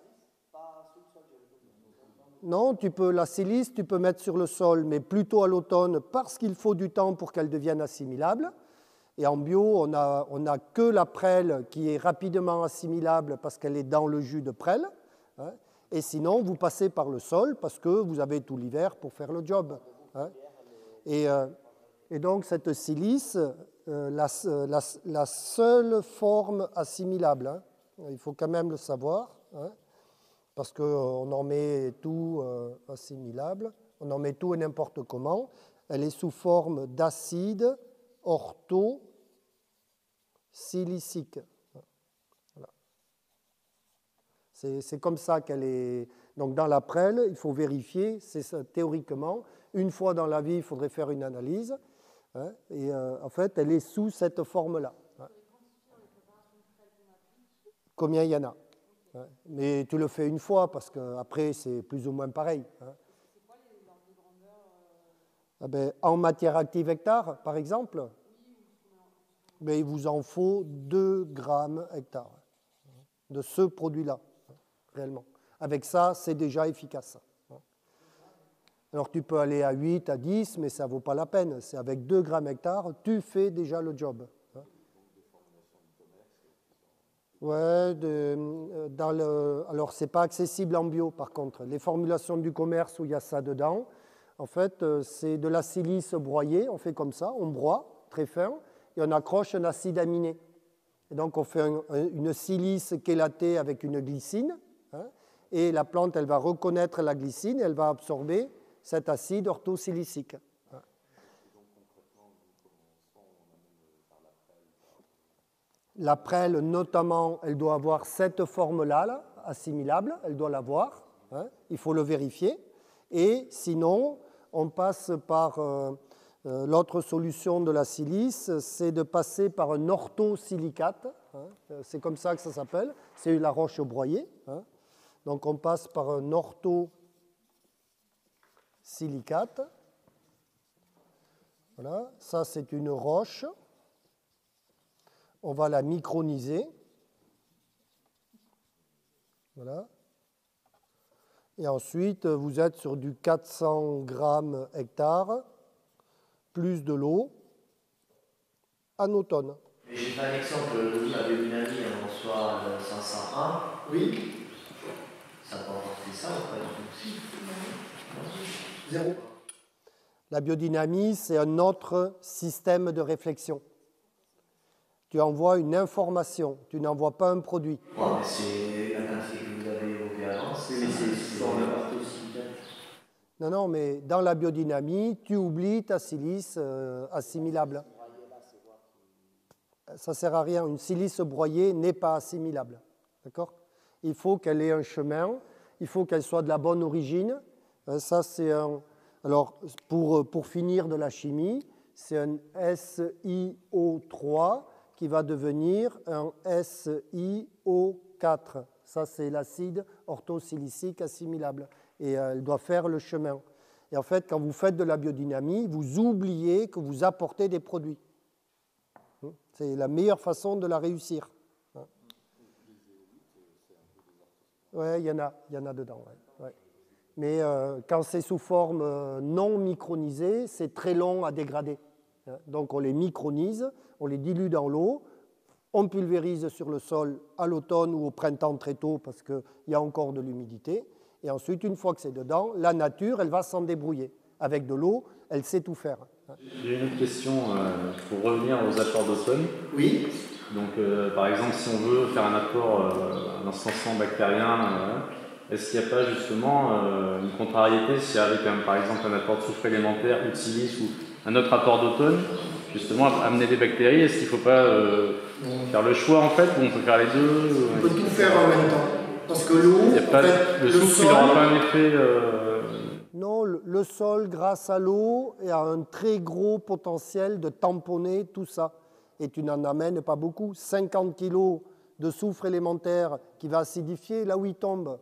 Non, tu peux, la silice, tu peux mettre sur le sol, mais plutôt à l'automne, parce qu'il faut du temps pour qu'elle devienne assimilable. Et en bio, on n'a on a que la prêle qui est rapidement assimilable parce qu'elle est dans le jus de prêle. Hein, et sinon, vous passez par le sol parce que vous avez tout l'hiver pour faire le job. Hein. Et, euh, et donc, cette silice, euh, la, la, la seule forme assimilable, hein, il faut quand même le savoir, hein, parce qu'on en met tout euh, assimilable, on en met tout et n'importe comment. Elle est sous forme d'acide orthosilicique. Voilà. C'est, c'est comme ça qu'elle est. Donc dans la prêle, il faut vérifier, c'est ça, théoriquement, une fois dans la vie, il faudrait faire une analyse, hein, et euh, en fait, elle est sous cette forme-là. Hein. Combien il y en a? Mais tu le fais une fois, parce qu'après, c'est plus ou moins pareil. Hein. C'est quoi les ordres de grandeur euh... ah ben, en matière active hectare, par exemple, ben, il vous en faut deux grammes hectare de ce produit-là, réellement. Avec ça, c'est déjà efficace. Alors tu peux aller à huit, à dix, mais ça ne vaut pas la peine. C'est avec deux grammes hectare, tu fais déjà le job. Ouais, de, dans le, alors ce n'est pas accessible en bio par contre. Les formulations du commerce où il y a ça dedans, en fait, c'est de la silice broyée, on fait comme ça, on broie très fin et on accroche un acide aminé. Et donc on fait un, une silice chélatée avec une glycine, hein, et la plante elle va reconnaître la glycine et elle va absorber cet acide orthosilicique. La prêle, notamment, elle doit avoir cette forme-là, là, assimilable, elle doit l'avoir, hein, il faut le vérifier. Et sinon, on passe par euh, euh, l'autre solution de la silice, c'est de passer par un orthosilicate, hein, c'est comme ça que ça s'appelle, c'est la roche broyée. Hein. Donc on passe par un orthosilicate. Voilà, ça c'est une roche. On va la microniser. Voilà. Et ensuite, vous êtes sur du quatre cents grammes hectare, plus de l'eau, en automne. J'ai fait un exemple, la biodynamie, on reçoit cinq cent un. Oui. Ça peut apporter ça ou pas aussi? Zéro. La biodynamie, c'est un autre système de réflexion. Tu envoies une information, tu n'envoies pas un produit. Ouais, mais c'est la quantité que vous avez évoquée avant, c'est Non, non, mais dans la biodynamie, tu oublies ta silice euh, assimilable. Ça ne sert à rien. Une silice broyée n'est pas assimilable. D'accord ? Il faut qu'elle ait un chemin, il faut qu'elle soit de la bonne origine. Ça, c'est un... Alors, pour, pour finir de la chimie, c'est un S I O trois qui va devenir un S I O quatre. Ça, c'est l'acide orthosilicique assimilable. Et euh, elle doit faire le chemin. Et en fait, quand vous faites de la biodynamie, vous oubliez que vous apportez des produits. C'est la meilleure façon de la réussir. Oui, il y en a, il y en a dedans. Ouais, ouais. Mais euh, quand c'est sous forme euh, non micronisée, c'est très long à dégrader. Donc on les micronise, on les dilue dans l'eau, on pulvérise sur le sol à l'automne ou au printemps très tôt parce qu'il y a encore de l'humidité. Et ensuite, une fois que c'est dedans, la nature, elle va s'en débrouiller. Avec de l'eau, elle sait tout faire. J'ai une autre question euh, pour revenir aux apports d'automne. Oui. Donc, euh, par exemple, si on veut faire un apport, euh, un encensement bactérien, euh, est-ce qu'il n'y a pas justement euh, une contrariété si avec, un, par exemple, un apport de soufre élémentaire ou de silice ou un autre apport d'automne, justement, amener des bactéries, est-ce qu'il ne faut pas euh, faire le choix, en fait, ou on peut faire les deux? On peut tout faire en même temps. Parce que l'eau, en fait, le, le soufre, sol, il n'aura pas un effet... Euh... Non, le, le sol, grâce à l'eau, a un très gros potentiel de tamponner tout ça. Et tu n'en amènes pas beaucoup. cinquante kilos de soufre élémentaire qui va acidifier, là où il tombe,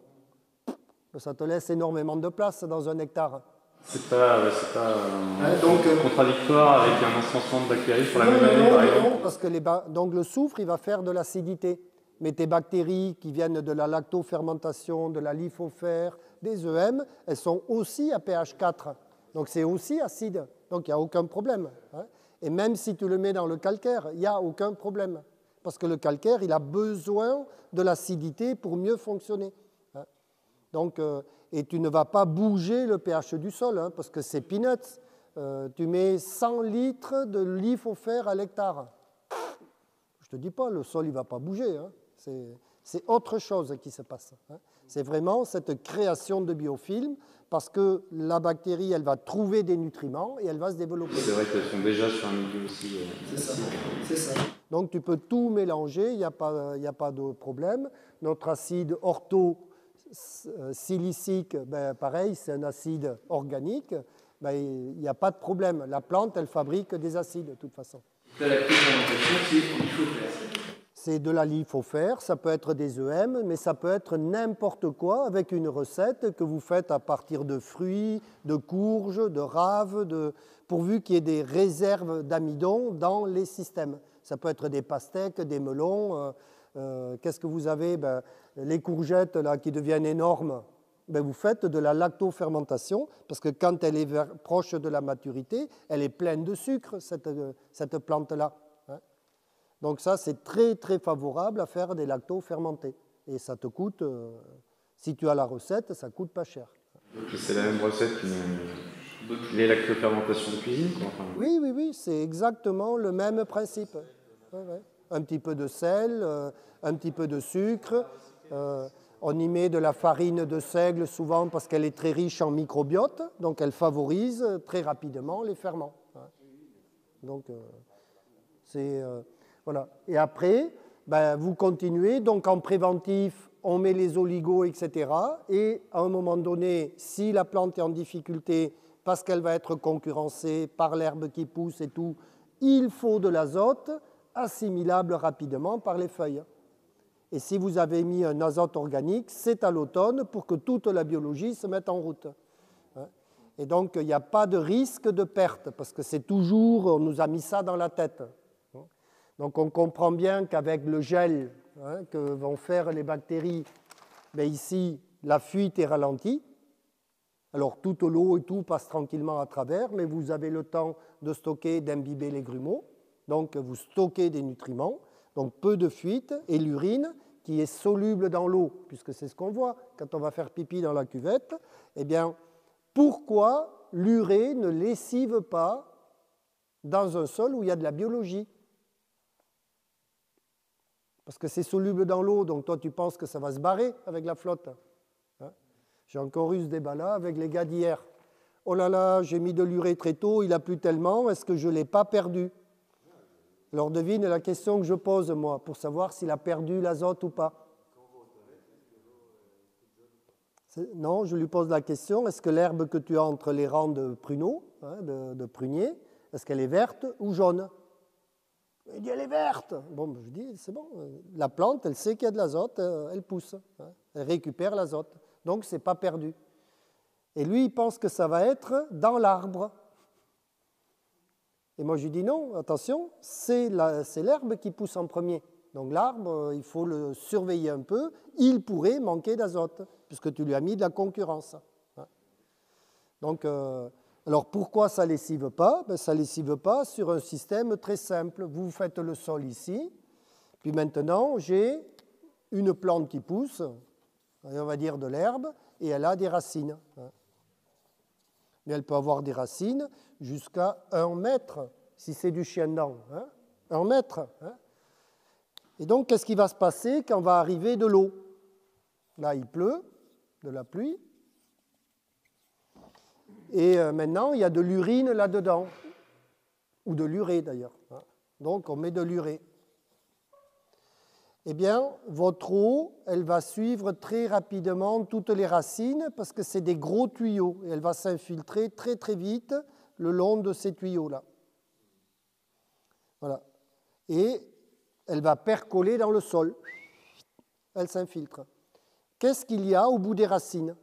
ça te laisse énormément de place dans un hectare. C'est pas, ouais, c'est pas euh, hein, donc, contradictoire avec un encensement de bactéries pour la non, même année, non, par exemple. Non, parce que les donc le soufre, il va faire de l'acidité. Mais tes bactéries qui viennent de la lactofermentation, de la lithofère, des E M, elles sont aussi à pH quatre. Donc c'est aussi acide. Donc il n'y a aucun problème. Hein. Et même si tu le mets dans le calcaire, il n'y a aucun problème. Parce que le calcaire, il a besoin de l'acidité pour mieux fonctionner. Hein. Donc, euh, et tu ne vas pas bouger le pH du sol, hein, parce que c'est peanuts. Euh, tu mets cent litres de lithofère à l'hectare. Je ne te dis pas, le sol ne va pas bouger. Hein. C'est autre chose qui se passe. Hein. C'est vraiment cette création de biofilms, parce que la bactérie, elle va trouver des nutriments et elle va se développer. C'est vrai qu'elles sont déjà sur un milieu aussi. Euh, c'est ça, c'est ça. Donc tu peux tout mélanger, il n'y a pas, il n'y a pas de problème. Notre acide orthosilicique, ben, pareil, c'est un acide organique, ben, il n'y a pas de problème. La plante, elle fabrique des acides de toute façon. La fermentation, c'est lithofère. C'est de la lithofère, ça peut être des E M, mais ça peut être n'importe quoi avec une recette que vous faites à partir de fruits, de courges, de raves, de... pourvu qu'il y ait des réserves d'amidon dans les systèmes. Ça peut être des pastèques, des melons, euh, Euh, Qu'est-ce que vous avez? Ben, les courgettes là, qui deviennent énormes, ben, vous faites de la lactofermentation, parce que quand elle est vers, proche de la maturité, elle est pleine de sucre, cette, cette plante-là. Hein. Donc ça, c'est très, très favorable à faire des lactos fermentés. Et ça te coûte, euh, si tu as la recette, ça coûte pas cher. C'est la même recette qu'une les lactofermentation de cuisine, quoi. Enfin, oui, oui, oui, c'est exactement le même principe. Ouais, ouais. Un petit peu de sel, euh, un petit peu de sucre. Euh, on y met de la farine de seigle souvent parce qu'elle est très riche en microbiote, donc elle favorise très rapidement les ferments. Ouais. Donc, euh, c'est... Euh, voilà. Et après, ben, vous continuez. Donc, en préventif, on met les oligos, et cetera. Et à un moment donné, si la plante est en difficulté parce qu'elle va être concurrencée par l'herbe qui pousse et tout, il faut de l'azote assimilable rapidement par les feuilles. Et si vous avez mis un azote organique, c'est à l'automne pour que toute la biologie se mette en route. Et donc, il n'y a pas de risque de perte, parce que c'est toujours, on nous a mis ça dans la tête. Donc, on comprend bien qu'avec le gel hein, que vont faire les bactéries, ben ici, la fuite est ralentie. Alors, toute l'eau et tout passe tranquillement à travers, mais vous avez le temps de stocker, d'imbiber les grumeaux. Donc, vous stockez des nutriments, donc peu de fuite, et l'urine, qui est soluble dans l'eau, puisque c'est ce qu'on voit quand on va faire pipi dans la cuvette, eh bien, pourquoi l'urée ne lessive pas dans un sol où il y a de la biologie? Parce que c'est soluble dans l'eau, donc toi, tu penses que ça va se barrer avec la flotte. J'ai encore eu ce débat-là avec les gars d'hier. Oh là là, j'ai mis de l'urée très tôt, il a plu tellement, est-ce que je ne l'ai pas perdu? Alors devine la question que je pose, moi, pour savoir s'il a perdu l'azote ou pas. Non, je lui pose la question, est-ce que l'herbe que tu as entre les rangs de pruneaux, hein, de, de pruniers, est-ce qu'elle est verte ou jaune? Il dit, elle est verte. Bon, je dis, c'est bon, la plante, elle sait qu'il y a de l'azote, elle pousse, hein, elle récupère l'azote. Donc, ce n'est pas perdu. Et lui, il pense que ça va être dans l'arbre. Et moi, je lui dis non, attention, c'est l'herbe qui pousse en premier. Donc, l'arbre, il faut le surveiller un peu. Il pourrait manquer d'azote, puisque tu lui as mis de la concurrence. Donc, euh, alors, pourquoi ça ne lessive pas? Ben, ça ne lessive pas sur un système très simple. Vous faites le sol ici, puis maintenant, j'ai une plante qui pousse, on va dire de l'herbe, et elle a des racines. Mais elle peut avoir des racines jusqu'à un mètre, si c'est du chien-dent. Hein, un mètre. Hein. Et donc, qu'est-ce qui va se passer quand va arriver de l'eau? Là, il pleut, de la pluie. Et euh, maintenant, il y a de l'urine là-dedans. Ou de l'urée, d'ailleurs. Hein. Donc, on met de l'urée. Eh bien, votre eau, elle va suivre très rapidement toutes les racines parce que c'est des gros tuyaux et elle va s'infiltrer très très vite le long de ces tuyaux-là. Voilà. Et elle va percoler dans le sol. Elle s'infiltre. Qu'est-ce qu'il y a au bout des racines?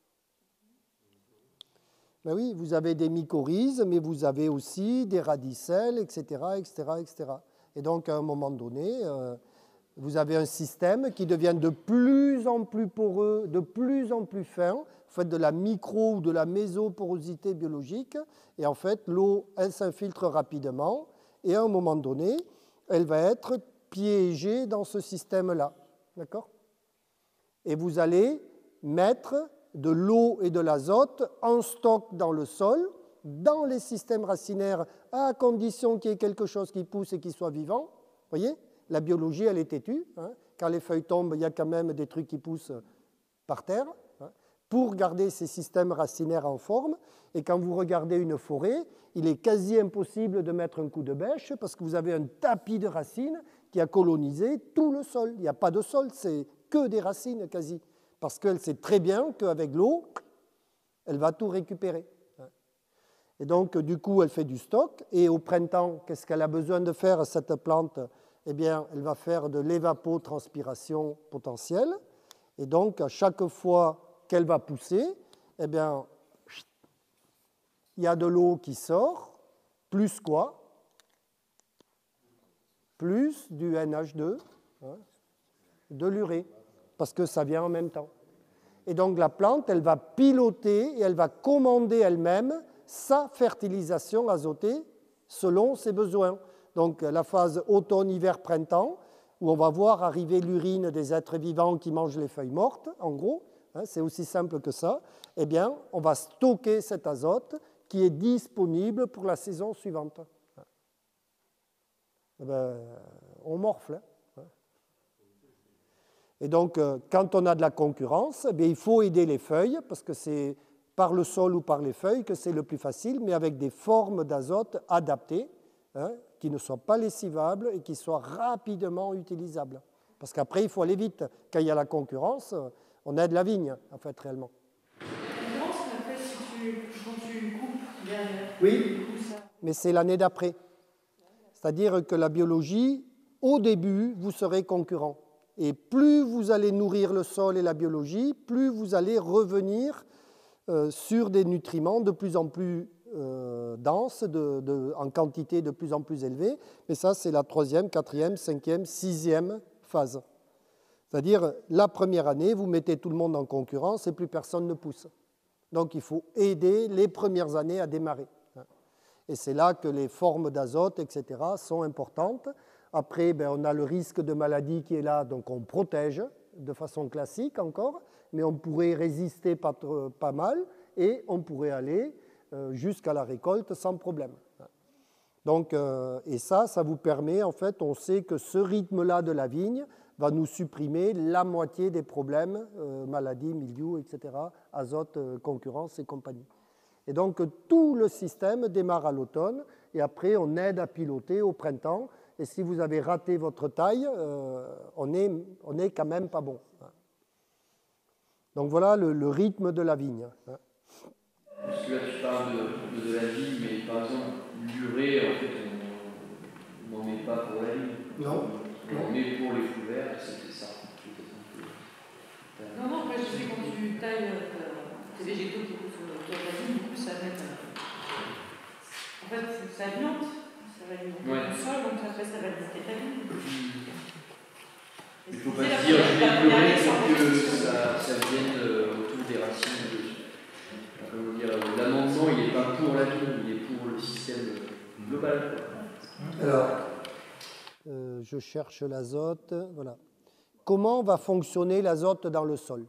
Ben oui, vous avez des mycorhizes, mais vous avez aussi des radicelles, et cetera, et cetera, et cetera. Et donc, à un moment donné... Euh, vous avez un système qui devient de plus en plus poreux, de plus en plus fin. Vous faites de la micro ou de la mésoporosité biologique. Et en fait, l'eau, elle s'infiltre rapidement. Et à un moment donné, elle va être piégée dans ce système-là. D'accord? Et vous allez mettre de l'eau et de l'azote en stock dans le sol, dans les systèmes racinaires, à condition qu'il y ait quelque chose qui pousse et qui soit vivant. Vous voyez? La biologie, elle est têtue. Hein. Quand les feuilles tombent, il y a quand même des trucs qui poussent par terre hein, pour garder ces systèmes racinaires en forme. Et quand vous regardez une forêt, il est quasi impossible de mettre un coup de bêche parce que vous avez un tapis de racines qui a colonisé tout le sol. Il n'y a pas de sol, c'est que des racines quasi. Parce qu'elle sait très bien qu'avec l'eau, elle va tout récupérer. Et donc, du coup, elle fait du stock. Et au printemps, qu'est-ce qu'elle a besoin de faire, cette plante ? Eh bien, elle va faire de l'évapotranspiration potentielle. Et donc, à chaque fois qu'elle va pousser, eh bien, il y a de l'eau qui sort, plus quoi? Plus du N H deux. Hein. de l'urée, parce que ça vient en même temps. Et donc la plante, elle va piloter et elle va commander elle-même sa fertilisation azotée selon ses besoins. Donc la phase automne, hiver, printemps, où on va voir arriver l'urine des êtres vivants qui mangent les feuilles mortes, en gros, hein, c'est aussi simple que ça, eh bien, on va stocker cet azote qui est disponible pour la saison suivante. Eh bien, on morfle. Hein. Et donc, quand on a de la concurrence, eh bien, il faut aider les feuilles, parce que c'est par le sol ou par les feuilles que c'est le plus facile, mais avec des formes d'azote adaptées, hein, qui ne soient pas lessivables et qui soient rapidement utilisables. Parce qu'après, il faut aller vite. Quand il y a la concurrence, on aide la vigne, en fait, réellement. La concurrence, en fait, si tu, quand tu coupes derrière, oui, tu coupes ça. Mais c'est l'année d'après. C'est-à-dire que la biologie, au début, vous serez concurrent. Et plus vous allez nourrir le sol et la biologie, plus vous allez revenir euh, sur des nutriments de plus en plus euh, denses, de, de, en quantité de plus en plus élevée. Mais ça, c'est la troisième, quatrième, cinquième, sixième phase. C'est-à-dire, la première année, vous mettez tout le monde en concurrence et plus personne ne pousse. Donc, il faut aider les premières années à démarrer. Et c'est là que les formes d'azote, et cetera, sont importantes. Après, ben, on a le risque de maladie qui est là, donc on protège de façon classique encore, mais on pourrait résister pas, pas mal et on pourrait aller euh, jusqu'à la récolte sans problème. Donc, euh, et ça, ça vous permet, en fait, on sait que ce rythme-là de la vigne va nous supprimer la moitié des problèmes, euh, maladies, mildiou, et cetera, azote, euh, concurrence et compagnie. Et donc, tout le système démarre à l'automne et après, on aide à piloter au printemps. Et si vous avez raté votre taille, euh, on n'est on est quand même pas bon. Donc, voilà le, le rythme de la vigne. Parce que là, tu parles de, de, de la vigne, mais par exemple, l'urée, en fait, on n'en met pas pour la vigne. Non. On en met pour les couverts, c'est ça. Non, non, moi je sais quand tu tailles tes végétaux qui poussent sur la vigne, du coup ça va être. En fait, ça alimente, ça va alimenter ouais. le sol, donc après ça va alimenter ta vigne. Il ne faut pas se dire je vais pleurer sans que ça, ça vienne autour des racines. Comment dire, l'amendement il n'est pas pour la vigne, il est pour le système global. Alors, euh, je cherche l'azote, voilà. Comment va fonctionner l'azote dans le sol?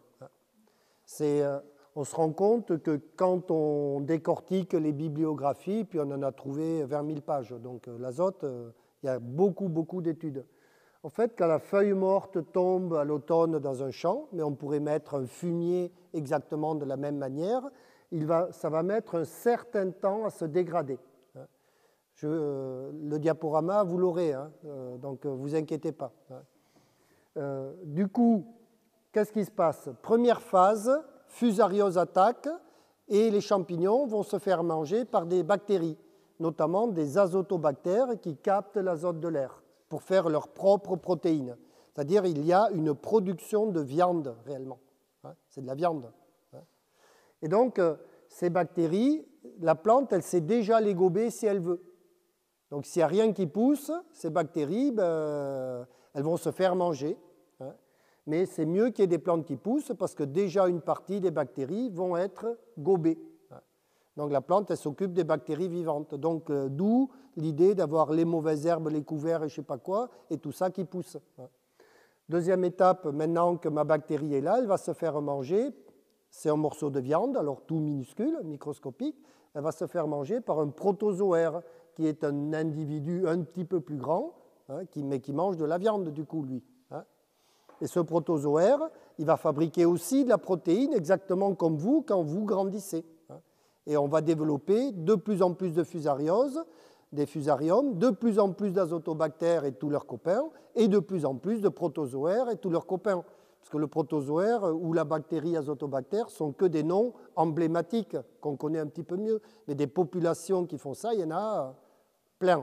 C'est, euh, on se rend compte que quand on décortique les bibliographies, puis on en a trouvé vingt mille pages, donc euh, l'azote, euh, il y a beaucoup, beaucoup d'études. En fait, quand la feuille morte tombe à l'automne dans un champ, mais on pourrait mettre un fumier exactement de la même manière, il va, ça va mettre un certain temps à se dégrader. Je, euh, le diaporama, vous l'aurez, hein, euh, donc ne vous inquiétez pas. Hein. Euh, du coup, qu'est-ce qui se passe? Première phase, fusariose attaque et les champignons vont se faire manger par des bactéries, notamment des azotobactères qui captent l'azote de l'air pour faire leurs propres protéines. C'est-à-dire il y a une production de viande réellement. Hein, c'est de la viande. Hein. Et donc, euh, ces bactéries, la plante, elle sait déjà les gober si elle veut. Donc, s'il n'y a rien qui pousse, ces bactéries, ben, elles vont se faire manger. Hein. Mais c'est mieux qu'il y ait des plantes qui poussent parce que déjà une partie des bactéries vont être gobées. Hein. Donc, la plante, elle s'occupe des bactéries vivantes. Donc, euh, d'où l'idée d'avoir les mauvaises herbes, les couverts et je ne sais pas quoi, et tout ça qui pousse. Hein. Deuxième étape, maintenant que ma bactérie est là, elle va se faire manger. C'est un morceau de viande, alors tout minuscule, microscopique. Elle va se faire manger par un protozoaire, qui est un individu un petit peu plus grand, hein, qui, mais qui mange de la viande, du coup, lui. Hein. Et ce protozoaire, il va fabriquer aussi de la protéine, exactement comme vous, quand vous grandissez. Hein. Et on va développer de plus en plus de fusarioses, des fusariums, de plus en plus d'azotobactères et tous leurs copains, et de plus en plus de protozoaires et tous leurs copains. Parce que le protozoaire ou la bactérie azotobactère sont que des noms emblématiques qu'on connaît un petit peu mieux. Mais des populations qui font ça, il y en a plein.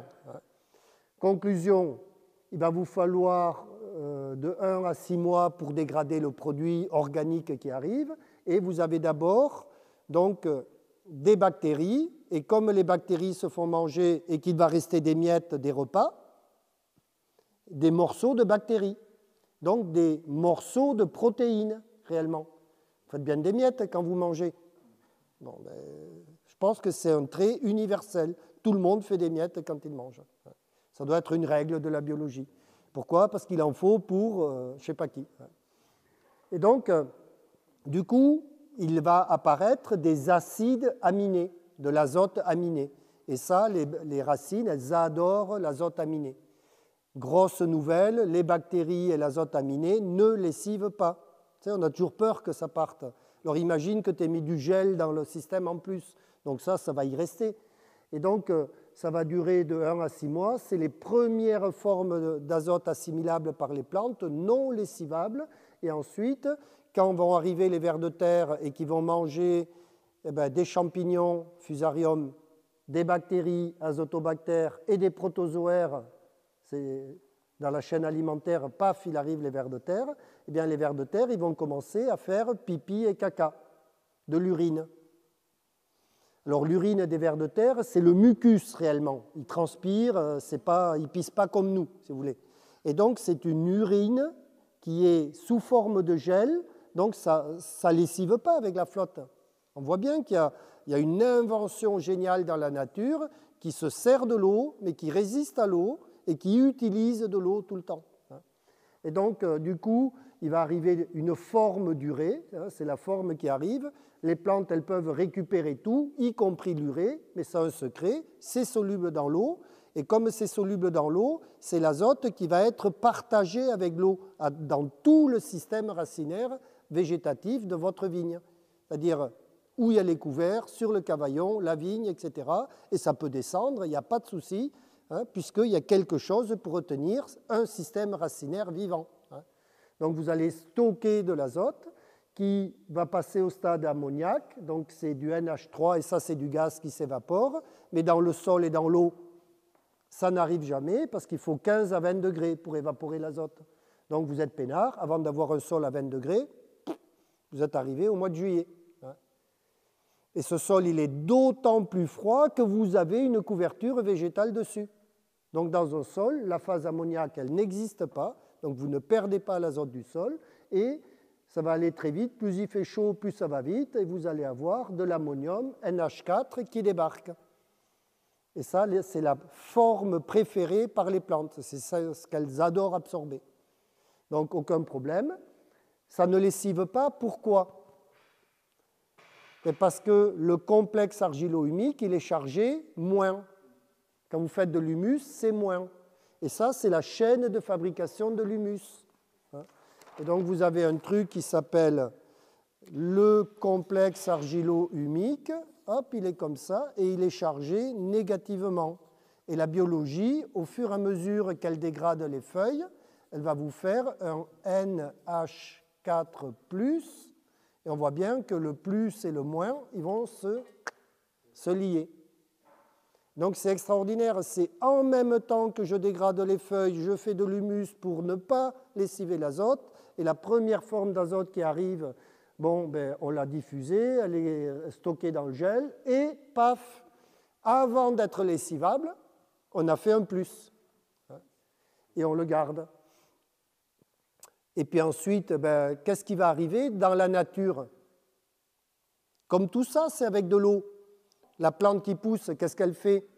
Conclusion, il va vous falloir euh, de un à six mois pour dégrader le produit organique qui arrive. Et vous avez d'abord donc des bactéries. Et comme les bactéries se font manger et qu'il va rester des miettes des repas, des morceaux de bactéries. donc des morceaux de protéines, réellement. Vous faites bien des miettes quand vous mangez. Bon, ben, je pense que c'est un trait universel. Tout le monde fait des miettes quand il mange. Ça doit être une règle de la biologie. Pourquoi? Parce qu'il en faut pour euh, je ne sais pas qui. Et donc, euh, du coup, il va apparaître des acides aminés, de l'azote aminé. Et ça, les, les racines, elles adorent l'azote aminé. Grosse nouvelle, les bactéries et l'azote aminé ne lessivent pas. Tu sais, on a toujours peur que ça parte. Alors imagine que tu aies mis du gel dans le système en plus. Donc ça, ça va y rester. Et donc, euh, ça va durer de un à six mois. C'est les premières formes d'azote assimilables par les plantes, non lessivables. Et ensuite, quand vont arriver les vers de terre et qui vont manger eh ben, des champignons, fusarium, des bactéries, azotobactères et des protozoaires, c'est dans la chaîne alimentaire, paf, il arrive les vers de terre, eh bien les vers de terre, ils vont commencer à faire pipi et caca, de l'urine. Alors l'urine des vers de terre, c'est le mucus réellement. Ils transpirent, c'est pas, ils ne pissent pas comme nous, si vous voulez. Et donc c'est une urine qui est sous forme de gel, donc ça ne lessive pas avec la flotte. On voit bien qu'il y a, il y a une invention géniale dans la nature qui se sert de l'eau, mais qui résiste à l'eau et qui utilise de l'eau tout le temps. Et donc, euh, du coup, il va arriver une forme d'urée, hein, c'est la forme qui arrive. Les plantes, elles peuvent récupérer tout, y compris l'urée, mais c'est un secret, c'est soluble dans l'eau. Et comme c'est soluble dans l'eau, c'est l'azote qui va être partagé avec l'eau dans tout le système racinaire végétatif de votre vigne. C'est-à-dire où il y a les couverts, sur le cavaillon, la vigne, et cetera. Et ça peut descendre, il n'y a pas de souci, hein, puisqu'il y a quelque chose pour retenir un système racinaire vivant. Hein. Donc vous allez stocker de l'azote qui va passer au stade ammoniaque, donc c'est du N H trois et ça c'est du gaz qui s'évapore, mais dans le sol et dans l'eau, ça n'arrive jamais parce qu'il faut quinze à vingt degrés pour évaporer l'azote. Donc vous êtes peinard, avant d'avoir un sol à vingt degrés, vous êtes arrivé au mois de juillet. Et ce sol, il est d'autant plus froid que vous avez une couverture végétale dessus. Donc dans un sol, la phase ammoniaque, elle n'existe pas, donc vous ne perdez pas l'azote du sol, et ça va aller très vite, plus il fait chaud, plus ça va vite, et vous allez avoir de l'ammonium N H quatre qui débarque. Et ça, c'est la forme préférée par les plantes, c'est ce qu'elles adorent absorber. Donc aucun problème. Ça ne lessive pas, pourquoi ? C'est parce que le complexe argilo-humique, il est chargé moins. Quand vous faites de l'humus, c'est moins. Et ça, c'est la chaîne de fabrication de l'humus. Et donc, vous avez un truc qui s'appelle le complexe argilo-humique. Hop, il est comme ça, et il est chargé négativement. Et la biologie, au fur et à mesure qu'elle dégrade les feuilles, elle va vous faire un N H quatre plus, et on voit bien que le plus et le moins, ils vont se, se lier. Donc c'est extraordinaire, c'est en même temps que je dégrade les feuilles, je fais de l'humus pour ne pas lessiver l'azote, et la première forme d'azote qui arrive, bon, ben, on l'a diffusée, elle est stockée dans le gel, et paf, avant d'être lessivable, on a fait un plus, et on le garde. Et puis ensuite, ben, qu'est-ce qui va arriver dans la nature? Comme tout ça, c'est avec de l'eau. La plante qui pousse, qu'est-ce qu'elle fait?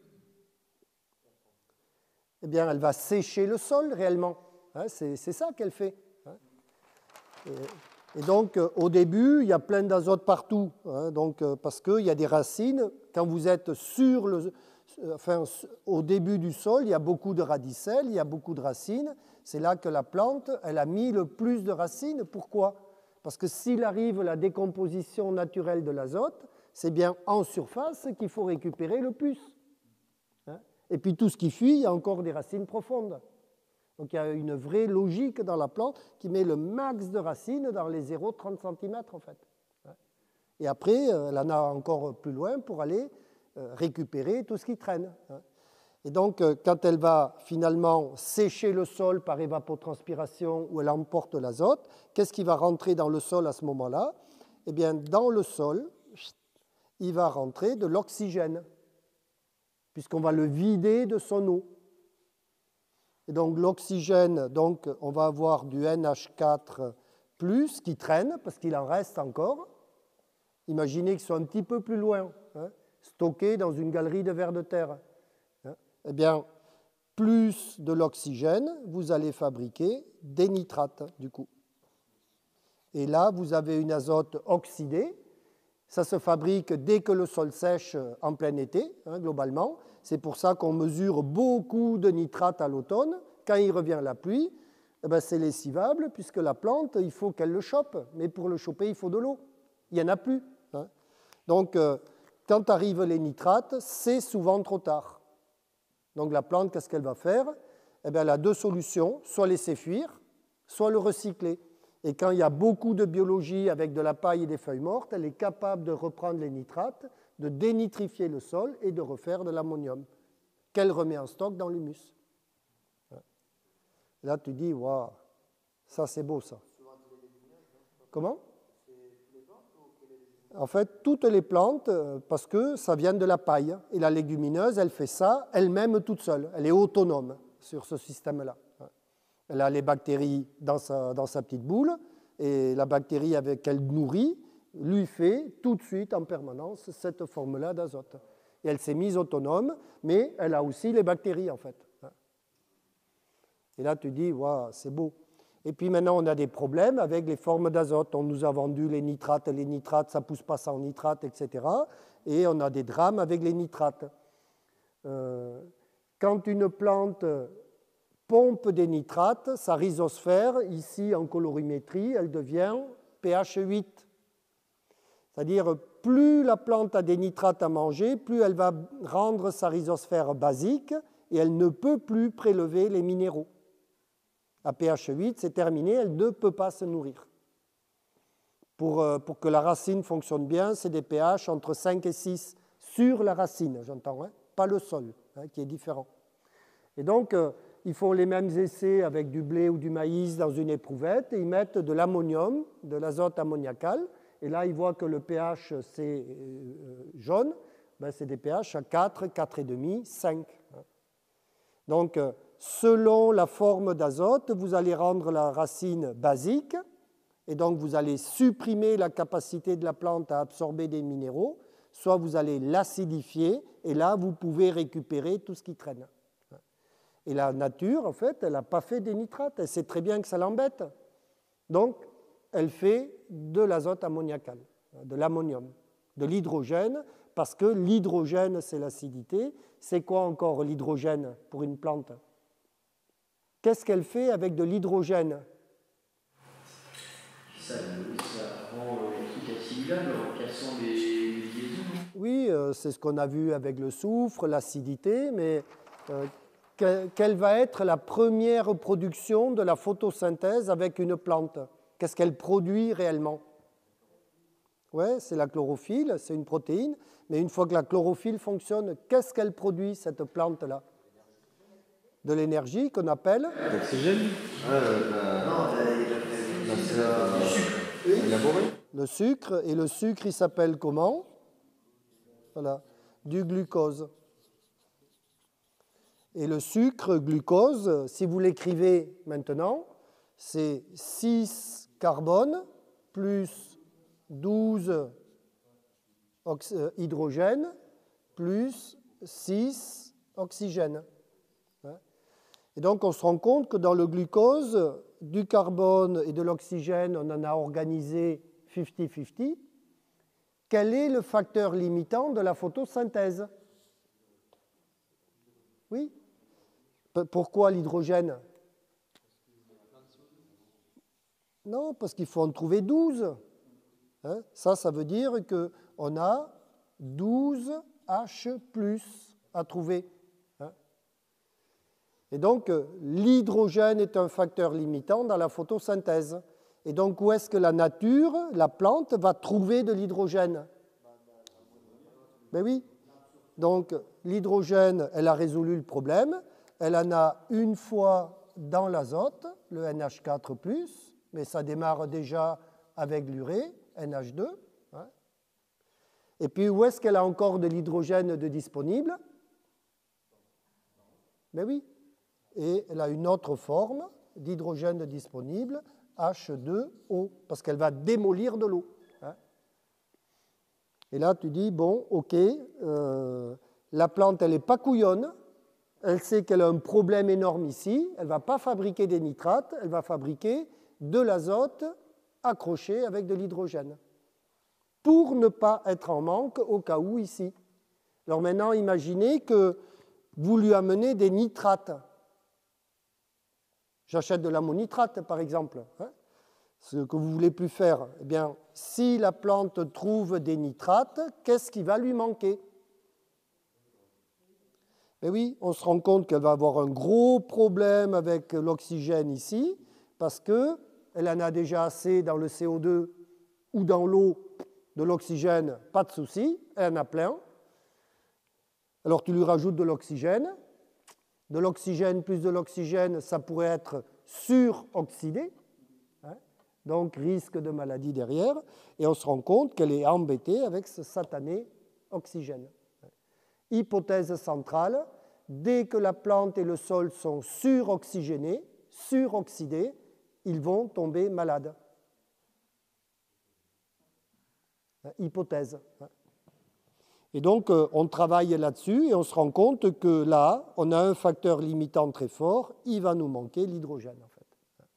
Eh bien, elle va sécher le sol réellement. Hein, c'est, c'est ça qu'elle fait. Hein. Et, et donc, au début, il y a plein d'azote partout. Hein, donc, parce qu'il y a des racines. Quand vous êtes sur le, enfin, au début du sol, il y a beaucoup de radicelles, il y a beaucoup de racines. C'est là que la plante, elle a mis le plus de racines. Pourquoi? Parce que s'il arrive la décomposition naturelle de l'azote, c'est bien en surface qu'il faut récupérer le plus. Hein? Et puis tout ce qui fuit, il y a encore des racines profondes. Donc il y a une vraie logique dans la plante qui met le max de racines dans les zéro virgule trente centimètres en fait. Et après, elle en a encore plus loin pour aller récupérer tout ce qui traîne. Et donc, quand elle va finalement sécher le sol par évapotranspiration où elle emporte l'azote, qu'est-ce qui va rentrer dans le sol à ce moment-là? Eh bien, dans le sol, il va rentrer de l'oxygène, puisqu'on va le vider de son eau. Et donc l'oxygène, donc on va avoir du N H quatre plus qui traîne, parce qu'il en reste encore. Imaginez qu'ils soient un petit peu plus loin, hein, stockés dans une galerie de vers de terre. Hein. Eh bien, plus de l'oxygène, vous allez fabriquer des nitrates, du coup. Et là, vous avez une azote oxydée. Ça se fabrique dès que le sol sèche en plein été, hein, globalement. C'est pour ça qu'on mesure beaucoup de nitrates à l'automne. Quand il revient la pluie, eh ben, c'est lessivable, puisque la plante, il faut qu'elle le chope. Mais pour le choper, il faut de l'eau. Il n'y en a plus. Hein. Donc, euh, quand arrivent les nitrates, c'est souvent trop tard. Donc la plante, qu'est-ce qu'elle va faire? Eh bien, elle a deux solutions, soit laisser fuir, soit le recycler. Et quand il y a beaucoup de biologie avec de la paille et des feuilles mortes, elle est capable de reprendre les nitrates, de dénitrifier le sol et de refaire de l'ammonium, qu'elle remet en stock dans l'humus. Là, tu dis, waouh, ça c'est beau ça. Comment? En fait, toutes les plantes, parce que ça vient de la paille. Et la légumineuse, elle fait ça elle-même toute seule. Elle est autonome sur ce système-là. Elle a les bactéries dans sa, dans sa petite boule, et la bactérie avec qu'elle nourrit lui fait tout de suite, en permanence, cette forme-là d'azote. Et elle s'est mise autonome, mais elle a aussi les bactéries, en fait. Et là, tu dis, waouh, c'est beau. Et puis maintenant, on a des problèmes avec les formes d'azote. On nous a vendu les nitrates, les nitrates, ça ne pousse pas sans nitrates, et cetera. Et on a des drames avec les nitrates. Euh, quand une plante pompe des nitrates, sa rhizosphère, ici en colorimétrie, elle devient pH huit. C'est-à-dire, plus la plante a des nitrates à manger, plus elle va rendre sa rhizosphère basique et elle ne peut plus prélever les minéraux. À pH huit, c'est terminé, elle ne peut pas se nourrir. Pour, euh, pour que la racine fonctionne bien, c'est des pH entre cinq et six sur la racine, j'entends, hein, pas le sol, hein, qui est différent. Et donc, euh, ils font les mêmes essais avec du blé ou du maïs dans une éprouvette et ils mettent de l'ammonium, de l'azote ammoniacal. Et là, ils voient que le pH, c'est euh, jaune, ben, c'est des pH à quatre, quatre virgule cinq, cinq. Donc, euh, selon la forme d'azote, vous allez rendre la racine basique et donc vous allez supprimer la capacité de la plante à absorber des minéraux, soit vous allez l'acidifier et là, vous pouvez récupérer tout ce qui traîne. Et la nature, en fait, elle n'a pas fait des nitrates. Elle sait très bien que ça l'embête. Donc, elle fait de l'azote ammoniacal, de l'ammonium, de l'hydrogène, parce que l'hydrogène, c'est l'acidité. C'est quoi encore l'hydrogène pour une plante? Qu'est-ce qu'elle fait avec de l'hydrogène? Ça, ça rend le truc assimilable en cassant les liaisons. Oui, euh, c'est ce qu'on a vu avec le soufre, l'acidité, mais... Euh, quelle va être la première production de la photosynthèse avec une plante? Qu'est-ce qu'elle produit réellement? Oui, c'est la chlorophylle, c'est une protéine, mais une fois que la chlorophylle fonctionne, qu'est-ce qu'elle produit, cette plante-là? De l'énergie qu'on appelle l'oxygène. Le sucre, et le sucre, il s'appelle comment? Voilà, du glucose. Et le sucre, glucose, si vous l'écrivez maintenant, c'est six carbone plus douze hydrogène plus six oxygène. Et donc, on se rend compte que dans le glucose, du carbone et de l'oxygène, on en a organisé cinquante cinquante. Quel est le facteur limitant de la photosynthèse? Oui. Pourquoi l'hydrogène? Non, parce qu'il faut en trouver douze. Hein? Ça, ça veut dire qu'on a douze H plus à trouver. Hein? Et donc, l'hydrogène est un facteur limitant dans la photosynthèse. Et donc, où est-ce que la nature, la plante, va trouver de l'hydrogène? Ben oui. Donc, l'hydrogène, elle a résolu le problème. Elle en a une fois dans l'azote, le N H quatre plus, mais ça démarre déjà avec l'urée, N H deux. Hein. Et puis, où est-ce qu'elle a encore de l'hydrogène de disponible? Ben oui. et elle a une autre forme d'hydrogène disponible, H deux O, parce qu'elle va démolir de l'eau. Hein. Et là, tu dis, bon, ok, euh, la plante, elle n'est pas couillonne, elle sait qu'elle a un problème énorme ici, elle ne va pas fabriquer des nitrates, elle va fabriquer de l'azote accroché avec de l'hydrogène, pour ne pas être en manque au cas où ici. Alors maintenant, imaginez que vous lui amenez des nitrates. J'achète de l'ammonitrate, par exemple. Hein, ce que vous ne voulez plus faire. Eh bien, si la plante trouve des nitrates, qu'est-ce qui va lui manquer? Eh oui, on se rend compte qu'elle va avoir un gros problème avec l'oxygène ici, parce qu'elle en a déjà assez dans le C O deux ou dans l'eau de l'oxygène, pas de souci, elle en a plein. Alors tu lui rajoutes de l'oxygène. De l'oxygène plus de l'oxygène, ça pourrait être suroxydé, hein, donc risque de maladie derrière, et on se rend compte qu'elle est embêtée avec ce satané oxygène. Hypothèse centrale, dès que la plante et le sol sont suroxygénés, suroxydés, ils vont tomber malades. Hypothèse. Et donc, on travaille là-dessus et on se rend compte que là, on a un facteur limitant très fort, il va nous manquer l'hydrogène, en fait.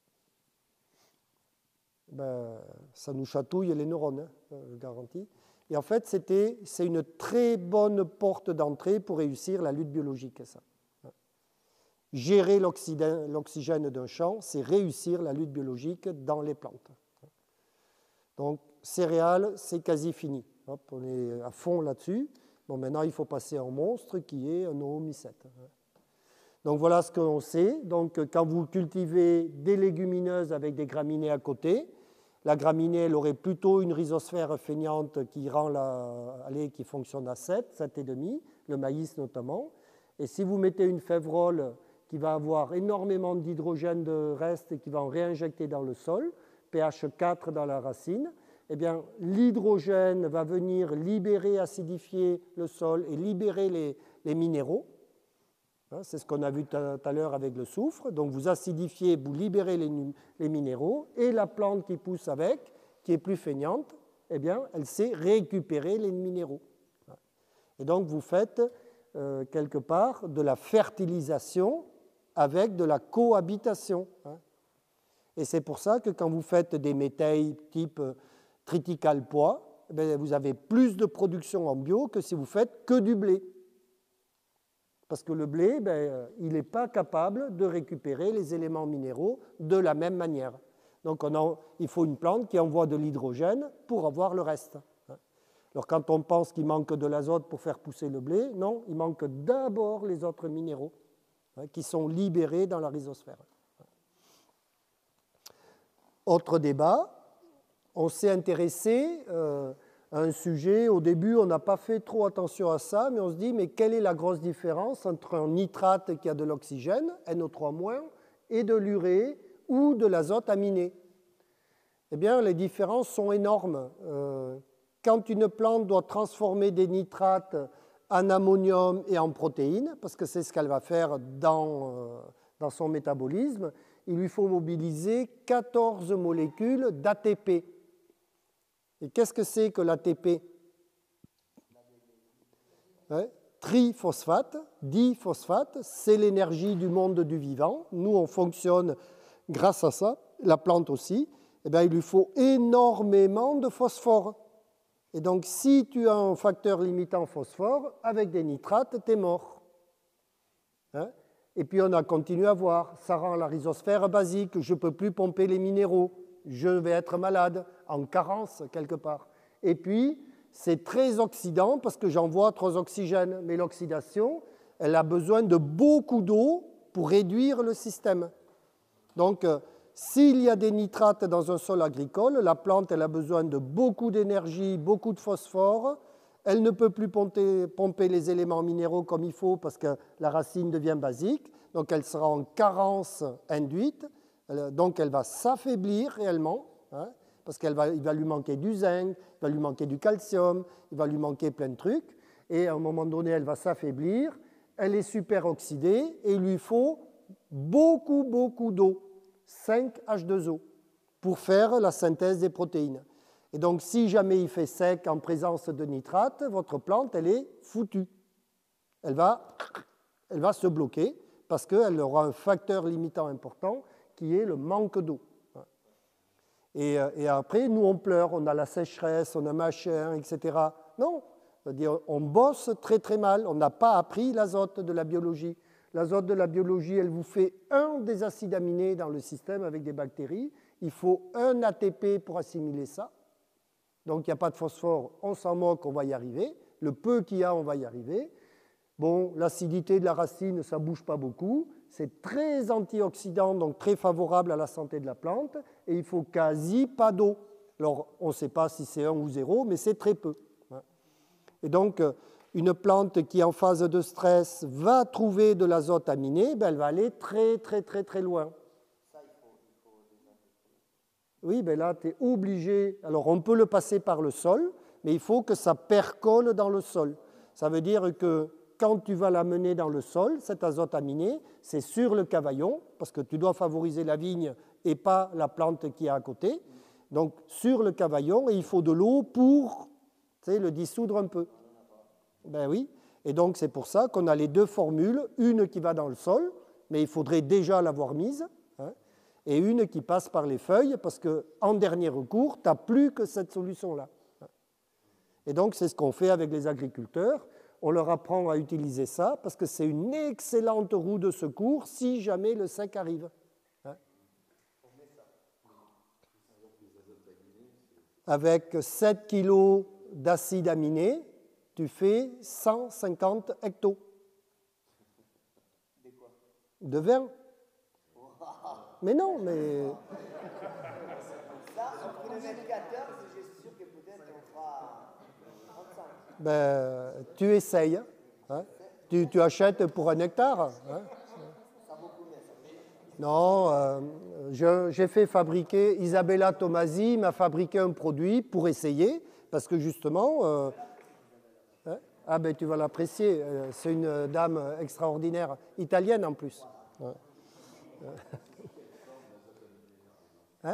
Ben, ça nous chatouille les neurones, hein, je garantis. Et en fait, c'était, c'est une très bonne porte d'entrée pour réussir la lutte biologique, ça. Gérer l'oxygène d'un champ, c'est réussir la lutte biologique dans les plantes. Donc, céréales, c'est quasi fini. Hop, on est à fond là-dessus. Bon, maintenant, il faut passer en monstre qui est un oomycète. Donc, voilà ce qu'on sait. Donc, quand vous cultivez des légumineuses avec des graminées à côté, la graminée, elle aurait plutôt une rhizosphère feignante qui, rend la, allez, qui fonctionne à sept, sept virgule cinq, le maïs notamment. Et si vous mettez une févrole qui va avoir énormément d'hydrogène de reste et qui va en réinjecter dans le sol, pH quatre dans la racine, eh bien, l'hydrogène va venir libérer, acidifier le sol et libérer les, les minéraux. Hein, c'est ce qu'on a vu tout à l'heure avec le soufre. Donc, vous acidifiez, vous libérez les, les minéraux et la plante qui pousse avec, qui est plus feignante, eh bien, elle sait récupérer les minéraux. Et donc, vous faites euh, quelque part de la fertilisation avec de la cohabitation. Hein. Et c'est pour ça que quand vous faites des métailles type triticale pois, eh vous avez plus de production en bio que si vous faites que du blé. Parce que le blé, ben, il n'est pas capable de récupérer les éléments minéraux de la même manière. Donc on a, il faut une plante qui envoie de l'hydrogène pour avoir le reste. Alors quand on pense qu'il manque de l'azote pour faire pousser le blé, non, il manque d'abord les autres minéraux hein, qui sont libérés dans la rhizosphère. Autre débat. On s'est intéressé euh, à un sujet, au début on n'a pas fait trop attention à ça, mais on se dit mais quelle est la grosse différence entre un nitrate qui a de l'oxygène, N O trois moins, et de l'urée ou de l'azote aminé? Eh bien les différences sont énormes. Euh, quand une plante doit transformer des nitrates en ammonium et en protéines, parce que c'est ce qu'elle va faire dans, euh, dans son métabolisme, il lui faut mobiliser quatorze molécules d'A T P. Et qu'est-ce que c'est que l'A T P? Ouais, triphosphate, diphosphate, c'est l'énergie du monde du vivant. Nous, on fonctionne grâce à ça, la plante aussi. Eh bien, il lui faut énormément de phosphore. Et donc, si tu as un facteur limitant phosphore, avec des nitrates, tu es mort. Hein? Et puis, on a continué à voir, ça rend la rhizosphère basique, je ne peux plus pomper les minéraux, je vais être malade, en carence quelque part. Et puis, c'est très oxydant parce que j'envoie trop d'oxygène. Mais l'oxydation, elle a besoin de beaucoup d'eau pour réduire le système. Donc, euh, s'il y a des nitrates dans un sol agricole, la plante elle a besoin de beaucoup d'énergie, beaucoup de phosphore. Elle ne peut plus pomper, pomper les éléments minéraux comme il faut parce que la racine devient basique. Donc, elle sera en carence induite. Donc, elle va s'affaiblir réellement, hein, parce qu'il va, va lui manquer du zinc, il va lui manquer du calcium, il va lui manquer plein de trucs. Et à un moment donné, elle va s'affaiblir. Elle est super oxydée et il lui faut beaucoup, beaucoup d'eau, cinq H deux O, pour faire la synthèse des protéines. Et donc, si jamais il fait sec en présence de nitrate, votre plante, elle est foutue. Elle va, elle va se bloquer parce qu'elle aura un facteur limitant important qui est le manque d'eau. Et, et après, nous, on pleure, on a la sécheresse, on a machin, et cetera. Non, c'est-à-dire, on bosse très très mal, on n'a pas appris l'azote de la biologie. L'azote de la biologie, elle vous fait un des acides aminés dans le système avec des bactéries. Il faut un A T P pour assimiler ça. Donc, il n'y a pas de phosphore, on s'en moque, on va y arriver. Le peu qu'il y a, on va y arriver. Bon, l'acidité de la racine, ça ne bouge pas beaucoup. C'est très antioxydant, donc très favorable à la santé de la plante. Et il faut quasi pas d'eau. Alors, on ne sait pas si c'est un ou zéro, mais c'est très peu. Et donc, une plante qui est en phase de stress va trouver de l'azote aminé, ben elle va aller très, très, très, très loin. Oui, ben là, tu es obligé. Alors, on peut le passer par le sol, mais il faut que ça percole dans le sol. Ça veut dire que quand tu vas l'amener dans le sol, cet azote aminé, c'est sur le cavaillon, parce que tu dois favoriser la vigne et pas la plante qui est à côté. Donc, sur le cavaillon, et il faut de l'eau pour, tu sais, le dissoudre un peu. Ben oui. Et donc, c'est pour ça qu'on a les deux formules, une qui va dans le sol, mais il faudrait déjà l'avoir mise, hein, et une qui passe par les feuilles, parce qu'en dernier recours, tu n'as plus que cette solution-là. Et donc, c'est ce qu'on fait avec les agriculteurs. On leur apprend à utiliser ça, parce que c'est une excellente roue de secours si jamais le sec arrive. Hein. Avec sept kilos d'acide aminé, tu fais cent cinquante hectos. De vin. Mais non, mais... Ça, entre les indicateurs, j'ai sûr que peut-être on fera trente-cinq. Ben, tu essayes. Hein. Tu, tu achètes pour un hectare. Hein. Non, euh, je, j'ai fait fabriquer, Isabella Tomasi m'a fabriqué un produit pour essayer, parce que justement... Euh, hein, ah ben tu vas l'apprécier, c'est une dame extraordinaire, italienne en plus. Ouais. Hein?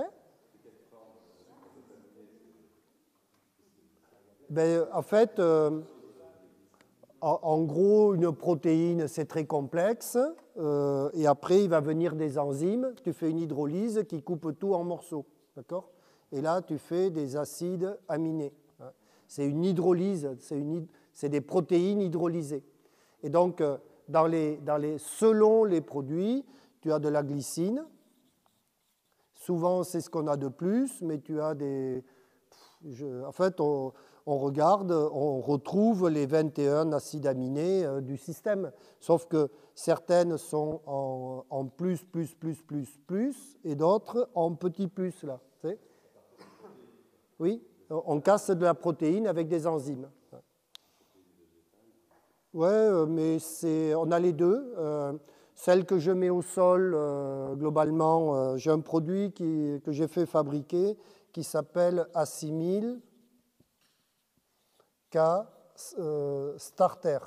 Ben, en fait, euh, en, en gros, une protéine, c'est très complexe. Euh, et après, il va venir des enzymes. Tu fais une hydrolyse qui coupe tout en morceaux. D'accord? Et là, tu fais des acides aminés. C'est une hydrolyse, c'est, une, c'est des protéines hydrolysées. Et donc, dans les, dans les, selon les produits, tu as de la glycine. Souvent, c'est ce qu'on a de plus, mais tu as des... Je, en fait, on, on regarde, on retrouve les vingt et un acides aminés euh, du système. Sauf que certaines sont en, en plus, plus, plus, plus, plus, et d'autres en petit plus, là. Tu sais? Oui, on casse de la protéine avec des enzymes. Ouais, mais c'est, on a les deux. Euh, celle que je mets au sol, euh, globalement, euh, j'ai un produit qui, que j'ai fait fabriquer qui s'appelle Assimil K euh, Starter.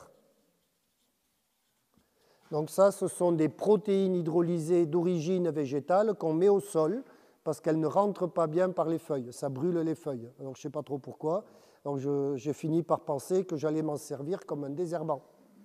Donc ça, ce sont des protéines hydrolysées d'origine végétale qu'on met au sol parce qu'elles ne rentrent pas bien par les feuilles. Ça brûle les feuilles. Alors, je ne sais pas trop pourquoi. Donc, je, j'ai fini par penser que j'allais m'en servir comme un désherbant.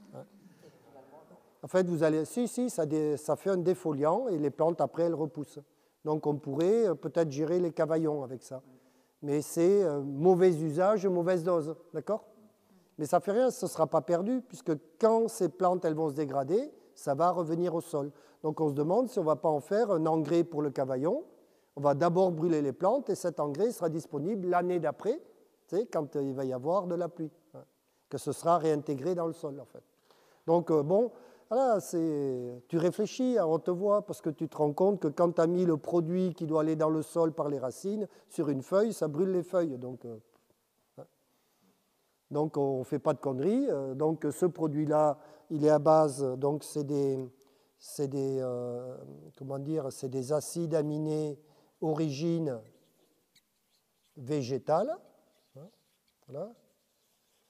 En fait, vous allez, si, si, ça, dé, ça fait un défoliant et les plantes, après, elles repoussent. Donc, on pourrait peut-être gérer les cavaillons avec ça. Mais c'est euh, mauvais usage, mauvaise dose. D'accord? Mais ça ne fait rien, ce ne sera pas perdu, puisque quand ces plantes elles vont se dégrader, ça va revenir au sol. Donc, on se demande si on ne va pas en faire un engrais pour le cavaillon. On va d'abord brûler les plantes et cet engrais sera disponible l'année d'après, tu sais, quand il va y avoir de la pluie, hein, que ce sera réintégré dans le sol, en fait. Donc, euh, bon... Voilà, c'est, tu réfléchis à haute voix parce que tu te rends compte que quand tu as mis le produit qui doit aller dans le sol par les racines sur une feuille, ça brûle les feuilles. Donc, euh, hein. donc on ne fait pas de conneries. Donc ce produit-là, il est à base, donc c'est des, c'est des, euh, comment dire, c'est des acides aminés origine végétale. Hein, voilà.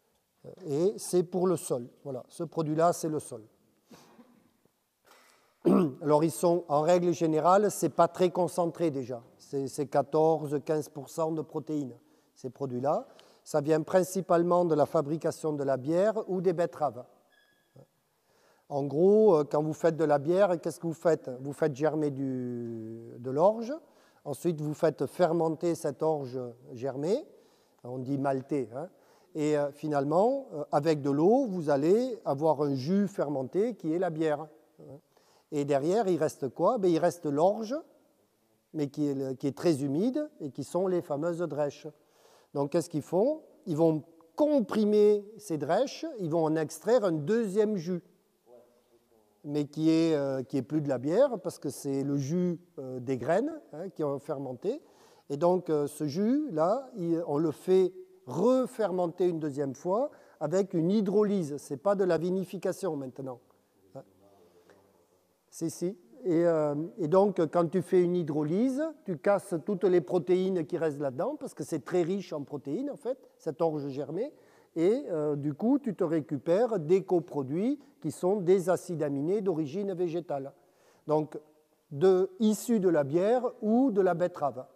Et c'est pour le sol. Voilà, ce produit-là, c'est le sol. Alors, ils sont, en règle générale, ce n'est pas très concentré déjà. C'est quatorze à quinze pour cent de protéines, ces produits-là. Ça vient principalement de la fabrication de la bière ou des betteraves. En gros, quand vous faites de la bière, qu'est-ce que vous faites? Vous faites germer du, de l'orge. Ensuite, vous faites fermenter cette orge germée. On dit malter. Hein. Et euh, finalement, euh, avec de l'eau, vous allez avoir un jus fermenté qui est la bière. Et derrière, il reste quoi? Ben, il reste l'orge, mais qui est, qui est très humide, et qui sont les fameuses drèches. Donc, qu'est-ce qu'ils font? Ils vont comprimer ces drèches, ils vont en extraire un deuxième jus, mais qui est, euh, qui est plus de la bière, parce que c'est le jus euh, des graines hein, qui ont fermenté. Et donc, euh, ce jus-là, on le fait refermenter une deuxième fois avec une hydrolyse. Ce n'est pas de la vinification maintenant. Hein. C'est si. Et, euh, et donc, quand tu fais une hydrolyse, tu casses toutes les protéines qui restent là-dedans, parce que c'est très riche en protéines, en fait, cette orge germée. Et euh, du coup, tu te récupères des coproduits qui sont des acides aminés d'origine végétale. Donc, de, issus de la bière ou de la betterave.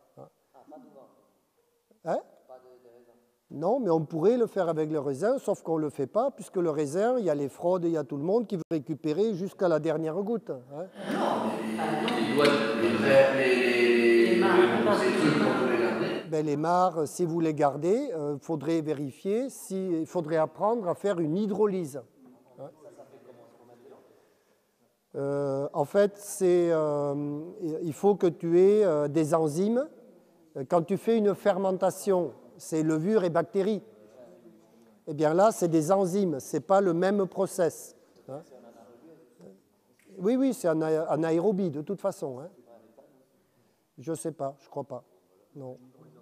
Hein? Non, mais on pourrait le faire avec le raisin, sauf qu'on ne le fait pas, puisque le raisin, il y a les fraudes, il y a tout le monde qui veut récupérer jusqu'à la dernière goutte. Hein. Non, mais les doigts, les trucs qu'on peut les garder. Ben, les mares, si vous les gardez, il euh, faudrait vérifier, il si, faudrait apprendre à faire une hydrolyse. Hein. Euh, en fait, c'est, euh, il faut que tu aies euh, des enzymes. Quand tu fais une fermentation, c'est levure et bactéries. Eh bien là, c'est des enzymes, ce n'est pas le même process. Hein. Oui, oui, c'est un anaérobie de toute façon. Hein. Je ne sais pas, je ne crois pas. Non.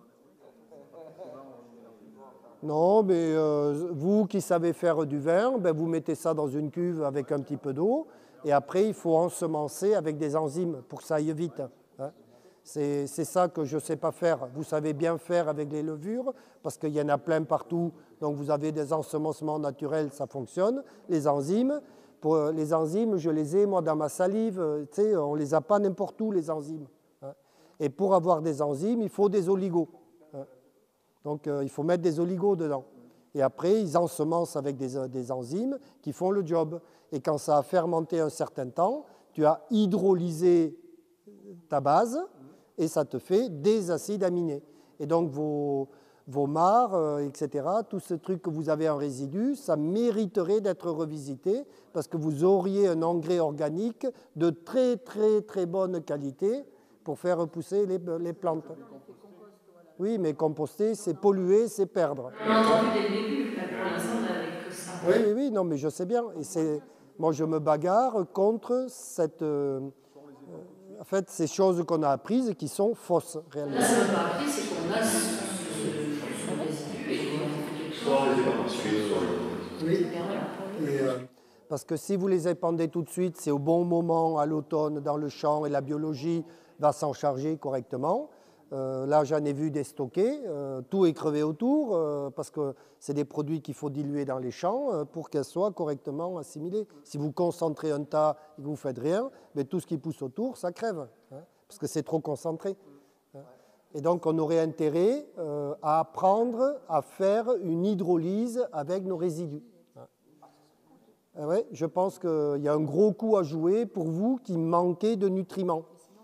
Non, mais euh, vous qui savez faire du vin, ben vous mettez ça dans une cuve avec un petit peu d'eau, et après, il faut ensemencer avec des enzymes pour que ça aille vite. Hein. C'est ça que je ne sais pas faire. Vous savez bien faire avec les levures, parce qu'il y en a plein partout. Donc vous avez des ensemencements naturels, ça fonctionne. Les enzymes, pour les enzymes, je les ai moi dans ma salive. Tu sais, on ne les a pas n'importe où, les enzymes. Hein. Et pour avoir des enzymes, il faut des oligos. Hein. Donc euh, il faut mettre des oligos dedans. Et après, ils ensemencent avec des, des enzymes qui font le job. Et quand ça a fermenté un certain temps, tu as hydrolysé ta base, et ça te fait des acides aminés. Et donc, vos, vos mares, euh, et cetera, tout ce truc que vous avez en résidu, ça mériterait d'être revisité parce que vous auriez un engrais organique de très, très, très bonne qualité pour faire repousser les, les plantes. Oui, mais composter, c'est polluer, c'est perdre. On a entendu dès le début, pour l'instant, on n'avait que ça. Oui, oui, oui, non, mais je sais bien. Et c'est, moi, je me bagarre contre cette... Euh, En fait, ces choses qu'on a apprises qui sont fausses, réellement. Là, ce qu'on a appris, c'est qu'on a ce résidu et qu'on a fait quelque chose. Oui. Et, euh, parce que si vous les épandez tout de suite, c'est au bon moment, à l'automne, dans le champ, et la biologie va s'en charger correctement. Euh, là, j'en ai vu des stockés. Euh, tout est crevé autour, euh, parce que c'est des produits qu'il faut diluer dans les champs euh, pour qu'elles soient correctement assimilées. Si vous concentrez un tas et que vous ne faites rien, mais tout ce qui pousse autour, ça crève, hein, parce que c'est trop concentré. Hein. Et donc, on aurait intérêt euh, à apprendre à faire une hydrolyse avec nos résidus. Hein. Ah ouais, je pense qu'il y a un gros coup à jouer pour vous qui manquez de nutriments.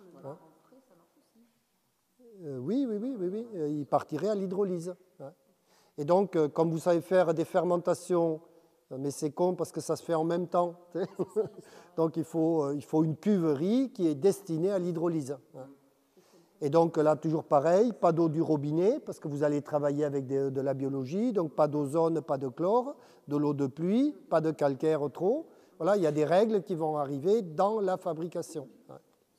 Euh, oui, oui, oui, oui, oui, euh, il partirait à l'hydrolyse. Hein. Et donc, euh, comme vous savez faire des fermentations, euh, mais c'est con parce que ça se fait en même temps. Donc, il faut, euh, il faut une cuverie qui est destinée à l'hydrolyse. Hein. Et donc, là, toujours pareil, pas d'eau du robinet parce que vous allez travailler avec des, de la biologie, donc pas d'ozone, pas de chlore, de l'eau de pluie, pas de calcaire trop. Voilà, il y a des règles qui vont arriver dans la fabrication. Hein.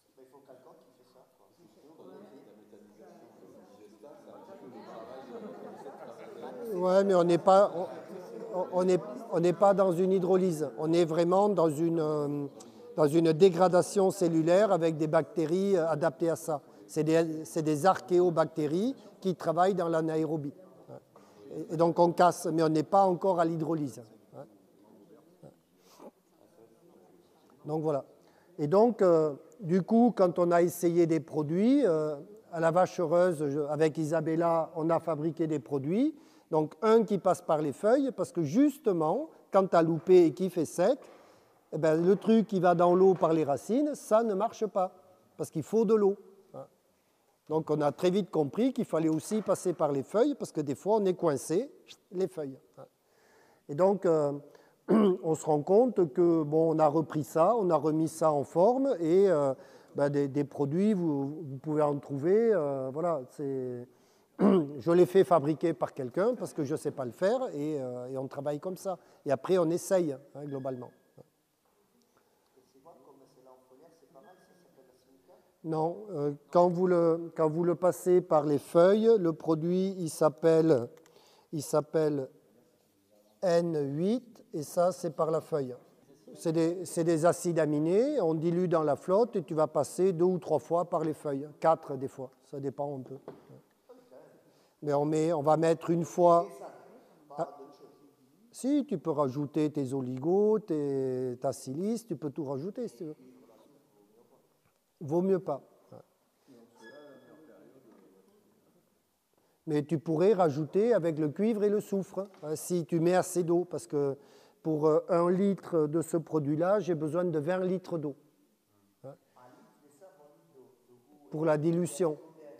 Oui, mais on n'est pas, on, on est, on n'est pas dans une hydrolyse. On est vraiment dans une, euh, dans une dégradation cellulaire avec des bactéries adaptées à ça. C'est des, c'est des archéobactéries qui travaillent dans l'anaérobie. Et, et donc on casse, mais on n'est pas encore à l'hydrolyse. Donc voilà. Et donc, euh, du coup, quand on a essayé des produits, euh, à la Vache Heureuse, je, avec Isabella, on a fabriqué des produits. Donc, un qui passe par les feuilles, parce que justement, quand tu as loupé et qu'il fait sec, eh ben, le truc qui va dans l'eau par les racines, ça ne marche pas, parce qu'il faut de l'eau. Donc, on a très vite compris qu'il fallait aussi passer par les feuilles, parce que des fois, on est coincé, les feuilles. Et donc, euh, on se rend compte que, bon, on a repris ça, on a remis ça en forme, et euh, ben, des, des produits, vous, vous pouvez en trouver, euh, voilà, c'est... Je l'ai fait fabriquer par quelqu'un parce que je ne sais pas le faire et, euh, et on travaille comme ça. Et après, on essaye, hein, globalement. Non, euh, quand, vous le, quand vous le passez par les feuilles, le produit, il s'appelle, il s'appelle N huit et ça, c'est par la feuille. C'est des, c'est des acides aminés, on dilue dans la flotte et tu vas passer deux ou trois fois par les feuilles, quatre des fois, ça dépend un peu. Mais on, met, on va mettre une fois... Ah, si, tu peux rajouter tes oligos, tes, ta silice, tu peux tout rajouter si tu veux. Vaut mieux pas. Mais tu pourrais rajouter avec le cuivre et le soufre, hein, si tu mets assez d'eau, parce que pour un litre de ce produit-là, j'ai besoin de vingt litres d'eau. Hein, pour la dilution.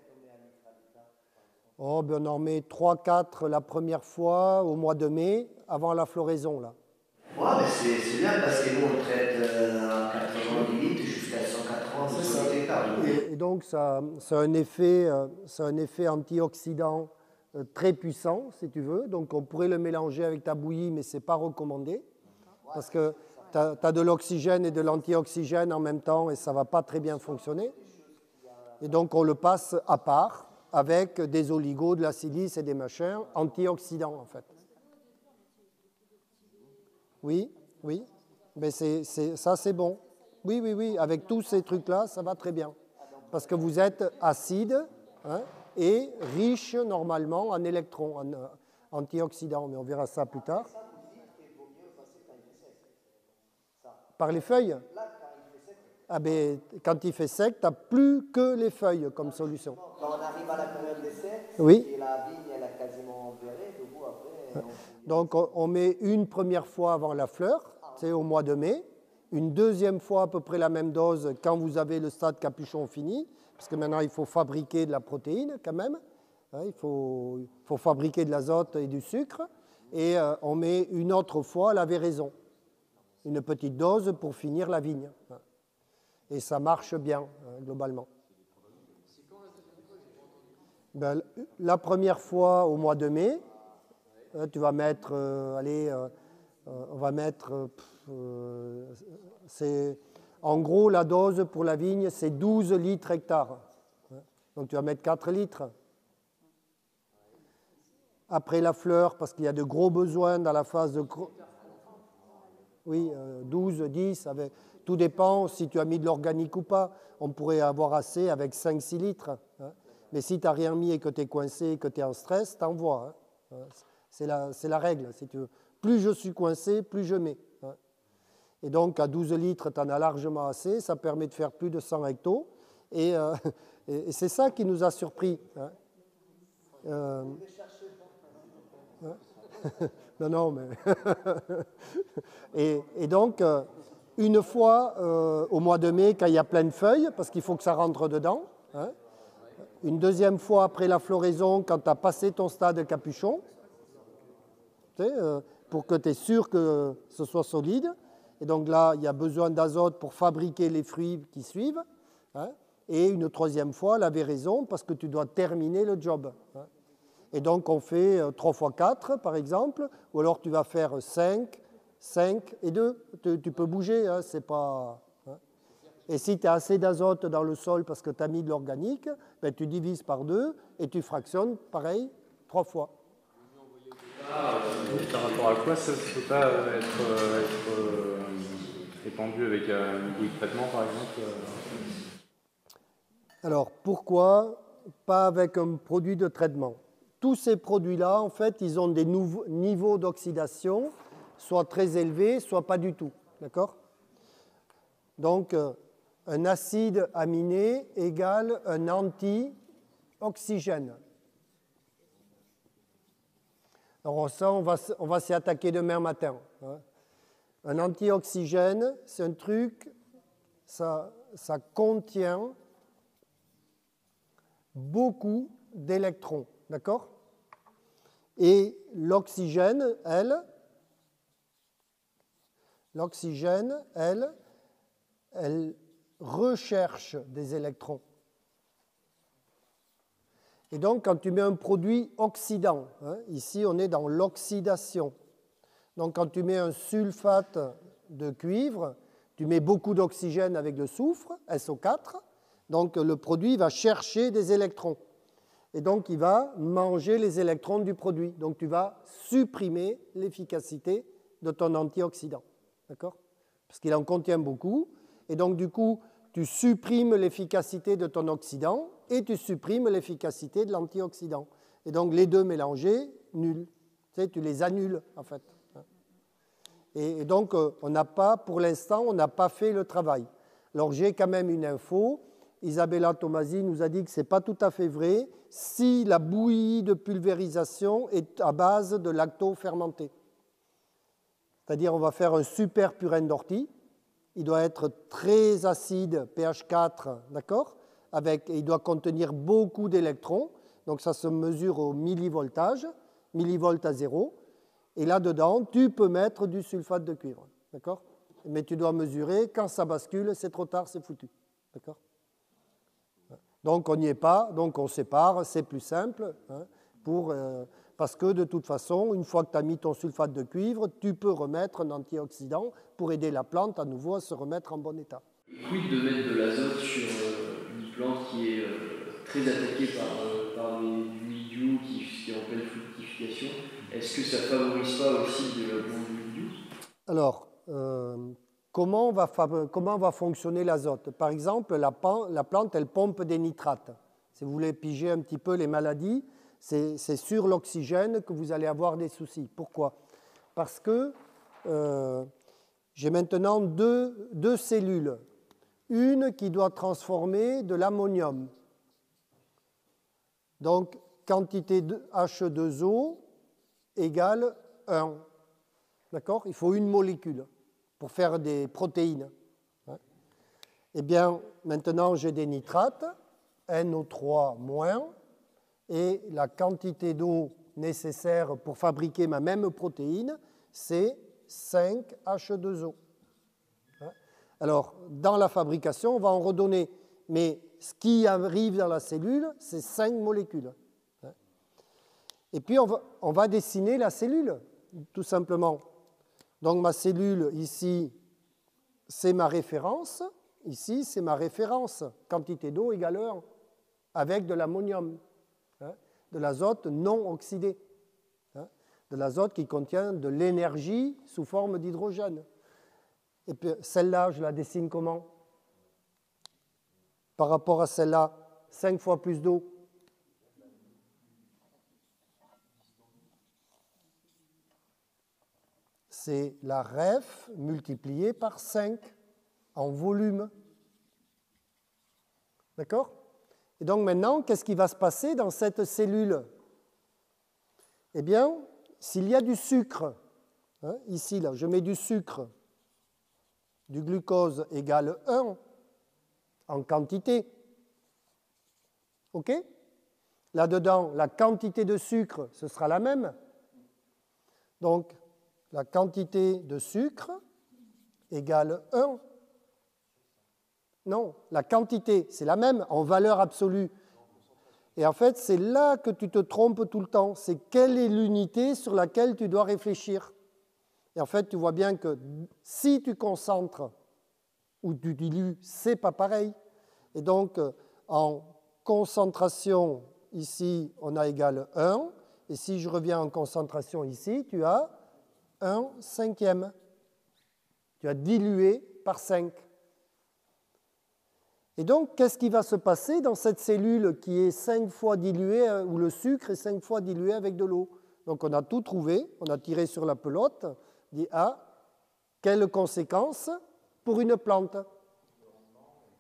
Oh, ben on en met trois quatre la première fois au mois de mai, avant la floraison. Là. Ouais, mais c'est, c'est bien parce que nous, on traite euh, à quatre-vingt-dix litres jusqu'à cent quatre-vingts, c'est ça. Et, et donc, ça, ça, a un effet, euh, ça a un effet antioxydant euh, très puissant, si tu veux. Donc, on pourrait le mélanger avec ta bouillie, mais ce n'est pas recommandé. Parce que tu as de l'oxygène et de l'antioxygène en même temps et ça ne va pas très bien fonctionner. Et donc, on le passe à part, avec des oligos, de la silice et des machins antioxydants, en fait. Oui, oui, mais c'est, c'est, ça, c'est bon. Oui, oui, oui, avec tous ces trucs-là, ça va très bien. Parce que vous êtes acide hein, et riche, normalement, en électrons, en euh, antioxydants. Mais on verra ça plus tard. Par les feuilles? Ah ben, quand il fait sec, tu n'as plus que les feuilles comme solution. Quand on arrive à la période d'essai, oui. Et la vigne elle a quasiment verré, du coup après... On... Donc on met une première fois avant la fleur, c'est au mois de mai, une deuxième fois à peu près la même dose quand vous avez le stade capuchon fini, parce que maintenant il faut fabriquer de la protéine quand même, hein, il faut, il faut fabriquer de l'azote et du sucre, et euh, on met une autre fois la véraison, une petite dose pour finir la vigne. Et ça marche bien, hein, globalement. Ben, la première fois au mois de mai, hein, tu vas mettre, euh, allez, euh, euh, on va mettre, euh, c'est, en gros, la dose pour la vigne, c'est douze litres hectare. Hein, donc tu vas mettre quatre litres. Après la fleur, parce qu'il y a de gros besoins dans la phase de... Oui, euh, douze, dix, avec... Tout dépend si tu as mis de l'organique ou pas. On pourrait avoir assez avec cinq six litres. Hein. Mais si tu n'as rien mis et que tu es coincé, que tu es en stress, t'envoies. Hein. C'est la, c'est la règle, si tu veux. Plus je suis coincé, plus je mets. Hein. Et donc, à douze litres, tu en as largement assez. Ça permet de faire plus de cent hectos. Et, euh, et, et c'est ça qui nous a surpris. Hein. Euh... Hein. non, non, mais... et, et donc... Euh, Une fois euh, au mois de mai, quand il y a plein de feuilles, parce qu'il faut que ça rentre dedans. Hein. Une deuxième fois après la floraison, quand tu as passé ton stade capuchon, tu sais, euh, pour que tu es sûr que ce soit solide. Et donc là, il y a besoin d'azote pour fabriquer les fruits qui suivent. Hein. Et une troisième fois, la véraison, parce que tu dois terminer le job. Hein. Et donc, on fait euh, trois fois quatre, par exemple, ou alors tu vas faire cinq, cinq et deux, tu, tu peux bouger, hein, c'est pas... Hein. Et si tu as assez d'azote dans le sol parce que tu as mis de l'organique, ben, tu divises par deux et tu fractionnes, pareil, trois fois. Ah, par rapport à quoi ça ne peut pas être, euh, être euh, étendu avec euh, une bouille de traitement, par exemple euh... Alors, pourquoi pas avec un produit de traitement? Tous ces produits-là, en fait, ils ont des nouveaux niveaux d'oxydation soit très élevé, soit pas du tout. D'accord? Donc, euh, un acide aminé égale un antioxygène. Alors ça, on va, on va s'y attaquer demain matin. Hein. Un antioxygène, c'est un truc, ça, ça contient beaucoup d'électrons, d'accord? Et l'oxygène, elle, l'oxygène, elle, elle recherche des électrons. Et donc, quand tu mets un produit oxydant, hein, ici on est dans l'oxydation. Donc, quand tu mets un sulfate de cuivre, tu mets beaucoup d'oxygène avec le soufre, S O quatre, donc le produit va chercher des électrons. Et donc, il va manger les électrons du produit. Donc, tu vas supprimer l'efficacité de ton antioxydant. D'accord? Parce qu'il en contient beaucoup. Et donc, du coup, tu supprimes l'efficacité de ton oxydant et tu supprimes l'efficacité de l'antioxydant. Et donc, les deux mélangés, nul. Tu sais, tu les annules, en fait. Et donc, on n'a pas, pour l'instant, on n'a pas fait le travail. Alors, j'ai quand même une info. Isabella Tomasi nous a dit que ce n'est pas tout à fait vrai si la bouillie de pulvérisation est à base de lacto fermenté. C'est-à-dire, on va faire un super purin d'ortie. Il doit être très acide, pH quatre, d'accord? Avec, il doit contenir beaucoup d'électrons. Donc, ça se mesure au millivoltage, millivolts à zéro. Et là-dedans, tu peux mettre du sulfate de cuivre. D'accord? Mais tu dois mesurer. Quand ça bascule, c'est trop tard, c'est foutu. D'accord? Donc, on n'y est pas. Donc, on sépare. C'est plus simple. Hein, pour, euh, parce que, de toute façon, une fois que tu as mis ton sulfate de cuivre, tu peux remettre un antioxydant pour aider la plante à nouveau à se remettre en bon état. Quid de mettre de l'azote sur euh, une plante qui est euh, très attaquée par, euh, par les, du mildiou qui, qui est en pleine fructification? Est-ce que ça ne favorise pas aussi le développement du mildiou? Alors, euh, comment, va comment va fonctionner l'azote? Par exemple, la, la plante, elle pompe des nitrates. Si vous voulez piger un petit peu les maladies, c'est sur l'oxygène que vous allez avoir des soucis. Pourquoi? Parce que euh, j'ai maintenant deux, deux cellules. Une qui doit transformer de l'ammonium. Donc, quantité de H deux O égale un. D'accord? Il faut une molécule pour faire des protéines. Eh bien, maintenant, j'ai des nitrates, N O trois moins, et la quantité d'eau nécessaire pour fabriquer ma même protéine, c'est cinq H deux O. Alors, dans la fabrication, on va en redonner, mais ce qui arrive dans la cellule, c'est cinq molécules. Et puis, on va, on va dessiner la cellule, tout simplement. Donc, ma cellule, ici, c'est ma référence. Ici, c'est ma référence. Quantité d'eau égale un, avec de l'ammonium, hein, de l'azote non oxydé, hein, de l'azote qui contient de l'énergie sous forme d'hydrogène. Et puis, celle-là, je la dessine comment? Par rapport à celle-là, cinq fois plus d'eau. C'est la ref multipliée par cinq en volume. D'accord? Et donc maintenant, qu'est-ce qui va se passer dans cette cellule? Eh bien, s'il y a du sucre, hein, ici, là, je mets du sucre, du glucose égale un en quantité. OK? Là-dedans, la quantité de sucre, ce sera la même. Donc, la quantité de sucre égale un. Non, la quantité, c'est la même en valeur absolue. Et en fait, c'est là que tu te trompes tout le temps. C'est quelle est l'unité sur laquelle tu dois réfléchir. Et en fait, tu vois bien que si tu concentres ou tu dilues, c'est pas pareil. Et donc, en concentration, ici, on a égal un. Et si je reviens en concentration ici, tu as un cinquième. Tu as dilué par cinq. Et donc, qu'est-ce qui va se passer dans cette cellule qui est cinq fois diluée, où le sucre est cinq fois dilué avec de l'eau? Donc, on a tout trouvé, on a tiré sur la pelote, dit, ah, quelles conséquences pour une plante?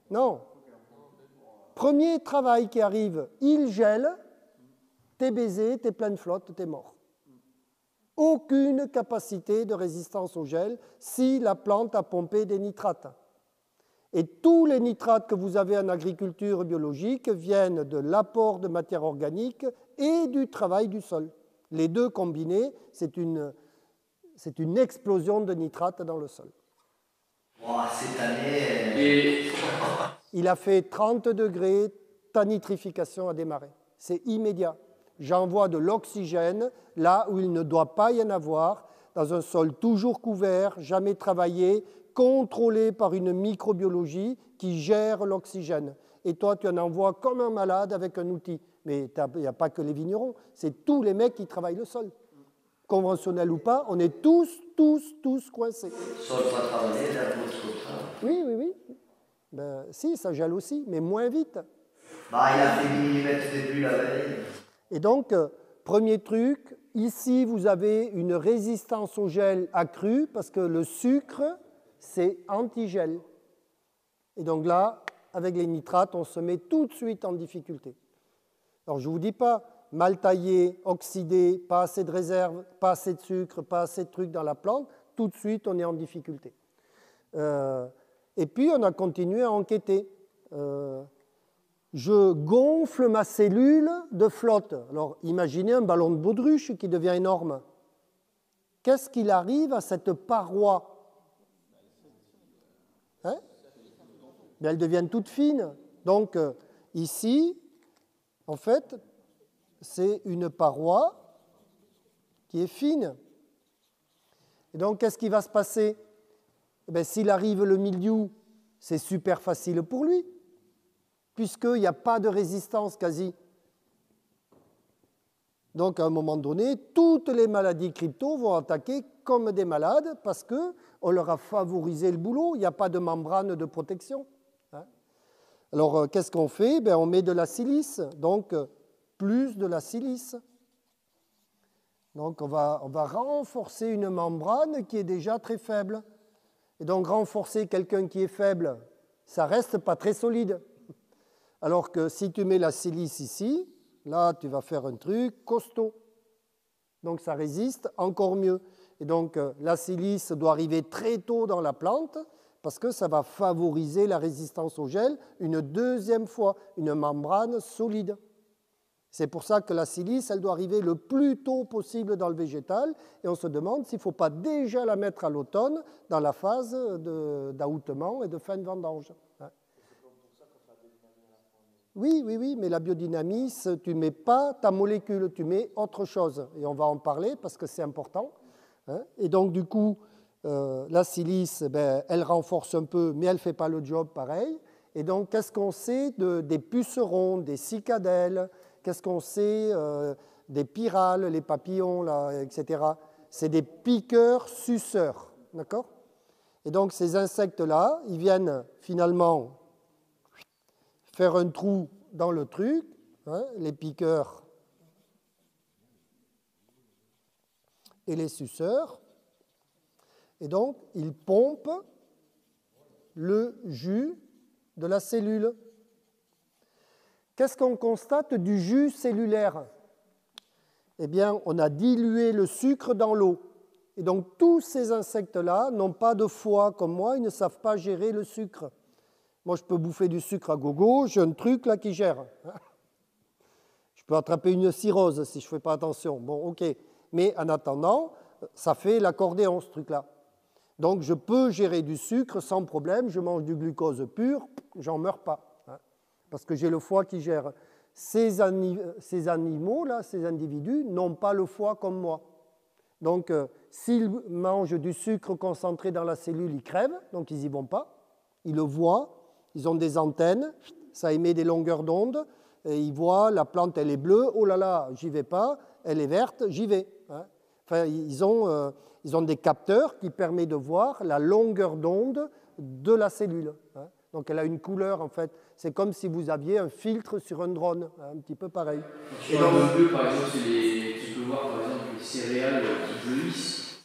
Non. Premier travail qui arrive, il gèle, t'es baisé, t'es plein de flotte, t'es mort. Aucune capacité de résistance au gel si la plante a pompé des nitrates. Et tous les nitrates que vous avez en agriculture biologique viennent de l'apport de matière organique et du travail du sol. Les deux combinés, c'est une, c'est une explosion de nitrates dans le sol. Oh, cette année... Et... Il a fait trente degrés, ta nitrification a démarré. C'est immédiat. J'envoie de l'oxygène là où il ne doit pas y en avoir, dans un sol toujours couvert, jamais travaillé, contrôlé par une microbiologie qui gère l'oxygène. Et toi, tu en envoies comme un malade avec un outil. Mais il n'y a pas que les vignerons, c'est tous les mecs qui travaillent le sol. Conventionnel ou pas, on est tous, tous, tous coincés. Sol pas travaillé, la route comme ça. Oui, oui, oui. Ben, si, ça gèle aussi, mais moins vite. Bah, il a fait dix millimètres depuis la veille. Et donc, euh, premier truc, ici, vous avez une résistance au gel accrue parce que le sucre, c'est anti-gel. Et donc là, avec les nitrates, on se met tout de suite en difficulté. Alors, je ne vous dis pas mal taillé, oxydé, pas assez de réserve, pas assez de sucre, pas assez de trucs dans la plante. Tout de suite, on est en difficulté. Euh, et puis, on a continué à enquêter. Euh, je gonfle ma cellule de flotte. Alors, imaginez un ballon de baudruche qui devient énorme. Qu'est-ce qu'il arrive à cette paroi? Hein? Mais elles deviennent toutes fines. Donc, euh, ici, en fait, c'est une paroi qui est fine. Et donc, qu'est-ce qui va se passer? Eh bien, s'il arrive le mildiou, c'est super facile pour lui, puisqu'il n'y a pas de résistance quasi. Donc, à un moment donné, toutes les maladies crypto vont attaquer comme des malades parce qu'on leur a favorisé le boulot. Il n'y a pas de membrane de protection. Hein? Alors, euh, qu'est-ce qu'on fait? Ben, on met de la silice, donc euh, plus de la silice. Donc, on va, on va renforcer une membrane qui est déjà très faible. Et donc, renforcer quelqu'un qui est faible, ça ne reste pas très solide. Alors que si tu mets la silice ici, là, tu vas faire un truc costaud. Donc, ça résiste encore mieux. Et donc, la silice doit arriver très tôt dans la plante parce que ça va favoriser la résistance au gel une deuxième fois, une membrane solide. C'est pour ça que la silice, elle doit arriver le plus tôt possible dans le végétal. Et on se demande s'il ne faut pas déjà la mettre à l'automne dans la phase d'aoutement et de fin de vendange. Oui, oui, oui, mais la biodynamie, tu ne mets pas ta molécule, tu mets autre chose. Et on va en parler parce que c'est important. Hein. Et donc, du coup, euh, la silice, ben, elle renforce un peu, mais elle ne fait pas le job pareil. Et donc, qu'est-ce qu'on sait de, des pucerons, des cicadelles? Qu'est-ce qu'on sait euh, des pyrales, les papillons, là, et cetera. C'est des piqueurs suceurs. D'accord? Et donc, ces insectes-là, ils viennent finalement faire un trou dans le truc, hein, les piqueurs et les suceurs, et donc ils pompent le jus de la cellule. Qu'est-ce qu'on constate du jus cellulaire? Eh bien, on a dilué le sucre dans l'eau. Et donc tous ces insectes-là n'ont pas de foie comme moi, ils ne savent pas gérer le sucre. Moi, je peux bouffer du sucre à gogo, j'ai un truc là qui gère. Je peux attraper une cirrhose si je ne fais pas attention. Bon, ok. Mais en attendant, ça fait l'accordéon, ce truc-là. Donc, je peux gérer du sucre sans problème. Je mange du glucose pur, j'en meurs pas. Hein, parce que j'ai le foie qui gère. Ces, ani ces animaux-là, ces individus, n'ont pas le foie comme moi. Donc, euh, s'ils mangent du sucre concentré dans la cellule, ils crèvent, donc ils n'y vont pas. Ils le voient. Ils ont des antennes, ça émet des longueurs d'onde, et ils voient la plante, elle est bleue, oh là là, j'y vais pas, elle est verte, j'y vais. Hein. Enfin, ils ont, euh, ils ont des capteurs qui permettent de voir la longueur d'onde de la cellule. Hein. Donc elle a une couleur, en fait. C'est comme si vous aviez un filtre sur un drone, hein, un petit peu pareil. Et dans le bleu, par exemple, les... tu peux voir par exemple les céréales qui jaunissent.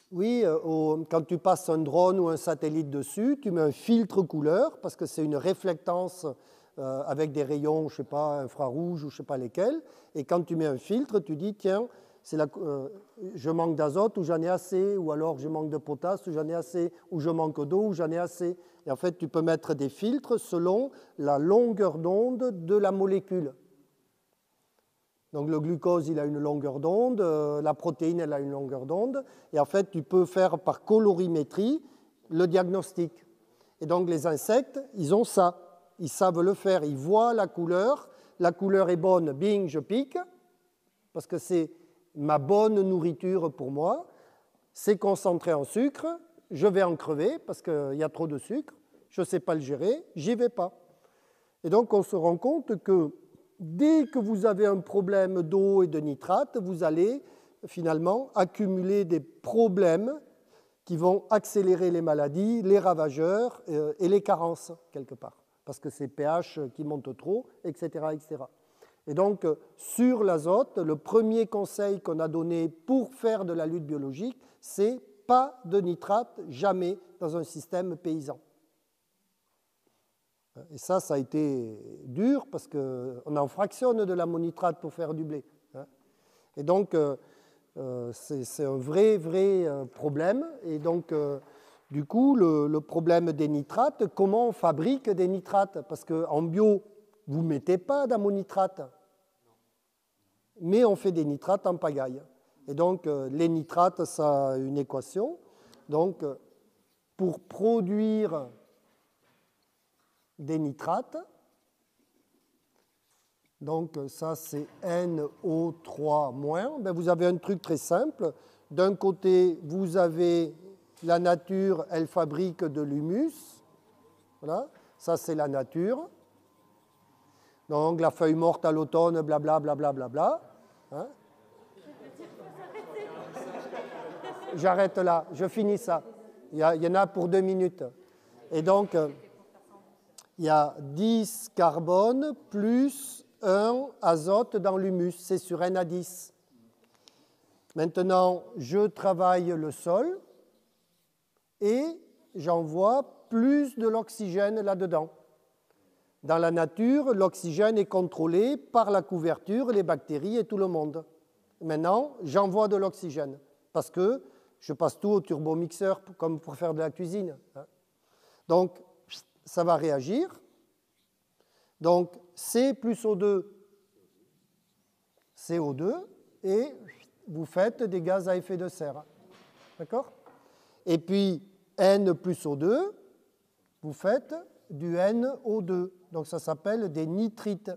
Oui, euh, au, quand tu passes un drone ou un satellite dessus, tu mets un filtre couleur parce que c'est une réflectance euh, avec des rayons, je ne sais pas, infrarouges ou je ne sais pas lesquels. Et quand tu mets un filtre, tu dis, tiens, c'est la, euh, je manque d'azote ou j'en ai assez, ou alors je manque de potasse ou j'en ai assez, ou je manque d'eau ou j'en ai assez. Et en fait, tu peux mettre des filtres selon la longueur d'onde de la molécule. Donc le glucose, il a une longueur d'onde, euh, la protéine, elle a une longueur d'onde, et en fait, tu peux faire par colorimétrie le diagnostic. Et donc les insectes, ils ont ça, ils savent le faire, ils voient la couleur, la couleur est bonne, bing, je pique, parce que c'est ma bonne nourriture pour moi, c'est concentré en sucre, je vais en crever parce qu'il y a trop de sucre, je ne sais pas le gérer, j'y vais pas. Et donc on se rend compte que dès que vous avez un problème d'eau et de nitrate, vous allez finalement accumuler des problèmes qui vont accélérer les maladies, les ravageurs et les carences, quelque part, parce que c'est pH qui monte trop, et cetera, et cetera. Et donc, sur l'azote, le premier conseil qu'on a donné pour faire de la lutte biologique, c'est pas de nitrate, jamais, dans un système paysan. Et ça, ça a été dur parce qu'on en fractionne de l'ammonitrate pour faire du blé. Et donc, euh, c'est un vrai, vrai problème. Et donc, euh, du coup, le, le problème des nitrates, comment on fabrique des nitrates? Parce qu'en bio, vous ne mettez pas d'ammonitrate, mais on fait des nitrates en pagaille. Et donc, euh, les nitrates, ça a une équation. Donc, pour produire des nitrates, donc ça c'est N O trois moins, ben vous avez un truc très simple. D'un côté, vous avez la nature, elle fabrique de l'humus. Voilà, ça c'est la nature. Donc la feuille morte à l'automne, blablabla, blablabla. Bla, hein? J'arrête là, je finis ça. Il y, a, il y en a pour deux minutes. Et donc, il y a dix carbone plus un azote dans l'humus, c'est sur N A dix. Maintenant, je travaille le sol et j'envoie plus de l'oxygène là-dedans. Dans la nature, l'oxygène est contrôlé par la couverture, les bactéries et tout le monde. Maintenant, j'envoie de l'oxygène parce que je passe tout au turbomixeur comme pour faire de la cuisine. Donc, ça va réagir. Donc, C plus O deux, C O deux, et vous faites des gaz à effet de serre. D'accord? Et puis, N plus O deux, vous faites du N O deux. Donc, ça s'appelle des nitrites.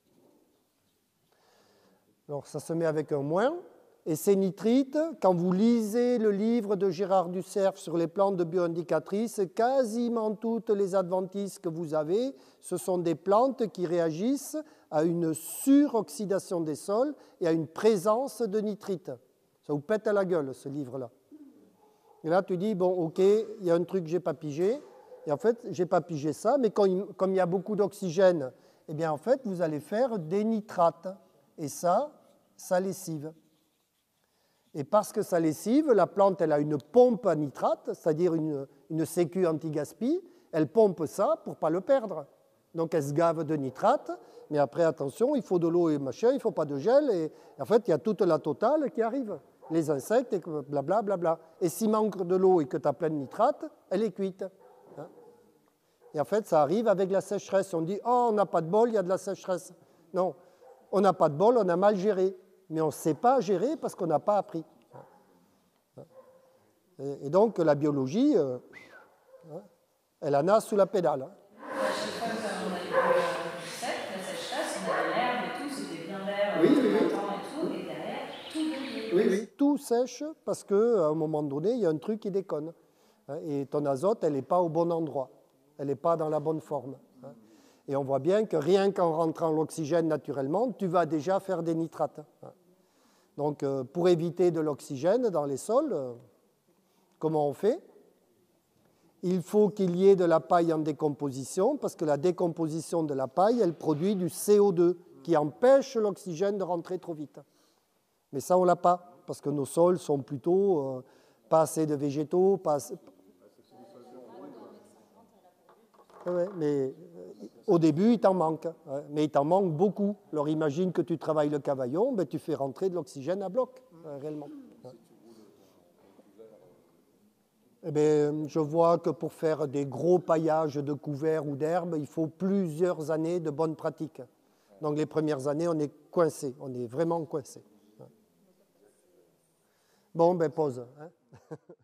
Alors, ça se met avec un moins. Et ces nitrites, quand vous lisez le livre de Gérard Ducerf sur les plantes de bioindicatrices, quasiment toutes les adventices que vous avez, ce sont des plantes qui réagissent à une suroxydation des sols et à une présence de nitrites. Ça vous pète à la gueule, ce livre-là. Et là, tu dis, bon, ok, il y a un truc que je n'ai pas pigé. Et en fait, je n'ai pas pigé ça, mais quand il, comme il y a beaucoup d'oxygène, eh bien, en fait, vous allez faire des nitrates. Et ça, ça lessive. Et parce que ça lessive, la plante elle a une pompe à nitrate, c'est-à-dire une, une sécu anti-gaspi, elle pompe ça pour ne pas le perdre. Donc elle se gave de nitrate, mais après attention, il faut de l'eau et machin, il ne faut pas de gel, et en fait il y a toute la totale qui arrive. Les insectes, et blablabla. Bla, bla. Et s'il manque de l'eau et que tu as plein de nitrate, elle est cuite. Et en fait ça arrive avec la sécheresse. On dit, oh on n'a pas de bol, il y a de la sécheresse. Non, on n'a pas de bol, on a mal géré. Mais on ne sait pas gérer parce qu'on n'a pas appris. Et donc, la biologie, euh, elle en a sous la pédale. À chaque fois qu'on a eu le sec, la sécheresse, on avait l'herbe et tout, c'était bien vert, oui, oui, oui. et tout, et derrière, tout bouillait. Oui, oui. Tout sèche parce qu'à un moment donné, il y a un truc qui déconne. Et ton azote, elle n'est pas au bon endroit. Elle n'est pas dans la bonne forme. Et on voit bien que rien qu'en rentrant l'oxygène naturellement, tu vas déjà faire des nitrates. Donc, euh, pour éviter de l'oxygène dans les sols, euh, comment on fait? Il faut qu'il y ait de la paille en décomposition, parce que la décomposition de la paille, elle produit du C O deux, qui empêche l'oxygène de rentrer trop vite. Mais ça, on ne l'a pas, parce que nos sols sont plutôt euh, pas assez de végétaux, pas assez... Ouais, mais euh, au début, il t'en manque, hein, mais il t'en manque beaucoup. Alors imagine que tu travailles le cavaillon, ben, tu fais rentrer de l'oxygène à bloc, hein, réellement. Ouais. Eh bien, je vois que pour faire des gros paillages de couverts ou d'herbes, il faut plusieurs années de bonnes pratiques. Donc les premières années, on est coincé, on est vraiment coincé. Bon, ben pause. Hein.